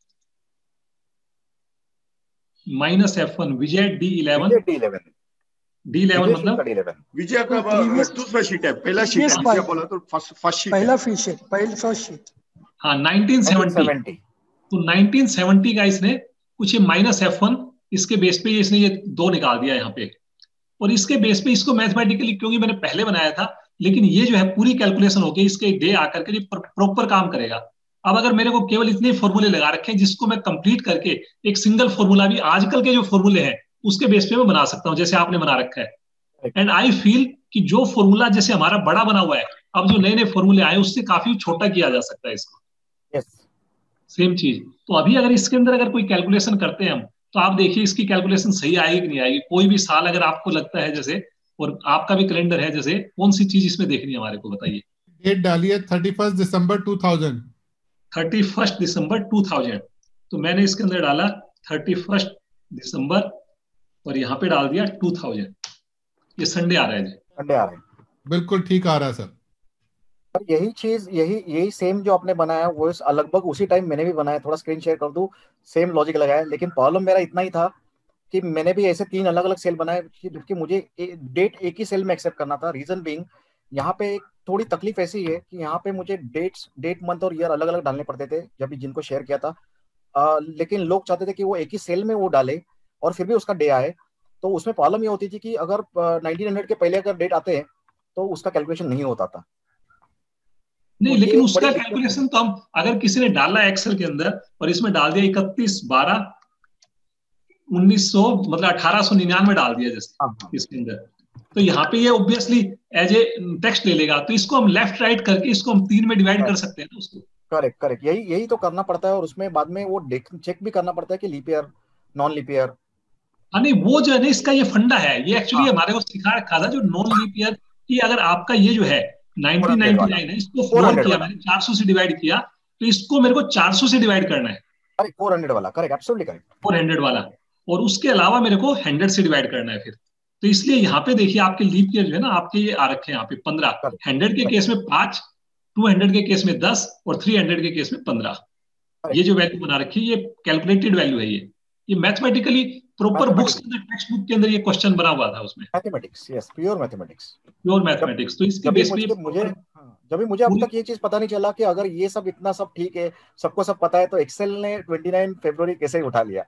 minus F one, Vijay D eleven, D eleven D eleven मतलब विजय का दूसरा शीट है, पहला शीट है, विजय बोला तो फर्स्ट फर्स्ट शीट, पहला शीट, पहला फर्स्ट शीट, हाँ नाइनटीन सेवेंटी, तो नाइनटीन सेवेंटी का इसने कुछ ये माइनस एफ वन, इसके बेस पे इसने ये दो निकाल दिया यहाँ पे, और इसके बेस पे इसको मैथमेटिकली क्योंकि मैंने पहले बनाया था लेकिन ये जो है पूरी कैलकुलेशन होगी, इसके डे आकर के प्रॉपर काम करेगा। अब अगर मेरे को केवल इतने फॉर्मूले लगा रखे हैं जिसको मैं कंप्लीट करके एक सिंगल फॉर्मूला भी आजकल के जो फॉर्मूले हैं उसके बेस पे मैं बना सकता हूं, जैसे आपने बना रखा है। एंड आई फील कि जो फॉर्मूला जैसे हमारा बड़ा बना हुआ है, अब जो नए नए फॉर्मूले आए उससे काफी छोटा किया जा सकता है इसको। yes. सेम चीज। तो अभी अगर इसके अंदर अगर कोई कैलकुलेशन करते हैं हम, तो आप देखिए इसकी कैलकुलेशन सही आएगी कि नहीं आएगी। कोई भी साल अगर आपको लगता है जैसे, और आपका भी कैलेंडर है जैसे, कौन सी चीज इसमें देखनी है हमारे को बताइए। डेट डालिए thirty first December two thousand. Thirty first December two thousand. तो मैंने इसके अंदर डाला थर्टी फर्स्ट दिसंबर और यहाँ पे डाल दिया टू थाउजेंड। ये संडे आ रहा है जी। संडे आ रहा है, बिल्कुल ठीक आ रहा है सर। और यही चीज, यही यही सेम जो आपने बनाया वो लगभग उसी टाइम मैंने भी बनाया। थोड़ा स्क्रीन शेयर कर दूं, सेम लॉजिक लगाया, लेकिन प्रॉब्लम मेरा इतना ही था कि मैंने भी ऐसे तीन अलग अलग सेल बनाए कि मुझे डेट एक ही सेल में एक्सेप्ट करना था। रीजन बीइंग, यहाँ पे एक थोड़ी तकलीफ ऐसी है कि यहाँ पे मुझे डेट्स डेट मंथ और ईयर अलग अलग डालने पड़ते थे जब भी जिनको शेयर किया था। आ, लेकिन लोग चाहते थे कि वो एक ही सेल में वो डाले और फिर भी उसका डे आए। तो उसमें प्रॉब्लम ये होती थी कि अगर नाइनटीन हंड्रेड के पहले अगर डेट आते हैं तो उसका कैलकुलेशन नहीं होता था। नहीं, तो लेकिन उसका कैलकुलेशन तो हम, अगर किसी ने डाला एक्सेल के अंदर और इसमें डाल दिया इकतीस बारह उन्नीस सौ मतलब अठारह सौ निन्यानवे डाल दिया जैसे इसके अंदर, तो यहाँ पे ये ऑब्वियसली एज ए टेक्स्ट ले लेगा। तो इसको हम लेफ्ट राइट करके इसको हम तीन में डिवाइड कर सकते हैं ना उसको। करेक्ट करेक्ट, यही यही तो करना पड़ता है। और उसमें बाद में वो चेक भी करना पड़ता है कि leap year non leap year. हाँ नहीं, वो जो है ना इसका ये फंडा है, ये एक्चुअली हमारे को सिखा रखा था जो नॉन लीप ईयर की, अगर आपका ये जो है नाइनटीन नाइनटी नाइन है, इसको फोर किया मैंने, चार सौ से डिवाइड किया, तो इसको मेरे को चार सौ से डिवाइड करना है। अरे फोर हंड्रेड वाला, correct, absolutely correct, four hundred वाला। और उसके अलावा मेरे को हंड्रेड से डिवाइड करना है फिर। तो इसलिए यहाँ पे देखिए आपके लीप ईयर जो है ना आपके ये आ रखे हैं यहाँ पे पंद्रह, हंड्रेड के केस में पांच, टू हंड्रेड के केस में दस और थ्री हंड्रेड के केस में पंद्रह। ये जो वैल्यू बना रखी है ये कैलकुलेटेड वैल्यू है। ये ये मैथमेटिकली प्रॉपर बुक्स के अंदर, टेक्स्ट बुक के अंदर ये क्वेश्चन बना हुआ था उसमें। Mathematics, yes, pure mathematics, pure mathematics. तो इसके बेस पे मुझे जब भी मुझे अब तक ये चीज पता नहीं चला कि अगर ये सब इतना सब ठीक है, सबको सब पता है, तो एक्सेल ने उनतीस फरवरी कैसे उठा लिया।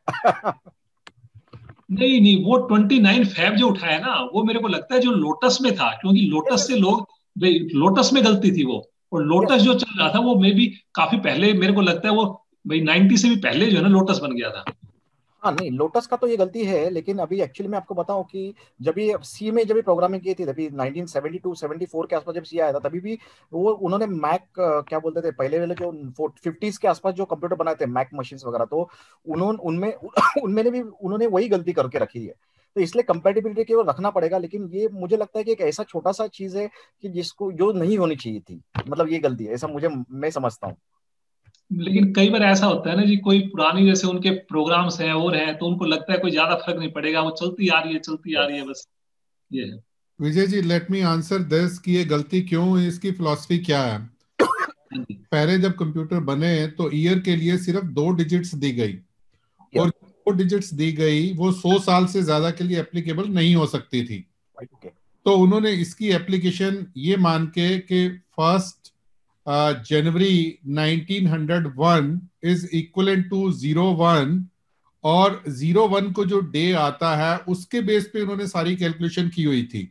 नहीं नहीं, वो उनतीस फेब जो उठाया ना, वो मेरे को लगता है जो लोटस में था, क्योंकि लोटस से लोग, लोटस में गलती थी वो। और लोटस जो चल रहा था वो मे भी काफी पहले, मेरे को लगता है वो भाई नाइनटी से भी पहले जो है ना लोटस बन गया था। हाँ नहीं, लोटस का तो ये गलती है, लेकिन अभी एक्चुअली मैं आपको बताऊं कि जब ये सी में जब ये प्रोग्रामिंग की थी तभी nineteen seventy two seventy four के आसपास जब सी आया था, तभी भी वो उन्होंने मैक क्या बोलते थे पहले वाले जो फिफ्टीज के आसपास जो कंप्यूटर बनाए थे मैक मशीन्स वगैरह, तो उन्होंने उनमें उनमें भी उन्होंने वही गलती करके रखी है। तो इसलिए कंपैटिबिलिटी केवल रखना पड़ेगा। लेकिन ये मुझे लगता है कि एक ऐसा छोटा सा चीज है कि जिसको जो नहीं होनी चाहिए थी, मतलब ये गलती है, ऐसा मुझे मैं समझता हूँ। लेकिन कई बार ऐसा होता है ना जी, कोई पुरानी जैसे उनके प्रोग्राम्स हैं और हैं, तो उनको लगता है कोई ज्यादा फर्क नहीं पड़ेगा, वो चलती आ रही है चलती आ रही है, बस ये है। Vijay ji, let me answer this कि ये गलती क्यों, इसकी फिलॉसफी क्या है। पहले जब कंप्यूटर बने तो ईयर के लिए सिर्फ दो डिजिट्स दी गई, और दो डिजिट्स दी गई वो सौ साल से ज्यादा के लिए एप्लीकेबल नहीं हो सकती थी। तो उन्होंने इसकी एप्लीकेशन ये मान के कि first January nineteen hundred one is equivalent to zero one, और जीरो वन को जो डे आता है उसके बेस पे उन्होंने सारी कैलकुलेशन की हुई थी।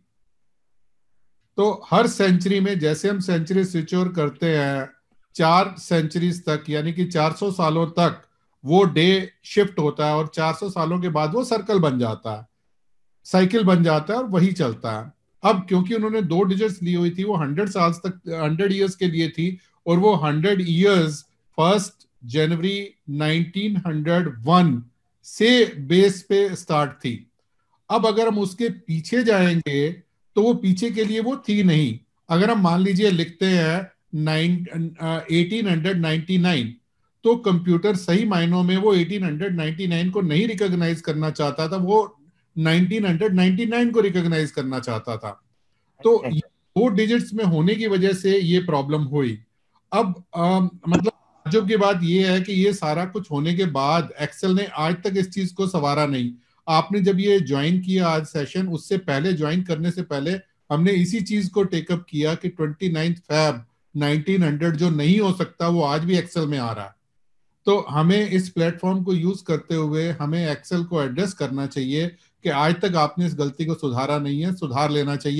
तो हर सेंचुरी में जैसे हम सेंचुरी स्विच ओवर करते हैं चार सेंचुरीज तक, यानी कि चार सौ सालों तक वो डे शिफ्ट होता है, और चार सौ सालों के बाद वो सर्कल बन जाता है, साइकिल बन जाता है, और वही चलता है। अब क्योंकि उन्होंने दो डिजिट्स ली हुई थी, वो हंड्रेड साल तक, हंड्रेड ईयर्स के लिए थी, और वो hundred years first January nineteen hundred one से बेस पे स्टार्ट थी। अब अगर हम उसके पीछे जाएंगे तो वो पीछे के लिए वो थी नहीं। अगर हम मान लीजिए लिखते हैं nine eighteen hundred ninety nine, तो कंप्यूटर सही मायनों में वो एटीन हंड्रेड नाइनटी नाइन को नहीं रिकॉग्नाइज करना चाहता था, वो नाइनटीन हंड्रेड नाइनटी नाइन को रिकॉग्नाइज करना चाहता था। तो दो डिजिट्स में होने की वजह से ये प्रॉब्लम हुई। अब आ, मतलब ताज्जुब की बात ये है कि ये सारा कुछ होने के बाद एक्सेल ने आज तक इस चीज को संवारा नहीं। आपने जब ये ज्वाइन किया आज सेशन, उससे पहले ज्वाइन करने से पहले हमने इसी चीज को टेकअप किया कि twenty ninth Feb nineteen hundred जो नहीं हो सकता वो आज भी एक्सेल में आ रहा है। तो हमें इस प्लेटफॉर्म को यूज करते हुए हमें एक्सेल को एड्रेस करना चाहिए कि आज तक आपने इस गलती को सुधारा नहीं है, सुधार लेना चाहिए।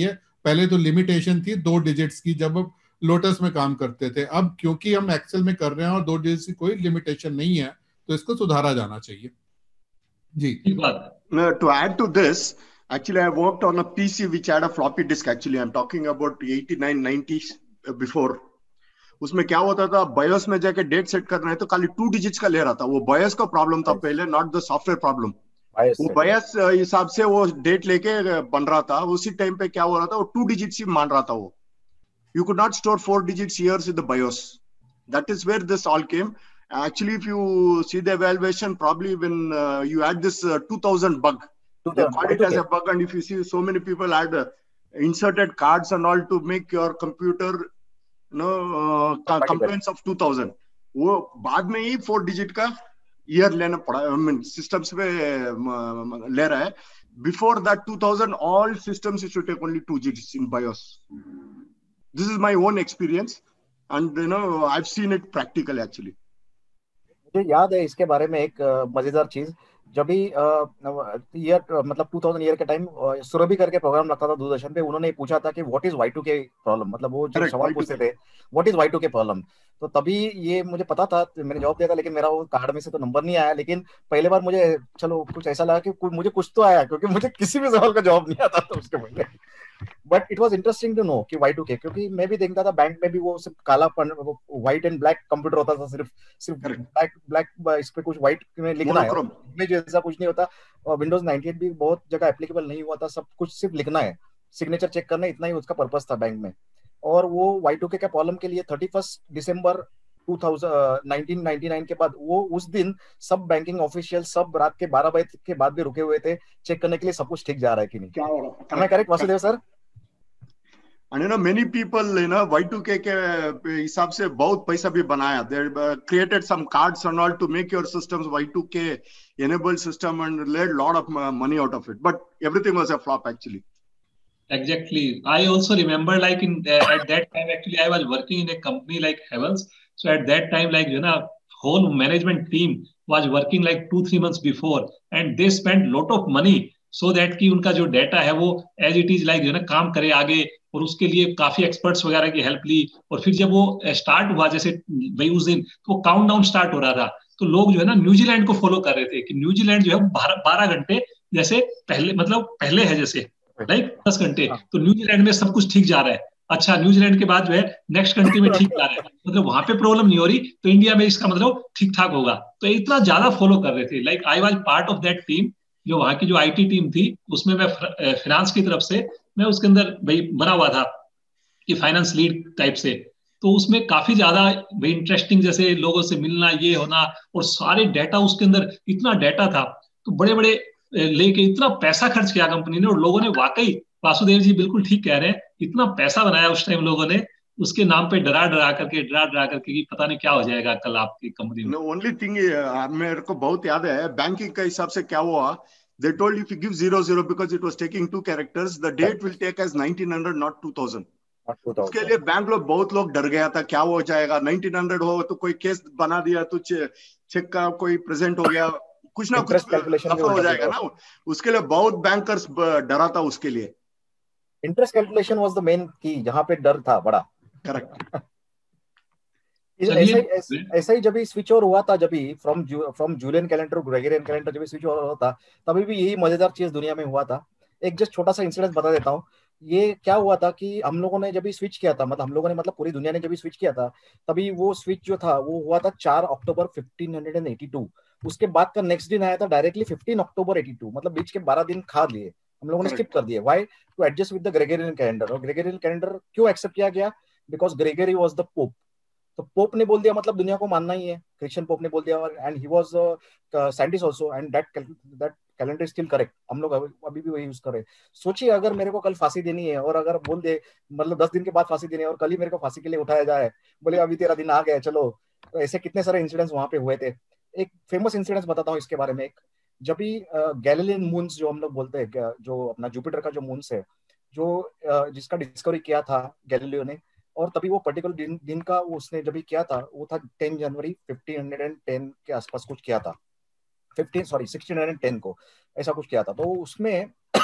पहले तो लिमिटेशन थी दो डिजिट्स की जब अब लोटस में काम करते थे, अब क्योंकि हम एक्सेल में कर रहे हैं और दो डिजिट्स की कोई लिमिटेशन नहीं है, तो इसको सुधारा जाना चाहिए। जी, to add to this, actually I worked on a P C which had a floppy disk. Actually I'm talking about eighty-nine nineties before. उसमें क्या होता था, बायोस में जाके डेट सेट कर रहे हैं तो खाली टू डिजिट्स का ले रहा था, वो बायोस का प्रॉब्लम था पहले, नॉट द सॉफ्टवेयर प्रॉब्लम। वो बायोस हिसाब से वो डेट लेके बन रहा था, उसी टाइम पे क्या हो रहा था, वो टू डिजिट्स ही मान रहा था वो। You could not store four digits years in the BIOS. That is where this all came. Actually, if you see the evaluation, probably when uh, you add this uh, two thousand bug, they call it as a bug. And if you see so many people add uh, inserted cards and all to make your computer, you know, uh, complaints of two thousand. वो बाद में ही four digit का year लेना पड़ा, I mean systems पे ले रहा है. Before that two thousand, all systems used to take only two digits in BIOS. This is my own experience, and you know I've seen it practical actually. मुझे याद है इसके बारे में एक मजेदार चीज, जब भी ईयर मतलब टू थाउज़ेंड ईयर के टाइम सुरभि करके प्रोग्राम लगता था दूरदर्शन पे, उन्होंने पूछा था कि what is Y two K problem, मतलब वो जो सवाल पूछते थे what is Y two K problem, तो तभी ये मुझे पता था, मैंने जवाब दिया था, लेकिन मेरा वो कार्ड में से तो नंबर नहीं आया। लेकिन पहले बार मुझे चलो कुछ ऐसा लगा कि मुझे कुछ तो आया, क्योंकि मुझे किसी भी सवाल का जवाब नहीं आता था उसके पहले। But it was interesting to know कि वाई टू के, क्योंकि मैं भी देखता था बैंक में भी वो सिर्फ काला व्हाइट एंड ब्लैक कंप्यूटर होता था, सिर्फ सिर्फ ब्लैक ब्लैक इस पे कुछ व्हाइट में लिखना है, में जैसा कुछ नहीं होता। और विंडोज नाइंटी एट भी बहुत जगह एप्लीकेबल नहीं हुआ था, सब कुछ सिर्फ लिखना है, सिग्नेचर चेक करना, इतना ही उसका पर्पस था बैंक में। और वो वाई टू के प्रॉब्लम के लिए thirty first December nineteen ninety nine के बाद, वो उस दिन सब बैंकिंग ऑफिशियल सब रात के बारह बजे के बाद भी रुके हुए थे चेक करने के लिए सब कुछ ठीक जा रहा है कि नहीं। क्या हो रहा है? Am I correct, Vasudev sir? And you know many people you know Y two K के हिसाब से बहुत पैसा भी बनाया, they uh, created some cards and all to make your systems Y two K enabled system and made lot of money out of it, but everything was a flop actually. Exactly, I also remember like in uh, at that time actually I was working in a company like Heavens. So at that time, like, you know, whole management team was working like two, three months before, and they spent lot of money so that कि उनका जो data है वो as it is like, you know, काम करे आगे, और उसके लिए काफी एक्सपर्ट्स वगैरह की हेल्प ली। और फिर जब वो स्टार्ट हुआ, जैसे भाई उस दिन तो काउंट डाउन स्टार्ट हो रहा था, तो लोग जो है ना न्यूजीलैंड को फॉलो कर रहे थे कि न्यूजीलैंड जो है बारह घंटे जैसे पहले, मतलब पहले है जैसे लाइक दस घंटे, तो न्यूजीलैंड में सब कुछ ठीक जा रहा है। अच्छा, न्यूजीलैंड के बाद जो है नेक्स्ट कंट्री में ठीक जा रहा है, मतलब वहां पे प्रॉब्लम नहीं हो रही, तो इंडिया में इसका मतलब ठीक ठाक होगा। तो इतना ज्यादा फॉलो कर रहे थे। Like I was part of that team, जो वहां की जो आईटी टीम थी, उसमें मैं फाइनेंस की तरफ से मैं उसके अंदर भाई बना हुआ था कि फाइनेंस लीड टाइप से। तो उसमें काफी ज्यादा भाई इंटरेस्टिंग, जैसे लोगों से मिलना, ये होना, और सारे डेटा उसके अंदर इतना डेटा था, तो बड़े बड़े लेके इतना पैसा खर्च किया कंपनी ने, और लोगों ने वाकई, वासुदेव जी बिल्कुल ठीक कह रहे हैं, इतना पैसा बनाया उस टाइम लोगों ने उसके नाम पे, डरा डरा करके डरा डरा करके कि पता नहीं क्या हो जाएगा कल आपकी कंपनी में। ओनली थिंग मेरे को बहुत याद है बैंकिंग के हिसाब से क्या हुआ, they told if you give zero zero because it was taking two characters, the date will take as nineteen hundred not two thousand. उसके लिए बैंक लोग बहुत लोग डर गया था क्या हो जाएगा, नाइनटीन हंड्रेड हो तो कोई केस बना दिया तो चेक का कोई प्रेजेंट हो गया, कुछ ना कुछ हो जाएगा ना, उसके लिए बहुत बैंकर्स डरा था उसके लिए। Interest calculation was the main key, जहां पे डर था बड़ा। करेक्ट। ऐसा ही जब भी स्विच ओवर हुआ था, जब भी from from Julian calendar Gregorian calendar जब भी स्विच ओवर हुआ था, तभी भी यही मजेदार चीज दुनिया में हुआ था। एक जस्ट छोटा सा इंसिडेंट बता देता हूँ। ये क्या हुआ था कि हम लोगों ने जब भी स्विच किया था, मतलब हम लोगों ने मतलब पूरी दुनिया ने जब भी स्विच किया था, तभी वो स्विच जो था वो हुआ था चार अक्टूबर फिफ्टीन एटी टू। उसके बाद का नेक्स्ट दिन आया था directly fifteen October eighty two, मतलब बीच के बारह दिन खा लिए हम लोगों ने, स्किप कर दिए। Why? To adjust with the Gregorian calendar. और ग्रेगोरियन कैलेंडर क्यों एक्सेप्ट किया गया? Because Gregory was the pope. तो पोप ने बोल दिया, मतलब दुनिया को मानना ही है, क्रिश्चियन पोप ने बोल दिया, and he was scientist also, and that that calendar is still correct. हम लोग अभी भी वही यूज कर रहे हैं। सोचिए अगर मेरे को कल फांसी देनी है और अगर बोल दे मतलब दस दिन के बाद फांसी देनी है और कल ही मेरे को फांसी के लिए उठाया जाए, बोले अभी तेरा दिन आ गया चलो, तो ऐसे कितने सारे इंसिडेंट्स वहां पे हुए थे। एक फेमस इंसिडेंट्स बताता हूँ इसके बारे में। एक जब भी गैलीलियन मून्स जो हम लोग बोलते हैं, जो अपना जुपिटर का जो मून्स है, जो जिसका डिस्कवरी किया था गैलीलियो ने, और तभी वो पर्टिकुलर दिन, दिन का वो उसने जब भी किया था वो था टेन जनवरी फिफ्टीन टेन के आसपास कुछ किया था, फिफ्टीन सॉरी सिक्सटीन टेन को ऐसा कुछ किया था। तो उसमें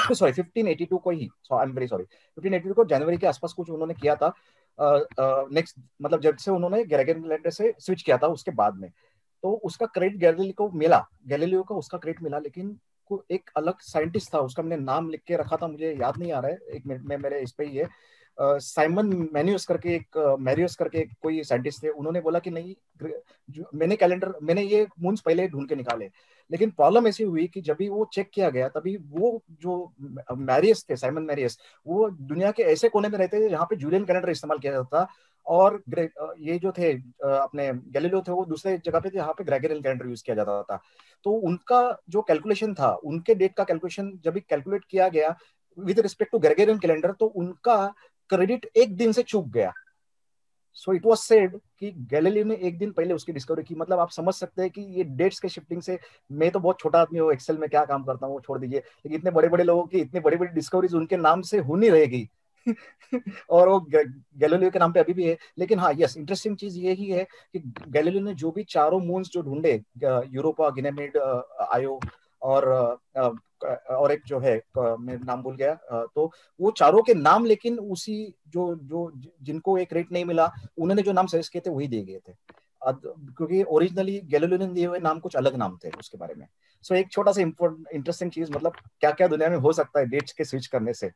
सॉरी फिफ्टीन एटी टू को ही, so I am very sorry, fifteen eighty two को जनवरी के आसपास कुछ उन्होंने किया था। नेक्स्ट uh, uh, मतलब जब से उन्होंने ग्रेगोरियन कैलेंडर से स्विच किया था उसके बाद में, तो उसका क्रेडिट गैलीलियो को मिला, गैलीलियो को उसका क्रेडिट मिला, लेकिन को एक अलग साइंटिस्ट था, उसका मैंने नाम लिख के रखा था, मुझे याद नहीं आ रहा है, एक मिनट में मेरे इस पे ही है, साइमन मैन्यूस करके एक मैरियस करके एक कोई साइंटिस्ट थे, उन्होंने बोला कि नहीं जो मैंने कैलेंडर मैंने ये मून्स पहले ढूंढ के निकाले, लेकिन प्रॉब्लम ऐसी हुई कि जब भी वो चेक किया गया तभी वो जो मैरियस थे, साइमन मैरियस, वो दुनिया के ऐसे कोने में रहते थे जहाँ पे जूलियन कैलेंडर इस्तेमाल किया जाता था, और ये जो थे अपने गैलीलियो थे वो दूसरे जगह पे थे जहाँ पे ग्रेगोरियन कैलेंडर यूज किया जाता था। तो उनका जो कैलकुलेशन था, उनके डेट का कैलकुलेशन जब भी कैलकुलेट किया गया with respect to Gregorian calendar, तो उनका क्रेडिट एक दिन से चूक गया। सो इट वाज सेड कि गैलीलियो ने एक दिन पहले उसकी डिस्कवरी की। मतलब आप समझ सकते हैं कि ये डेट्स के शिफ्टिंग से, मैं तो बहुत छोटा आदमी हूँ, एक्सेल में क्या काम करता हूँ वो छोड़ दीजिए, लेकिन इतने बड़े बड़े लोगों की इतनी बड़ी बड़ी डिस्कवरीज उनके नाम से हो नहीं रहेगी और वो गैलीलियो के नाम पे अभी भी है। लेकिन हाँ यस, इंटरेस्टिंग चीज ये ही है कि गैलीलियो ने जो भी चारों मून्स जो ढूंढे, यूरोपा, गैनीमेड, आयो और और एक जो है मैं नाम भूल गया, तो वो चारों के नाम, लेकिन उसी जो जो जिनको एक रेट नहीं मिला उन्होंने जो नाम सजेस्ट किए थे वही दिए गए थे, क्योंकि ओरिजिनली गैलीलियो ने दिए हुए नाम कुछ अलग नाम थे उसके बारे में। सो so, एक छोटा सा इंटरेस्टिंग चीज, मतलब क्या क्या दुनिया में हो सकता है डेट्स के स्विच करने से।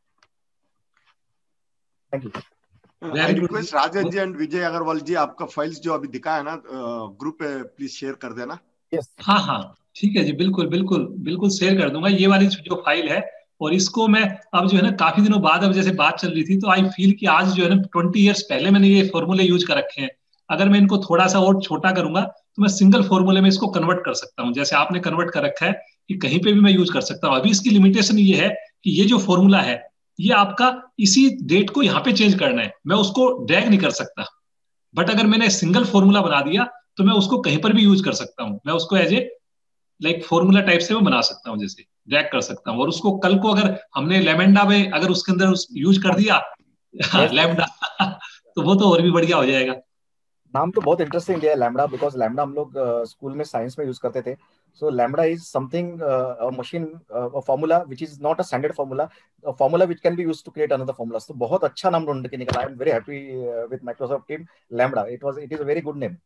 Thank you. I request Rajan ji and Vijay Agarwal ji, आपका फाइल्स जो अभी दिखा है ना ग्रुप पे प्लीज शेयर कर देना। यस हाँ हाँ ठीक है जी, बिल्कुल बिल्कुल बिल्कुल शेयर कर दूंगा ये वाली जो फाइल है। और इसको मैं अब जो है ना काफी दिनों बाद, अब जैसे बात चल रही थी तो आई फील कि आज जो है ना ट्वेंटी इयर्स पहले मैंने ये फॉर्मूले यूज कर रखे हैं, अगर मैं इनको थोड़ा सा और छोटा करूंगा तो मैं सिंगल फॉर्मूले में इसको कन्वर्ट कर सकता हूँ, जैसे आपने कन्वर्ट कर रखा है कि कहीं पे भी मैं यूज कर सकता हूँ। अभी इसकी लिमिटेशन ये है कि ये जो फॉर्मूला है ये आपका इसी डेट को यहाँ पे चेंज करना है, मैं उसको ड्रैग नहीं कर सकता। बट अगर मैंने सिंगल फॉर्मूला बना दिया तो मैं उसको कहीं पर भी यूज कर सकता हूँ, मैं उसको as a like formula type से मैं बना सकता हूँ, जैसे ड्रैग कर सकता हूँ। और उसको कल को अगर हमने लैमेंडा में अगर उसके अंदर उस यूज कर दिया लैम्डा तो वो तो और भी बढ़िया हो जाएगा। नाम तो बहुत इंटरेस्टिंग दिया है लैम्डा, बिकॉज लैम्डा हम लोग स्कूल में साइंस में यूज करते थे। So lambda is something a machine a formula which is not a standard formula, a formula which can be used to create another formula. तो बहुत अच्छा नाम ढूंढ के निकला। I am very happy with Microsoft team lambda, it was it is a very good name.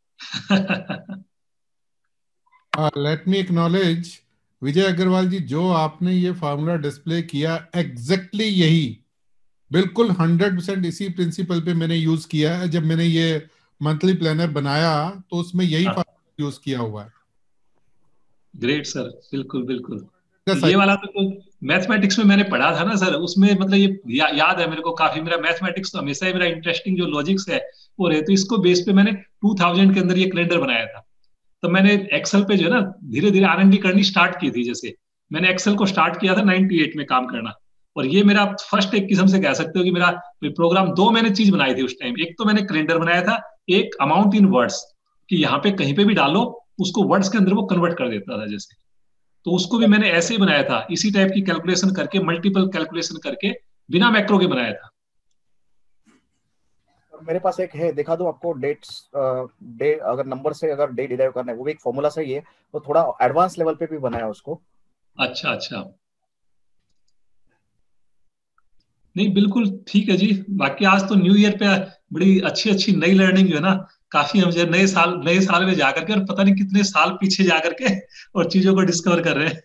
Let me acknowledge Vijay Agarwal ji, जो आपने ये फार्मूला डिस्प्ले किया एग्जैक्टली यही बिल्कुल हंड्रेड परसेंट इसी प्रिंसिपल पे मैंने यूज किया है। जब मैंने ये मंथली प्लानर बनाया तो उसमें यही फार्मूला यूज किया हुआ है। ग्रेट सर, बिल्कुल बिल्कुल। तो ये वाला तो मैथमेटिक्स में मैंने पढ़ा था ना सर, उसमें मतलब ये या, याद है मेरे को काफी। मेरा मैथमेटिक्स तो हमेशा ही मेरा इंटरेस्टिंग जो लॉजिक्स है वो रहे, तो इसको बेस पे मैंने टू थाउजेंड के अंदर ये कैलेंडर बनाया था। तो मैंने एक्सेल पे जो है ना धीरे धीरे आर एन डी करनी स्टार्ट की थी। जैसे मैंने एक्सेल को स्टार्ट किया था नाइनटी एट में काम करना, और ये मेरा फर्स्ट एक किस्म से कह सकते हो कि मेरा प्रोग्राम, दो मैंने चीज बनाई थी उस टाइम। एक तो मैंने कैलेंडर बनाया था, एक अमाउंट इन वर्ड्स, कि यहाँ पे कहीं पे भी डालो उसको वर्ड्स के अंदर वो कन्वर्ट कर देता था जैसे। तो उसको भी मैंने ऐसे ही बनाया था, इसी टाइप की कैलकुलेशन करके, मल्टीपल कैलकुलेशन करके, बिना मैक्रो के बनाया था। मेरे पास एक है, दिखा दो आपको डेट्स, डे अगर नंबर से अगर डे डिराइव करना है, वो भी एक फॉर्मूला से ही है, तो थोड़ा एडवांस लेवल पे भी बनाया उसको। अच्छा अच्छा, नहीं बिल्कुल ठीक है जी। बाकी आज तो न्यू ईयर पे बड़ी अच्छी अच्छी नई लर्निंग जो है ना, काफी हम जो नए साल नए साल में जाकर के, और पता नहीं कितने साल पीछे जाकर के और चीजों को डिस्कवर कर रहे हैं।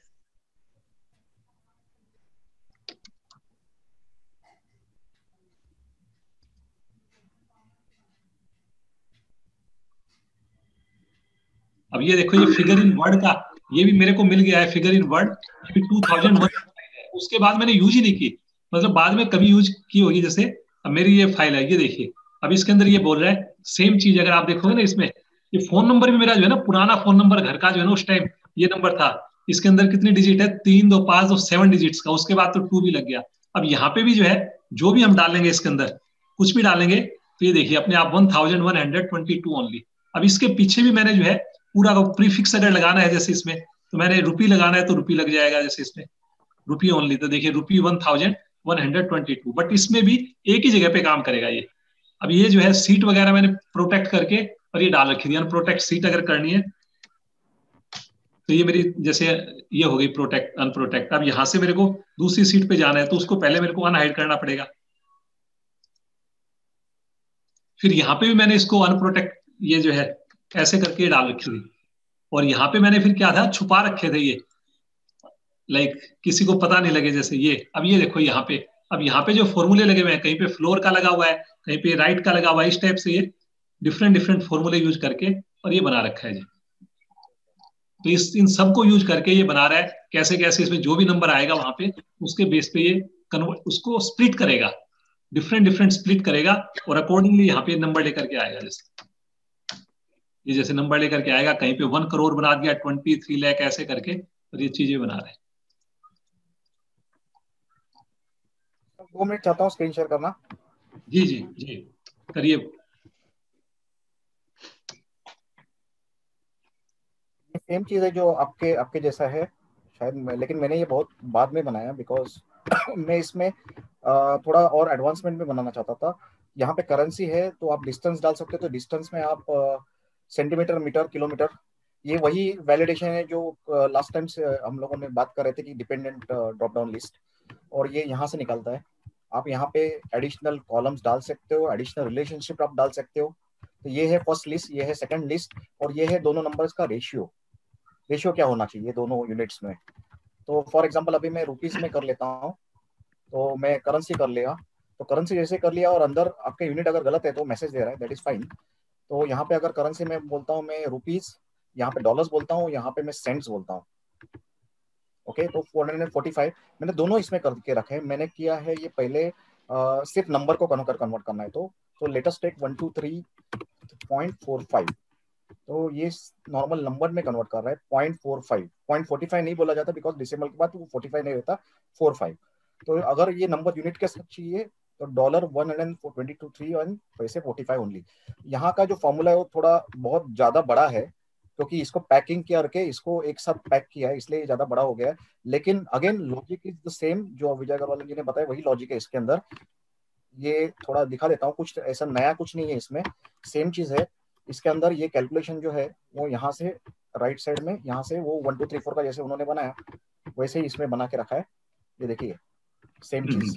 अब ये देखो, ये फिगर इन वर्ड का ये भी मेरे को मिल गया है, फिगर इन वर्ड, ये भी टू थाउजेंड वन है। उसके बाद मैंने यूज ही नहीं की, मतलब बाद में कभी यूज की होगी। जैसे अब मेरी ये फाइल है, ये देखिए, अब इसके अंदर ये बोल रहा है सेम चीज। अगर आप देखोगे ना इसमें, ये फोन नंबर भी मेरा जो है ना, पुराना फोन नंबर घर का जो है ना, उस टाइम ये नंबर था। इसके अंदर कितनी डिजिट है, तीन दो पांच दो सेवन डिजिट्स का, उसके बाद तो टू भी लग गया। अब यहाँ पे भी जो है, जो भी हम डालेंगे इसके अंदर, कुछ भी डालेंगे तो ये देखिए अपने आप one thousand one hundred twenty two only. अब इसके पीछे भी मैंने जो है पूरा प्रीफिक्स अगर लगाना है, जैसे इसमें तो मैंने रुपी लगाना है तो रुपी लग जाएगा, जैसे इसमें रुपी ओनली, तो देखिए rupee one thousand one hundred twenty two. But इसमें भी एक ही जगह पे काम करेगा ये। अब ये जो है सीट वगैरह मैंने प्रोटेक्ट करके और ये डाल रखी थी, अनप्रोटेक्ट सीट अगर करनी है तो ये मेरी जैसे ये हो गई प्रोटेक्ट अनप्रोटेक्ट। अब यहाँ से मेरे को दूसरी सीट पे जाना है तो उसको पहले मेरे को अनहाइड करना पड़ेगा। फिर यहाँ पे भी मैंने इसको अनप्रोटेक्ट ये जो है ऐसे करके डाल रखी थी, और यहाँ पे मैंने फिर क्या था छुपा रखे थे ये, लाइक किसी को पता नहीं लगे जैसे ये। अब ये देखो यहाँ पे, अब यहाँ पे जो फॉर्मूले लगे हुए हैं, कहीं पे फ्लोर का लगा हुआ है, कहीं पे राइट का लगा हुआ है, इस टाइप से ये डिफरेंट डिफरेंट फॉर्मूले यूज करके और ये बना रखा है जी। तो इस इन सबको यूज करके ये बना रहा है कैसे कैसे, इसमें जो भी नंबर आएगा वहां पे उसके बेस पे ये कन्वर्ट उसको स्प्लिट करेगा, डिफरेंट डिफरेंट स्प्लिट करेगा, और अकॉर्डिंगली यहाँ पे नंबर लेकर के आएगा। जैसे ये जैसे नंबर लेकर के आएगा, कहीं पे वन करोड़ बना दिया, ट्वेंटी थ्री लाख ऐसे करके, और ये चीजें बना रहे हैं। दो मिनट चाहता हूँ स्क्रीन शेयर करना। जी जी जी करिए। सेम चीज है जो आपके आपके जैसा है शायद मैं, लेकिन मैंने ये बहुत बाद में बनाया बिकॉज मैं इसमें थोड़ा और एडवांसमेंट में बनाना चाहता था। यहाँ पे करेंसी है तो आप डिस्टेंस डाल सकते हो, तो डिस्टेंस में आप सेंटीमीटर, मीटर, किलोमीटर, ये वही वैलिडेशन है जो लास्ट टाइम से हम लोगों ने बात कर रहे थे कि डिपेंडेंट ड्रॉप डाउन लिस्ट, और ये यहाँ से निकलता है। आप यहाँ पे एडिशनल कॉलम्स डाल सकते हो, एडिशनल रिलेशनशिप आप डाल सकते हो। तो ये है फर्स्ट लिस्ट, ये है सेकंड लिस्ट, और ये है दोनों नंबर्स का रेशियो। रेशियो क्या होना चाहिए दोनों यूनिट्स में। तो फॉर एग्जांपल अभी मैं रुपीस में कर लेता हूँ, तो मैं करेंसी कर लिया, तो करेंसी जैसे कर लिया और अंदर आपके यूनिट अगर गलत है तो मैसेज दे रहा है, दैट इज फाइन। तो यहाँ पे अगर करेंसी में बोलता हूँ मैं रुपीस, यहाँ पे डॉलर्स बोलता हूँ, यहाँ पे मैं सेंट्स बोलता हूँ। ओके okay, तो फोर हंड्रेड फोर्टी फाइव मैंने दोनों इसमें करके रखे हैं। मैंने किया है ये पहले आ, सिर्फ नंबर को कन्वर्ट कन्वर्ट करना है, तो तो latest take one two three point four five, तो ये नॉर्मल नंबर में कन्वर्ट कर रहा है point four five. Point forty five नहीं बोला जाता बिकॉज डिसिमल के बाद वो फोर्टी फाइव नहीं रहता, फोर फाइव। तो अगर ये नंबर यूनिट के साथ चाहिए तो dollar one hundred twenty two three one वैसे फोर्टी फाइव ओनली। यहाँ का जो फॉर्मूला है वो थोड़ा बहुत ज्यादा बड़ा है क्योंकि इसको पैकिंग किया करके इसको एक साथ पैक किया है, इसलिए ज्यादा बड़ा हो गया है। लेकिन again logic is the same, जो विजय अग्रवाल जी ने बताया वही लॉजिक है इसके अंदर। ये थोड़ा दिखा देता हूँ, कुछ ऐसा नया कुछ नहीं है इसमें, सेम चीज है इसके अंदर। ये कैलकुलेशन जो है वो यहाँ से राइट साइड में, यहाँ से वो वन टू थ्री फोर का जैसे उन्होंने बनाया वैसे ही इसमें बना के रखा है। ये देखिए सेम चीज,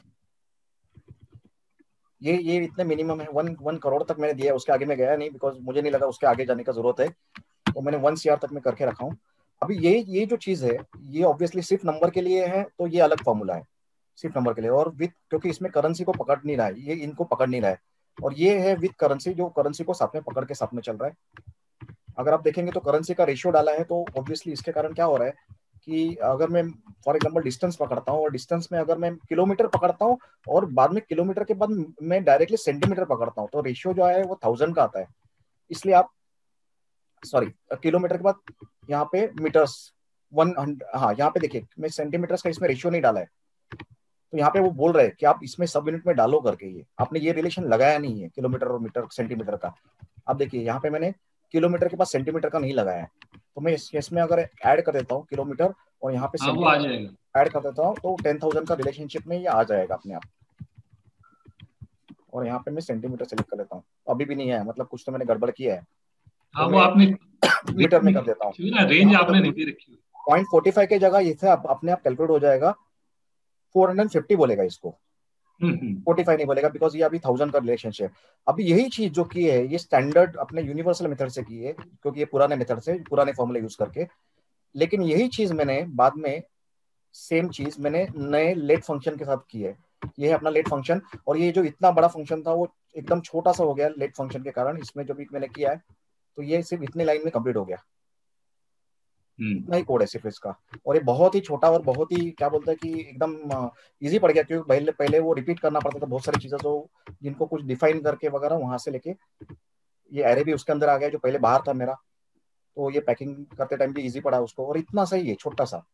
ये ये इतने मिनिमम है, वन वन करोड़ तक मैंने दिया है, उसके आगे में गया नहीं बिकॉज मुझे नहीं लगा उसके आगे जाने का जरूरत है, तो मैंने वन सीआर तक में करके रखा हूँ। अभी ये ये जो चीज है ये ऑब्वियसली सिर्फ नंबर के लिए है, तो ये अलग फॉर्मूला है सिर्फ नंबर के लिए, और विथ क्योंकि इसमें करेंसी को पकड़ नहीं रहा है, ये इनको पकड़ नहीं रहा है, और ये है विथ करेंसी जो करेंसी को साथ में पकड़ के साथ में चल रहा है। अगर आप देखेंगे तो करेंसी का रेशियो डाला है, तो ऑब्वियसली इसके कारण क्या हो रहा है कि अगर मैं फॉर एग्जांपल डिस्टेंस पकड़ता हूँ और डिस्टेंस में अगर मैं किलोमीटर पकड़ता हूँ और बाद में किलोमीटर के बाद मैं डायरेक्टली सेंटीमीटर पकड़ता हूँ, तो रेशियो जो है वो थाउजेंड का आता है। इसलिए आप सॉरी किलोमीटर के बाद यहाँ पे मीटर्स वन हंड्रेड, हाँ यहाँ पे देखिए मैं सेंटीमीटर्स का इसमें रेशियो नहीं डाला है, तो यहाँ पे वो बोल रहे हैं कि आप इसमें सब यूनिट में डालो करके। ये आपने ये रिलेशन लगाया नहीं है किलोमीटर और मीटर सेंटीमीटर का। अब देखिए यहाँ पे मैंने किलोमीटर के पास सेंटीमीटर का नहीं लगाया है, तो मैं इस, इसमें अगर ऐड कर देता हूँ किलोमीटर और यहाँ पे सेंटीमीटर ऐड कर देता हूँ तो टेन थाउजेंड का रिलेशनशिप में ये आ जाएगा अपने आप। और यहाँ पे मैं सेंटीमीटर सेलेक्ट कर लेता हूँ, अभी भी नहीं है, मतलब कुछ तो मैंने गड़बड़ किया है। हाँ, वो आपने मीटर में कर देता हूँ, रेंज आपने नहीं दे रखी, पॉइंट फोर्टी फाइव के जगह इसे अपने आप कैलकुलेट हो जाएगा, फोर हंड्रेड फिफ्टी बोलेगा इसको, फोर्टी फाइव नहीं बोलेगा बिकॉज ये अभी थाउजेंड का रिलेशनशिप। अभी यही चीज जो की है ये स्टैंडर्ड अपने यूनिवर्सल मेथड से की है क्योंकि ये पुराने मेथड से पुराने फॉर्मूले यूज करके। लेकिन यही चीज मैंने बाद में सेम चीज मैंने नए लेट फंक्शन के साथ की है। ये है अपना लेट फंक्शन, और ये जो इतना बड़ा फंक्शन था वो एकदम छोटा सा हो गया लेट फंक्शन के कारण। इसमें जो भी मैंने किया है तो ये सिर्फ इतने लाइन में कंप्लीट हो गया, इतना ही कोड है सिर्फ इसका, और ये बहुत ही छोटा और बहुत ही क्या बोलते हैं कि एकदम इजी पड़ गया, क्योंकि पहले पहले वो रिपीट करना पड़ता था बहुत सारी चीजें जो जिनको कुछ डिफाइन करके वगैरह, वहां से लेके ये एरे भी उसके अंदर आ गया जो पहले बाहर था मेरा, तो ये पैकिंग करते टाइम भी इजी पड़ा उसको, और इतना सही है छोटा सा।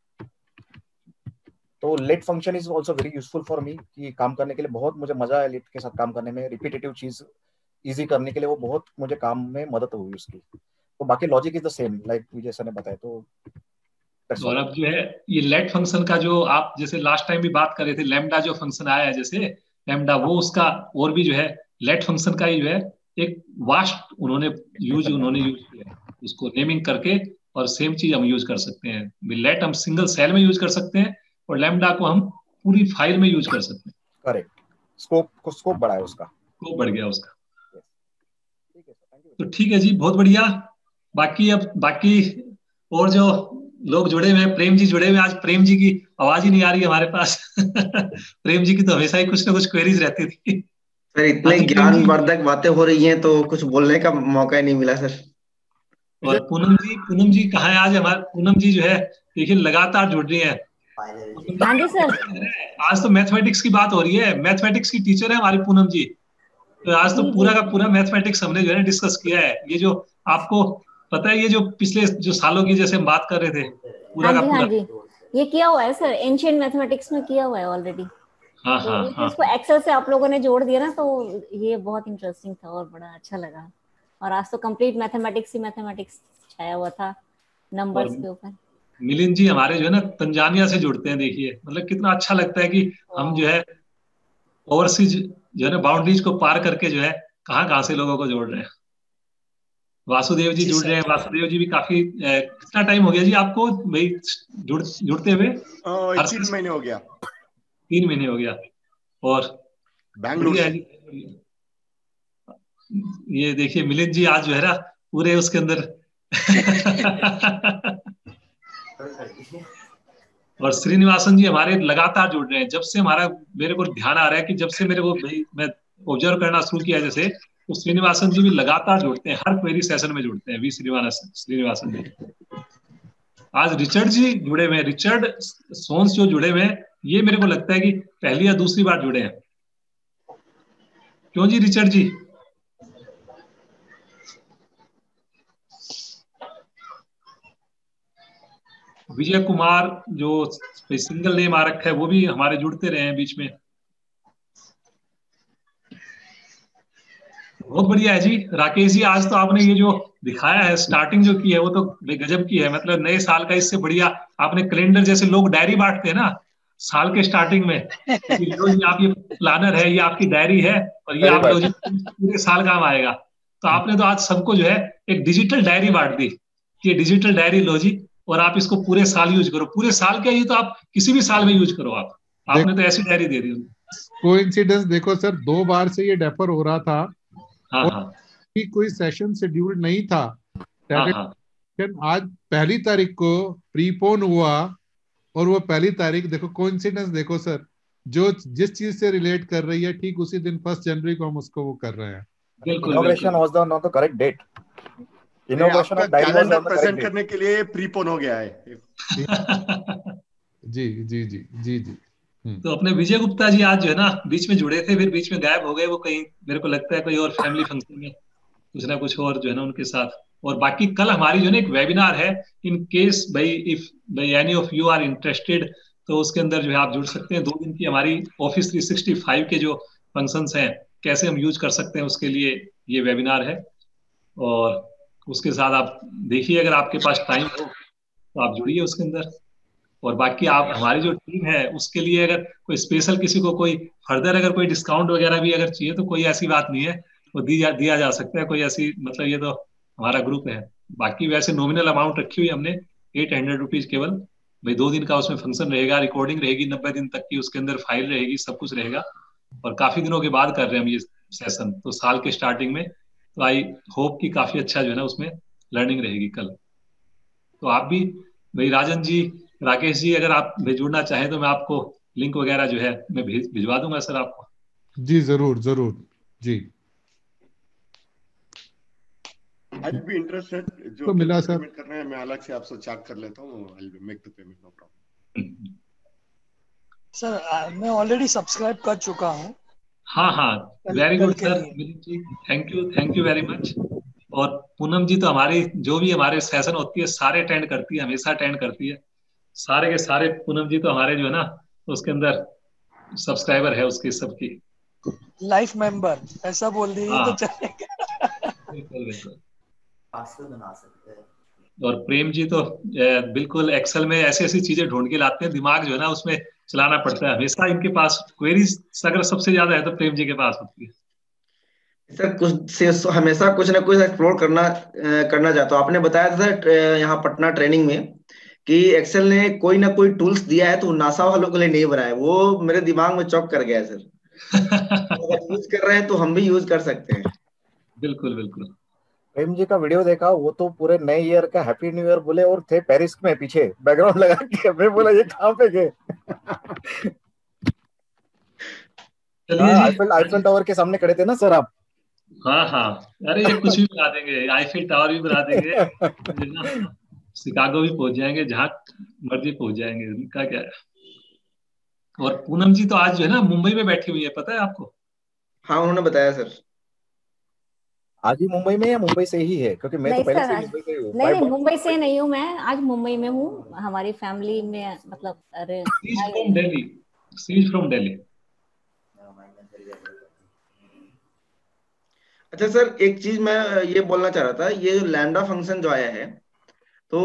तो let function is also very useful for me, कि काम करने के लिए बहुत मुझे मजा है लेट के साथ काम करने में, रिपीटेटिव चीज इजी करने के लिए वो बहुत मुझे काम में मदद हुई उसकी। तो बाकी logic is the same like Vijay sir ने बताया। तो और अब जो है ये लेट फंक्शन का जो आप जैसे लास्ट टाइम भी बात कर रहे थे, लैम्डा जो फंक्शन आया है जैसे लैम्डा, वो उसका और भी जो है लेट फंक्शन का ही जो है एक वास्ट उन्होंने यूज उन्होंने यूज किया है, उसको नेमिंग करके और सेम चीज हम यूज कर सकते हैं। लेट हम सिंगल सेल में यूज कर सकते हैं और लैम्डा को हम पूरी फाइल में यूज कर सकते हैं। करेक्ट, स्कोप को स्कोप बढ़ा है उसका, स्कोप बढ़ गया उसका। तो ठीक है जी, बहुत बढ़िया। बाकी अब बाकी और जो लोग जुड़े हुए हैं, प्रेम जी जुड़े हुए हैं। आज प्रेम जी की आवाज ही नहीं आ रही है हमारे पास। प्रेम जी की तो हमेशा ही कुछ ना कुछ क्वेरीज रहती थी। सर इतने ज्ञानवर्धक बातें हो रही हैं तो कुछ बोलने का मौका ही नहीं मिला सर। और पूनम जी, पूनम जी कहाँ है आज हमारे? पूनम जी जो है देखिए लगातार जुड़ रही है। हाँ जी सर। आज तो मैथमेटिक्स की बात हो रही है, मैथमेटिक्स की टीचर है हमारी पूनम जी। तो आज तो पूरा का पूरा मैथमेटिक्स हमने जो है डिस्कस किया है। ये जो आपको पता है, ये जो पिछले जो सालों की जैसे हम बात कर रहे थे, पूरा हाँ का जी, पूरा हाँ जी, ये किया हुआ है सर, एंशिएंट मैथमेटिक्स में किया हुआ है ऑलरेडी। हाँ तो हाँ इस हाँ चीज को एक्सेल से आप लोगों ने जोड़ दिया ना, तो ये बहुत इंटरेस्टिंग था और बड़ा अच्छा लगा। और आज तो कंप्लीट मैथमेटिक्स ही मैथमेटिक्स छाया हुआ था नंबर्स के ऊपर। मिलिंद जी हमारे जो है ना तंजानिया से जुड़ते हैं। देखिए मतलब कितना अच्छा लगता है कि हम जो है ओवरसीज जो है ना बाउंड्रीज को पार करके जो है कहाँ कहाँ से लोगों को जोड़ रहे हैं। वासुदेव जी जुड़ रहे हैं। वासुदेव जी भी काफी ए, कितना टाइम हो गया जी आपको भाई जुड़ जुड़ते हुए? तीन महीने हो गया। तीन महीने हो गया। और बैंगलोर है जी। ये देखिए मिलिंद जी आज जो है ना पूरे उसके अंदर और श्रीनिवासन जी हमारे लगातार जुड़ रहे हैं। जब से हमारा मेरे को ध्यान आ रहा है कि जब से मेरे को भाई मैं ऑब्जर्व करना शुरू किया जैसे, तो श्रीनिवासन जी भी लगातार जुड़ते हैं, हर क्वेरी सेशन में जुड़ते हैं। वी श्रीनिवासन श्रीनिवासन जी। आज रिचर्ड जी जुड़े हुए हैं, रिचर्ड सोन्स जो जुड़े हुए हैं, ये मेरे को लगता है कि पहली या दूसरी बार जुड़े हैं। क्यों जी रिचर्ड जी? विजय कुमार जो सिंगल नेम आ रखा है वो भी हमारे जुड़ते रहे हैं बीच में। बहुत बढ़िया है जी। राकेश जी आज तो आपने ये जो दिखाया है स्टार्टिंग जो की है वो तो गजब की है। मतलब नए साल का इससे बढ़िया आपने कैलेंडर, जैसे लोग डायरी बांटते हैं ना साल के स्टार्टिंग में, तो ये आप ये प्लानर है, ये आपकी डायरी है और ये आप लो जी पूरे साल काम आएगा। तो आपने तो आज सबको जो है एक डिजिटल डायरी बांट दी कि डिजिटल डायरी लो जी और आप इसको पूरे साल यूज करो। पूरे साल क्या, ये तो आप किसी भी साल में यूज करो। आप आपने तो ऐसी डायरी दे दी। कोइंसिडेंस देखो सर, दो बार से ये डेफर हो रहा था। हाँ हाँ। कोई सेशन शेड्यूल्ड नहीं था। हाँ हाँ। आज पहली तारीख को प्रीपोन हुआ और वो पहली तारीख देखो, कोइंसिडेंस देखो सर, जो जिस चीज से रिलेट कर रही है ठीक उसी दिन फर्स्ट जनवरी को हम उसको वो कर रहे हैं। Inauguration was the not the correct date. Inauguration of diary was present करने के लिए प्रीपोन हो गया है। जी जी जी जी जी। तो अपने विजय गुप्ता जी आज जो है ना बीच में जुड़े थे, फिर बीच में गायब हो गए। वो कहीं मेरे को लगता है कोई और फैमिली फंक्शन में कुछ ना कुछ और जो है ना उनके साथ। और बाकी कल हमारी जो है ना एक वेबिनार है, इन केस भाई इफ भाई any of you are interested, तो उसके अंदर जो है आप जुड़ सकते हैं। दो दिन की हमारी ऑफिस थ्री सिक्सटी फाइव के जो फंक्शंस हैं कैसे हम यूज कर सकते हैं उसके लिए ये वेबिनार है। और उसके साथ आप देखिए, अगर आपके पास टाइम हो तो आप जुड़िए उसके अंदर। और बाकी आप हमारी जो टीम है उसके लिए अगर कोई स्पेशल किसी को कोई फर्दर अगर कोई डिस्काउंट वगैरह भी अगर चाहिए तो कोई ऐसी बात नहीं है, वो दी जा, दिया जा सकता है। कोई ऐसी मतलब ये तो हमारा ग्रुप है। बाकी वैसे नॉमिनल अमाउंट रखी हुई हमने एट हंड्रेड रुपीज केवल। भाई दो दिन का उसमें फंक्शन रहेगा, रिकॉर्डिंग रहेगी नब्बे दिन तक की, उसके अंदर फाइल रहेगी, सब कुछ रहेगा। और काफी दिनों के बाद कर रहे हैं हम ये सेशन, तो साल के स्टार्टिंग में। तो आई होप कि काफी अच्छा जो है ना उसमें लर्निंग रहेगी कल। तो आप भी भाई राजन जी, राकेश जी, अगर आप जुड़ना चाहें तो मैं आपको लिंक वगैरह जो है मैं भेज भिजवा दूंगा सर आपको। जी जरूर जरूर जी। I'd be interested, जो तो मिला सर पेमेंट कर रहे हैं मैं अलग से आपसे चेक कर लेता हूँ। I'll make the payment, no problem. Sir मैं ऑलरेडी सब्सक्राइब कर चुका हूँ। हाँ हाँ, very good sir, thank you thank you very much. और पूनम जी तो हमारी जो भी हमारे सेशन होती है सारे अटेंड करती है, हमेशा अटेंड करती है सारे के सारे। पूनम जी तो हमारे जो है ना उसके अंदर सब्सक्राइबर है उसकी सबकी लाइफ मेंबर, ऐसा बोल दीजिए तो चलेगा। बिल्कुल बिल्कुल बना सकते हैं। और प्रेम जी तो बिल्कुल एक्सेल में ऐसी ऐसी चीजें ढूंढ के लाते हैं, दिमाग जो है ना उसमें चलाना पड़ता है हमेशा। इनके पास क्वेरीज अगर सबसे ज्यादा है तो प्रेम जी के पास होती है। सर कुछ से हमेशा कुछ ना कुछ एक्सप्लोर करना अ, करना चाहता हूँ। आपने बताया था सर यहाँ पटना ट्रेनिंग में कि एक्सेल ने कोई ना कोई टूल्स दिया है तो नासा वालों के लिए नहीं बनाया, वो मेरे दिमाग में चौक कर गया है सर। तो अगर यूज कर रहे हैं तो हम भी यूज कर सकते हैं। बिल्कुल बिल्कुल। प्रेम जी का वीडियो देखा, वो तो पूरे नए ईयर का हैप्पी न्यू ईयर बोले और थे पेरिस में पीछे बैकग्राउंड लगा के। मैं बोला ये कहाँ पे गए? चलिए जी। आईफेल आईफेल टावर के सामने खड़े थे ना सर आप? हाँ हाँ, अरे ये कुछ भी बना देंगे, आईफिल टावर भी बना देंगे, ये ना, शिकागो भी पहुंच जाएंगे, जहाँ मर्जी पहुंच जाएंगे, उनका क्या है। और पूनम जी तो आज जो है ना मुंबई में बैठी हुई है, पता है आपको? हाँ उन्होंने बताया सर। आज ही मुंबई में या मुंबई से ही है? क्योंकि मैं तो नहीं पहले सर, से आज मुंबई से ही हूँ। नहीं नहीं मुंबई से नहीं हूँ मैं, आज मुंबई में हूँ, हमारी फैमिली में मतलब अरे she is from Delhi, she is from Delhi. अच्छा सर, एक चीज मैं ये बोलना चाह रहा था, ये लैम्डा फंक्शन जो आया है, तो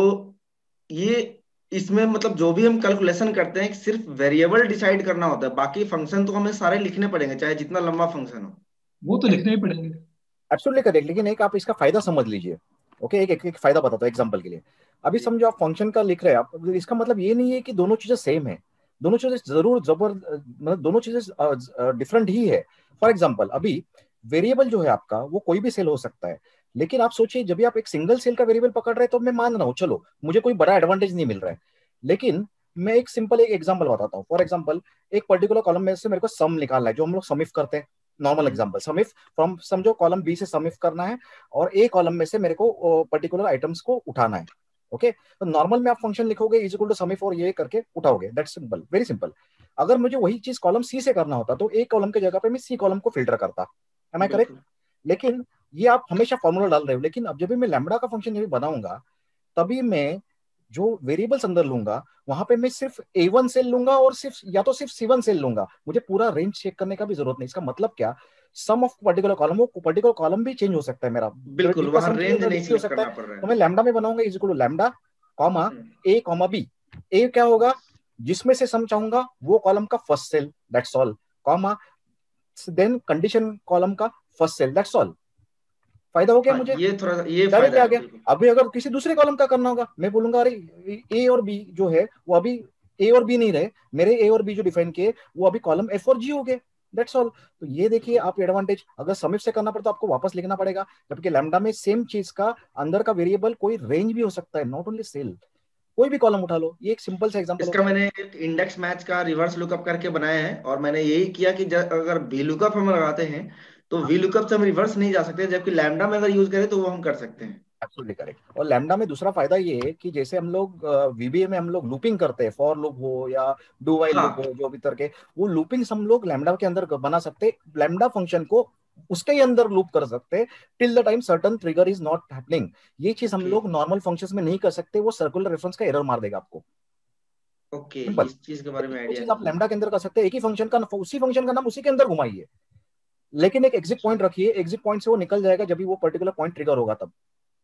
ये इसमें मतलब जो भी हम कैलकुलेशन करते हैं सिर्फ वेरिएबल डिसाइड करना होता है, बाकी फंक्शन तो हमें सारे लिखने पड़ेंगे चाहे जितना लंबा फंक्शन हो। वो तो लिखने ही पड़ेंगे। एब्सोल्युटली करेक्ट, लेकिन एक आप इसका फायदा समझ लीजिए। ओके, एक एक, एक फायदा बताता हूँ एग्जांपल के लिए। अभी समझो आप फंक्शन का लिख रहे हैं आप, इसका मतलब ये नहीं है कि दोनों चीजें सेम है। दोनों चीजें जरूर जबर मतलब दोनों चीजें डिफरेंट ही है। फॉर एग्जाम्पल अभी वेरिएबल जो है आपका वो कोई भी सेल हो सकता है, लेकिन आप सोचिए जब भी आप एक सिंगल सेल का वेरिएबल पकड़ रहे हैं तो मैं मान रहा हूँ चलो मुझे कोई बड़ा एडवांटेज नहीं मिल रहा है, लेकिन मैं एक सिंपल एक एग्जांपल बताता हूँ। फॉर एग्जांपल एक पर्टिकुलर कॉलम में से मेरे को सम निकालना है, जो हम लोग समिफ करते हैं। नॉर्मल एग्जांपल समिफ फ्रॉम, समझो कॉलम बी से समिफ करना है और ए कॉलम में से मेरे को पर्टिकुलर आइटम्स को उठाना है। ओके, तो नॉर्मल में आप फंक्शन लिखोगे इज इक्वल टू समिफ और ये करके उठाओगे, दैट्स सिंपल, वेरी सिंपल। अगर मुझे वही चीज कॉलम सी से करना होता तो ए कॉलम के जगह पे मैं सी कॉलम को फिल्टर करता। Am I correct? लेकिन ये आप हमेशा फॉर्मूला डाल रहे हो, लेकिन अब जब भी मैं लैम्बडा का फंक्शन जब बनाऊंगा तभी मैं जो वेरिएबल्स अंदर लूंगा वहां पे मैं सिर्फ ए वन सेल लूंगा और सिर्फ या तो सिर्फ सी वन सेल लूंगा, मुझे पूरा रेंज चेक करने का भी जरूरत नहीं। इसका मतलब क्या, सम ऑफ पर्टिकुलर कॉलम, वो पर्टिकुलर कॉलम भी चेंज हो सकता है मेरा, बिल्कुल, वहां रेंज नहीं हो सिलेक्ट सकता करना है। पड़ रहा है। तो मैं लैम्बडा में बनाऊंगा is equal to lambda comma A comma B. A क्या होगा, जिसमें से सम चाहूंगा वो कॉलम का first cell, that's all, comma then condition column का फर्स्ट सेल, दैट्स ऑल। फायदा हो गया मुझे, ये थोड़ा ये डायरेक्ट फायदा आ गया। अभी अगर किसी दूसरे कॉलम का करना होगा मैं बोलूंगा अरे ए और बी जो है वो अभी ए और बी नहीं रहे, मेरे ए और बी जो डिफाइन किए वो अभी कॉलम एफ और जी हो गए, दैट्स ऑल। तो ये देखिए आप एडवांटेज, अगर समिफ से करना पड़ता तो आपको वापस लिखना पड़ेगा, जबकि लैम्बडा में सेम चीज का अंदर का वेरिएबल कोई रेंज भी हो सकता है, नॉट ओनली सेल, कोई भी कॉलम उठा लो। ये एक सिंपल सा एग्जांपल इसका मैंने एक इंडेक्स मैच का रिवर्स लुकअप करके बनाया है, और मैंने यही किया कि अगर वी लुकअप हम लगाते हैं तो वी लुकअप से हम रिवर्स नहीं जा सकते, जबकि लैम्बडा में अगर यूज करें तो वो हम कर सकते हैं। Absolutely correct. और लैम्बडा में दूसरा फायदा ये है कि जैसे हम लोग वीबीए में हम लोग लूपिंग करते हैं, फॉर लूप हो या डू वाइल लूप हो, जो भी तरह के वो लूपिंग्स हम लोग लैम्बडा के अंदर बना सकते हैं। लैम्बडा फंक्शन को उसके ही अंदर लूप कर सकते हैं till the time certain trigger is not happening. ये चीज हम लोग नॉर्मल फंक्शंस में नहीं कर सकते, वो सर्कुलर रेफरेंस का एरर मार देगा आपको। ओके, इस चीज के बारे में वो आइडिया चीज आप लैम्बडा के अंदर कर सकते हैं, एक ही फंक्शन का उसी फंक्शन का नाम उसी के अंदर घुमाइए, लेकिन एक एग्जिट पॉइंट रखिए, एग्जिट पॉइंट से वो निकल जाएगा जब भी वो पर्टिकुलर पॉइंट ट्रिगर होगा तब।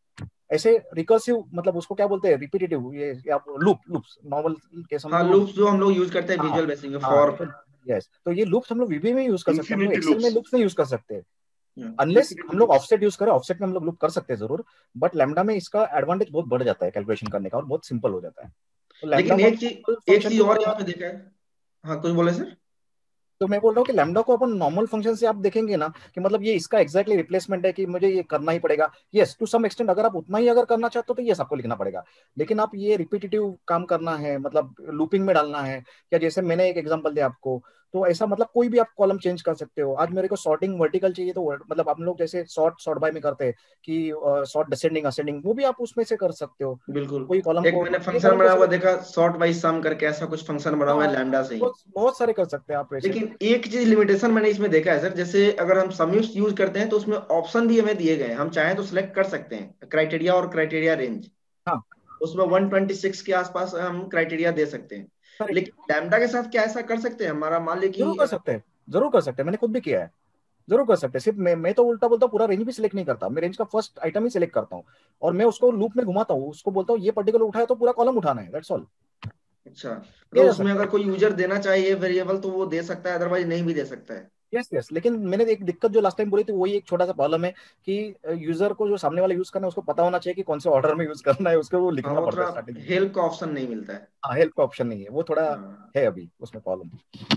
ऐसे रिकर्सिव मतलब उसको क्या बोलते हैं, रिपीटेटिव, ये या लूप, लूप्स नॉर्मल केस हम हाँ, लोग लूप्स जो हम लोग यूज करते हैं विजुअल बेसिक में फॉर। यस, तो ये लूप्स हम लोग वीबी में यूज कर सकते हैं, एक्सेल में लूप्स नहीं यूज कर सकते अनलेस हम लोग ऑफसेट यूज करें। ऑफसेट में हम लोग लूप कर सकते हैं जरूर, बट लैम्बडा में इसका एडवांटेज बहुत बढ़ जाता है कैलकुलेशन करने का और बहुत सिंपल हो जाता है। तो लेकिन एक चीज एक चीज और यहाँ पे देखा है। हाँ कुछ बोले सर? तो मैं बोल रहा हूँ कि लैम्बडा को अपन नॉर्मल फंक्शन से आप देखेंगे ना कि मतलब ये इसका एक्जैक्टली रिप्लेसमेंट है कि मुझे ये करना ही पड़ेगा। यस, टू सम एक्सटेंट अगर आप उतना ही अगर करना चाहते हो तो यस आपको लिखना पड़ेगा, लेकिन आप ये रिपीटेटिव काम करना है मतलब लूपिंग में डालना है, या जैसे मैंने एक एग्जांपल दिया आपको, तो ऐसा मतलब कोई भी आप कॉलम चेंज कर सकते हो। आज मेरे को सॉर्टिंग वर्टिकल चाहिए तो मतलब आप लोग जैसे सॉर्ट सॉर्ट बाय में करते हैं कि सॉर्ट डिसेंडिंग असेंडिंग, वो भी आप उसमें से कर सकते हो। बिल्कुल, कोई कॉलम एक को मैंने फंक्शन बना हुआ देखा, सॉर्ट बाय सम करके, ऐसा कुछ फंक्शन बना हुआ है लैम्बडा से ही। बहुत, बहुत सारे कर सकते हैं आप वैसे। लेकिन एक चीज लिमिटेशन मैंने इसमें देखा है सर, जैसे अगर हम सम यूज करते हैं तो उसमें ऑप्शन भी हमें दिए गए हैं, हम चाहें तो सिलेक्ट कर सकते हैं क्राइटेरिया और क्राइटेरिया रेंज। हाँ, उसमें एक सौ छब्बीस के आसपास हम क्राइटेरिया दे सकते हैं, लेकिन लैम्बडा के साथ क्या ऐसा कर सकते हैं? हमारा मान लीजिए कि जरूर कर सकते हैं, जरूर कर सकते हैं, मैंने खुद भी किया है, जरूर कर सकते हैं। सिर्फ मैं मैं तो उल्टा बोलता हूँ, पूरा रेंज भी सिलेक्ट नहीं करता, मैं रेंज का फर्स्ट आइटम ही सिलेक्ट करता हूँ और मैं उसको लूप में घुमाता हूँ, उसको बोलता हूँ ये पर्टिकुलर उठाया तो पूरा कॉलम उठाना है, दैट्स ऑल। अच्छा, तो उसमें अगर कोई यूजर देना चाहिए वेरिएबल तो वो दे सकता है, अदरवाइज नहीं भी दे सकता है। यस यस लेकिन मैंने एक दिक्कत जो लास्ट टाइम बोली थी वही एक छोटा सा प्रॉब्लम है कि यूजर को जो सामने वाला यूज करना है उसको पता होना चाहिए कि कौन से ऑर्डर में यूज करना है, उसको वो लिखना पड़ता है स्टार्टिंग में। हेल्प का ऑप्शन नहीं मिलता है। हाँ हेल्प का ऑप्शन नहीं है, वो थोड़ा है अभी उसमें प्रॉब्लम।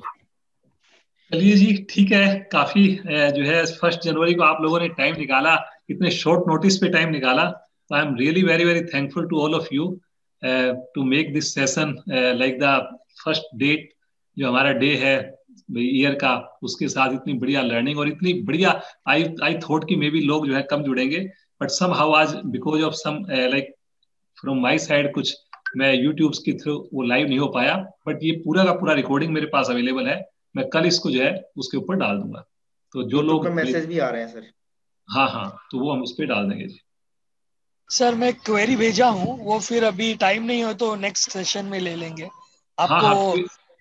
चलिए जी ठीक है, काफी जो है फर्स्ट जनवरी को आप लोगों ने टाइम निकाला, इतने शॉर्ट नोटिस पे टाइम निकाला, तो I am really very very thankful to all of you to make this session like the first date जो हमारा डे है ईयर का, उसके साथ इतनी बढ़िया लर्निंग और इतनी बढ़िया आई आई थॉट कि मे बी लोग जो है कम जुड़ेंगे, बट सम हाउ आज because of some like from my side कुछ मैं यूट्यूब के थ्रू वो लाइव नहीं हो पाया, बट ये पूरा का पूरा रिकॉर्डिंग मेरे पास अवेलेबल है, मैं कल इसको जो है उसके ऊपर डाल दूंगा। तो जो लोग मैसेज भी आ रहे हैं सर, हाँ हाँ तो वो हम उस पर डाल देंगे जी। सर मैं क्वेरी भेजा हूँ, वो फिर अभी टाइम नहीं हो तो नेक्स्ट सेशन में ले लेंगे आपको। हाँ हाँ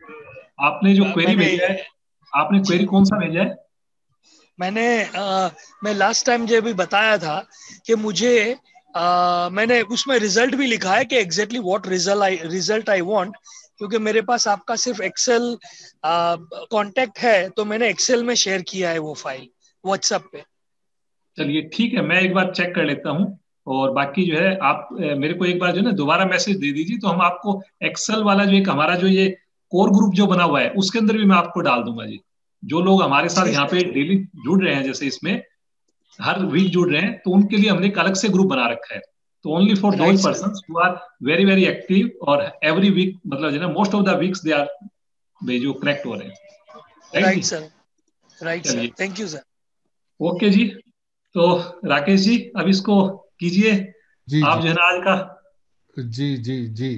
आपने जो क्वेरी भेजा है, आपने क्वेरी कौन सा भेजा है? मैंने आ, मैं लास्ट टाइम जो भी बताया था कि मुझे आ, मैंने उसमें रिजल्ट भी लिखा है कि exactly what result I result I want, क्योंकि मेरे पास आपका सिर्फ एक्सेल कांटेक्ट है तो मैंने एक्सेल में शेयर किया है वो फाइल व्हाट्सएप पे। चलिए ठीक है, मैं एक बार चेक कर लेता हूँ, और बाकी जो है आप मेरे को एक बार जो है ना दोबारा मैसेज दे दीजिए, तो हम आपको एक्सेल वाला जो एक हमारा जो ये कोर ग्रुप जो बना हुआ है उसके अंदर भी मैं आपको डाल दूंगा जी। जो लोग हमारे साथ यहाँ पे डेली जुड़ रहे हैं, जैसे इसमें हर वीक जुड़ रहे हैं, तो उनके लिए हमने एक अलग से ग्रुप बना रखा है, तो only for those persons who are very very active और एवरी वीक मतलब जो है most of the weeks they are जो कनेक्ट हो रहे हैं। Right sir, right sir, thank you sir. Okay ji, तो राकेश जी अब इसको कीजिए आप जो है ना आज का। जी जी जी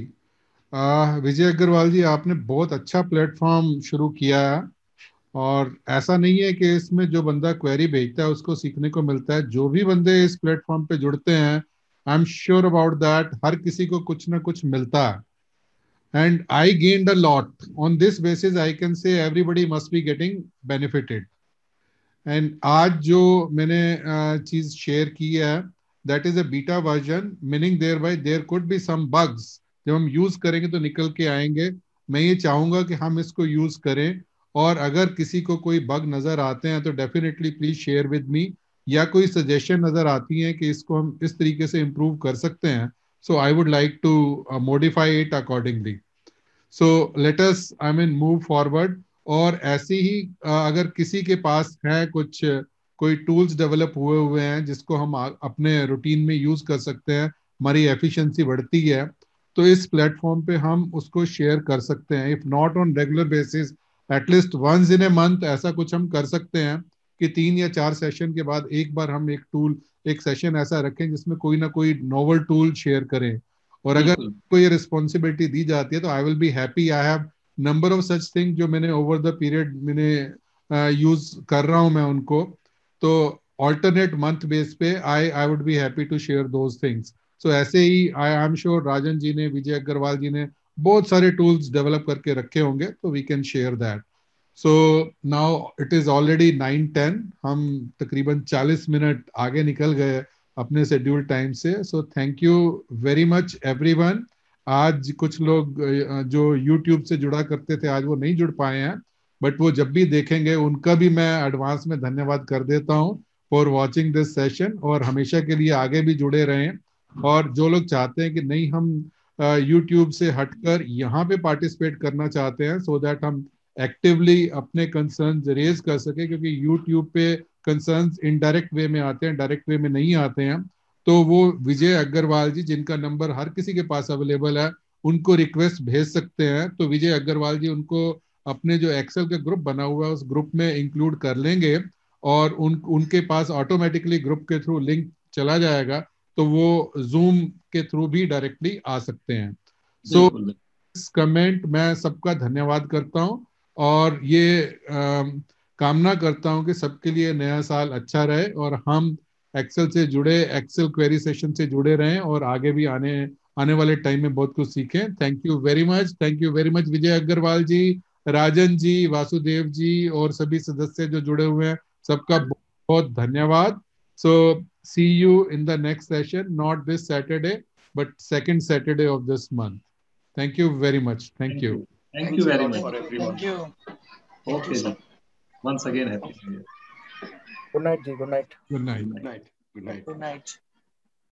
विजय अग्रवाल जी, आपने बहुत अच्छा प्लेटफॉर्म शुरू किया है, और ऐसा नहीं है कि इसमें जो बंदा क्वेरी भेजता है उसको सीखने को मिलता है। जो भी बंदे इस प्लेटफॉर्म पे जुड़ते हैं, I am sure about that हर किसी को कुछ ना कुछ मिलता है, and I gained a lot on this basis. I can say everybody must be getting benefited. And आज जो मैंने चीज शेयर की है, that is a beta version, meaning there by there could be some bugs, जब हम use करेंगे तो निकल के आएंगे। मैं ये चाहूंगा कि हम इसको यूज करें, और अगर किसी को कोई बग नजर आते हैं तो definitely please share with me, या कोई सजेशन नजर आती है कि इसको हम इस तरीके से इम्प्रूव कर सकते हैं, so I would like to modify it accordingly. So let us I mean move forward. और ऐसी ही अगर किसी के पास है कुछ कोई टूल्स डेवलप हुए हुए हैं जिसको हम अपने रूटीन में यूज कर सकते हैं, हमारी एफिशिएंसी बढ़ती है, तो इस प्लेटफॉर्म पे हम उसको शेयर कर सकते हैं। If not on regular basis, at least once in a month ऐसा कुछ हम कर सकते हैं कि तीन या चार सेशन के बाद एक बार हम एक टूल, एक सेशन ऐसा रखें जिसमें कोई ना कोई नोवेल टूल शेयर करें। और अगर कोई रिस्पॉन्सिबिलिटी दी जाती है तो I will be happy. I have number of such thing जो मैंने ओवर द पीरियड मैंने यूज uh, कर रहा हूं मैं उनको, तो ऑल्टरनेट मंथ बेस पे I I would be happy to share those things. So ऐसे ही आई आई एम श्योर राजन जी ने, विजय अग्रवाल जी ने बहुत सारे टूल्स डेवलप करके रखे होंगे, तो we can share that. So now it is already nine ten, हम तकरीबन चालीस मिनट आगे निकल गए अपने शेड्यूल टाइम से। So thank you very much everyone. आज कुछ लोग जो YouTube से जुड़ा करते थे आज वो नहीं जुड़ पाए हैं, बट वो जब भी देखेंगे उनका भी मैं एडवांस में धन्यवाद कर देता हूं फॉर वाचिंग दिस सेशन, और हमेशा के लिए आगे भी जुड़े रहें। और जो लोग चाहते हैं कि नहीं हम यूट्यूब से हटकर यहाँ पे पार्टिसिपेट करना चाहते हैं, सो दैट हम एक्टिवली अपने कंसर्न्स रेज कर सके, क्योंकि यूट्यूब पे कंसर्न्स इनडायरेक्ट वे में आते हैं, डायरेक्ट वे में नहीं आते हैं, तो वो विजय अग्रवाल जी जिनका नंबर हर किसी के पास अवेलेबल है उनको रिक्वेस्ट भेज सकते हैं। तो विजय अग्रवाल जी उनको अपने जो एक्सेल का ग्रुप बना हुआ है उस ग्रुप में इंक्लूड कर लेंगे, और उन उनके पास ऑटोमेटिकली ग्रुप के थ्रू लिंक चला जाएगा, तो वो जूम के थ्रू भी डायरेक्टली आ सकते हैं। सो so, कमेंट मैं सबका धन्यवाद करता हूँ, और ये आ, कामना करता हूँ कि सबके लिए नया साल अच्छा रहे, और हम एक्सेल से जुड़े, एक्सेल क्वेरी सेशन से जुड़े रहें, और आगे भी आने आने वाले टाइम में बहुत कुछ सीखें। Thank you very much, thank you very much Vijay Agarwal ji, Rajan ji, Vasudev ji, और सभी सदस्य जो जुड़े हुए हैं, सबका बहुत बहुत धन्यवाद। So see you in the next session, not this Saturday but second Saturday of this month. Thank you very much, thank you, thank you very much, thank you, okay ji. once again happy new year. Good night ji, good night. Good night. Good night. Good night. Good night.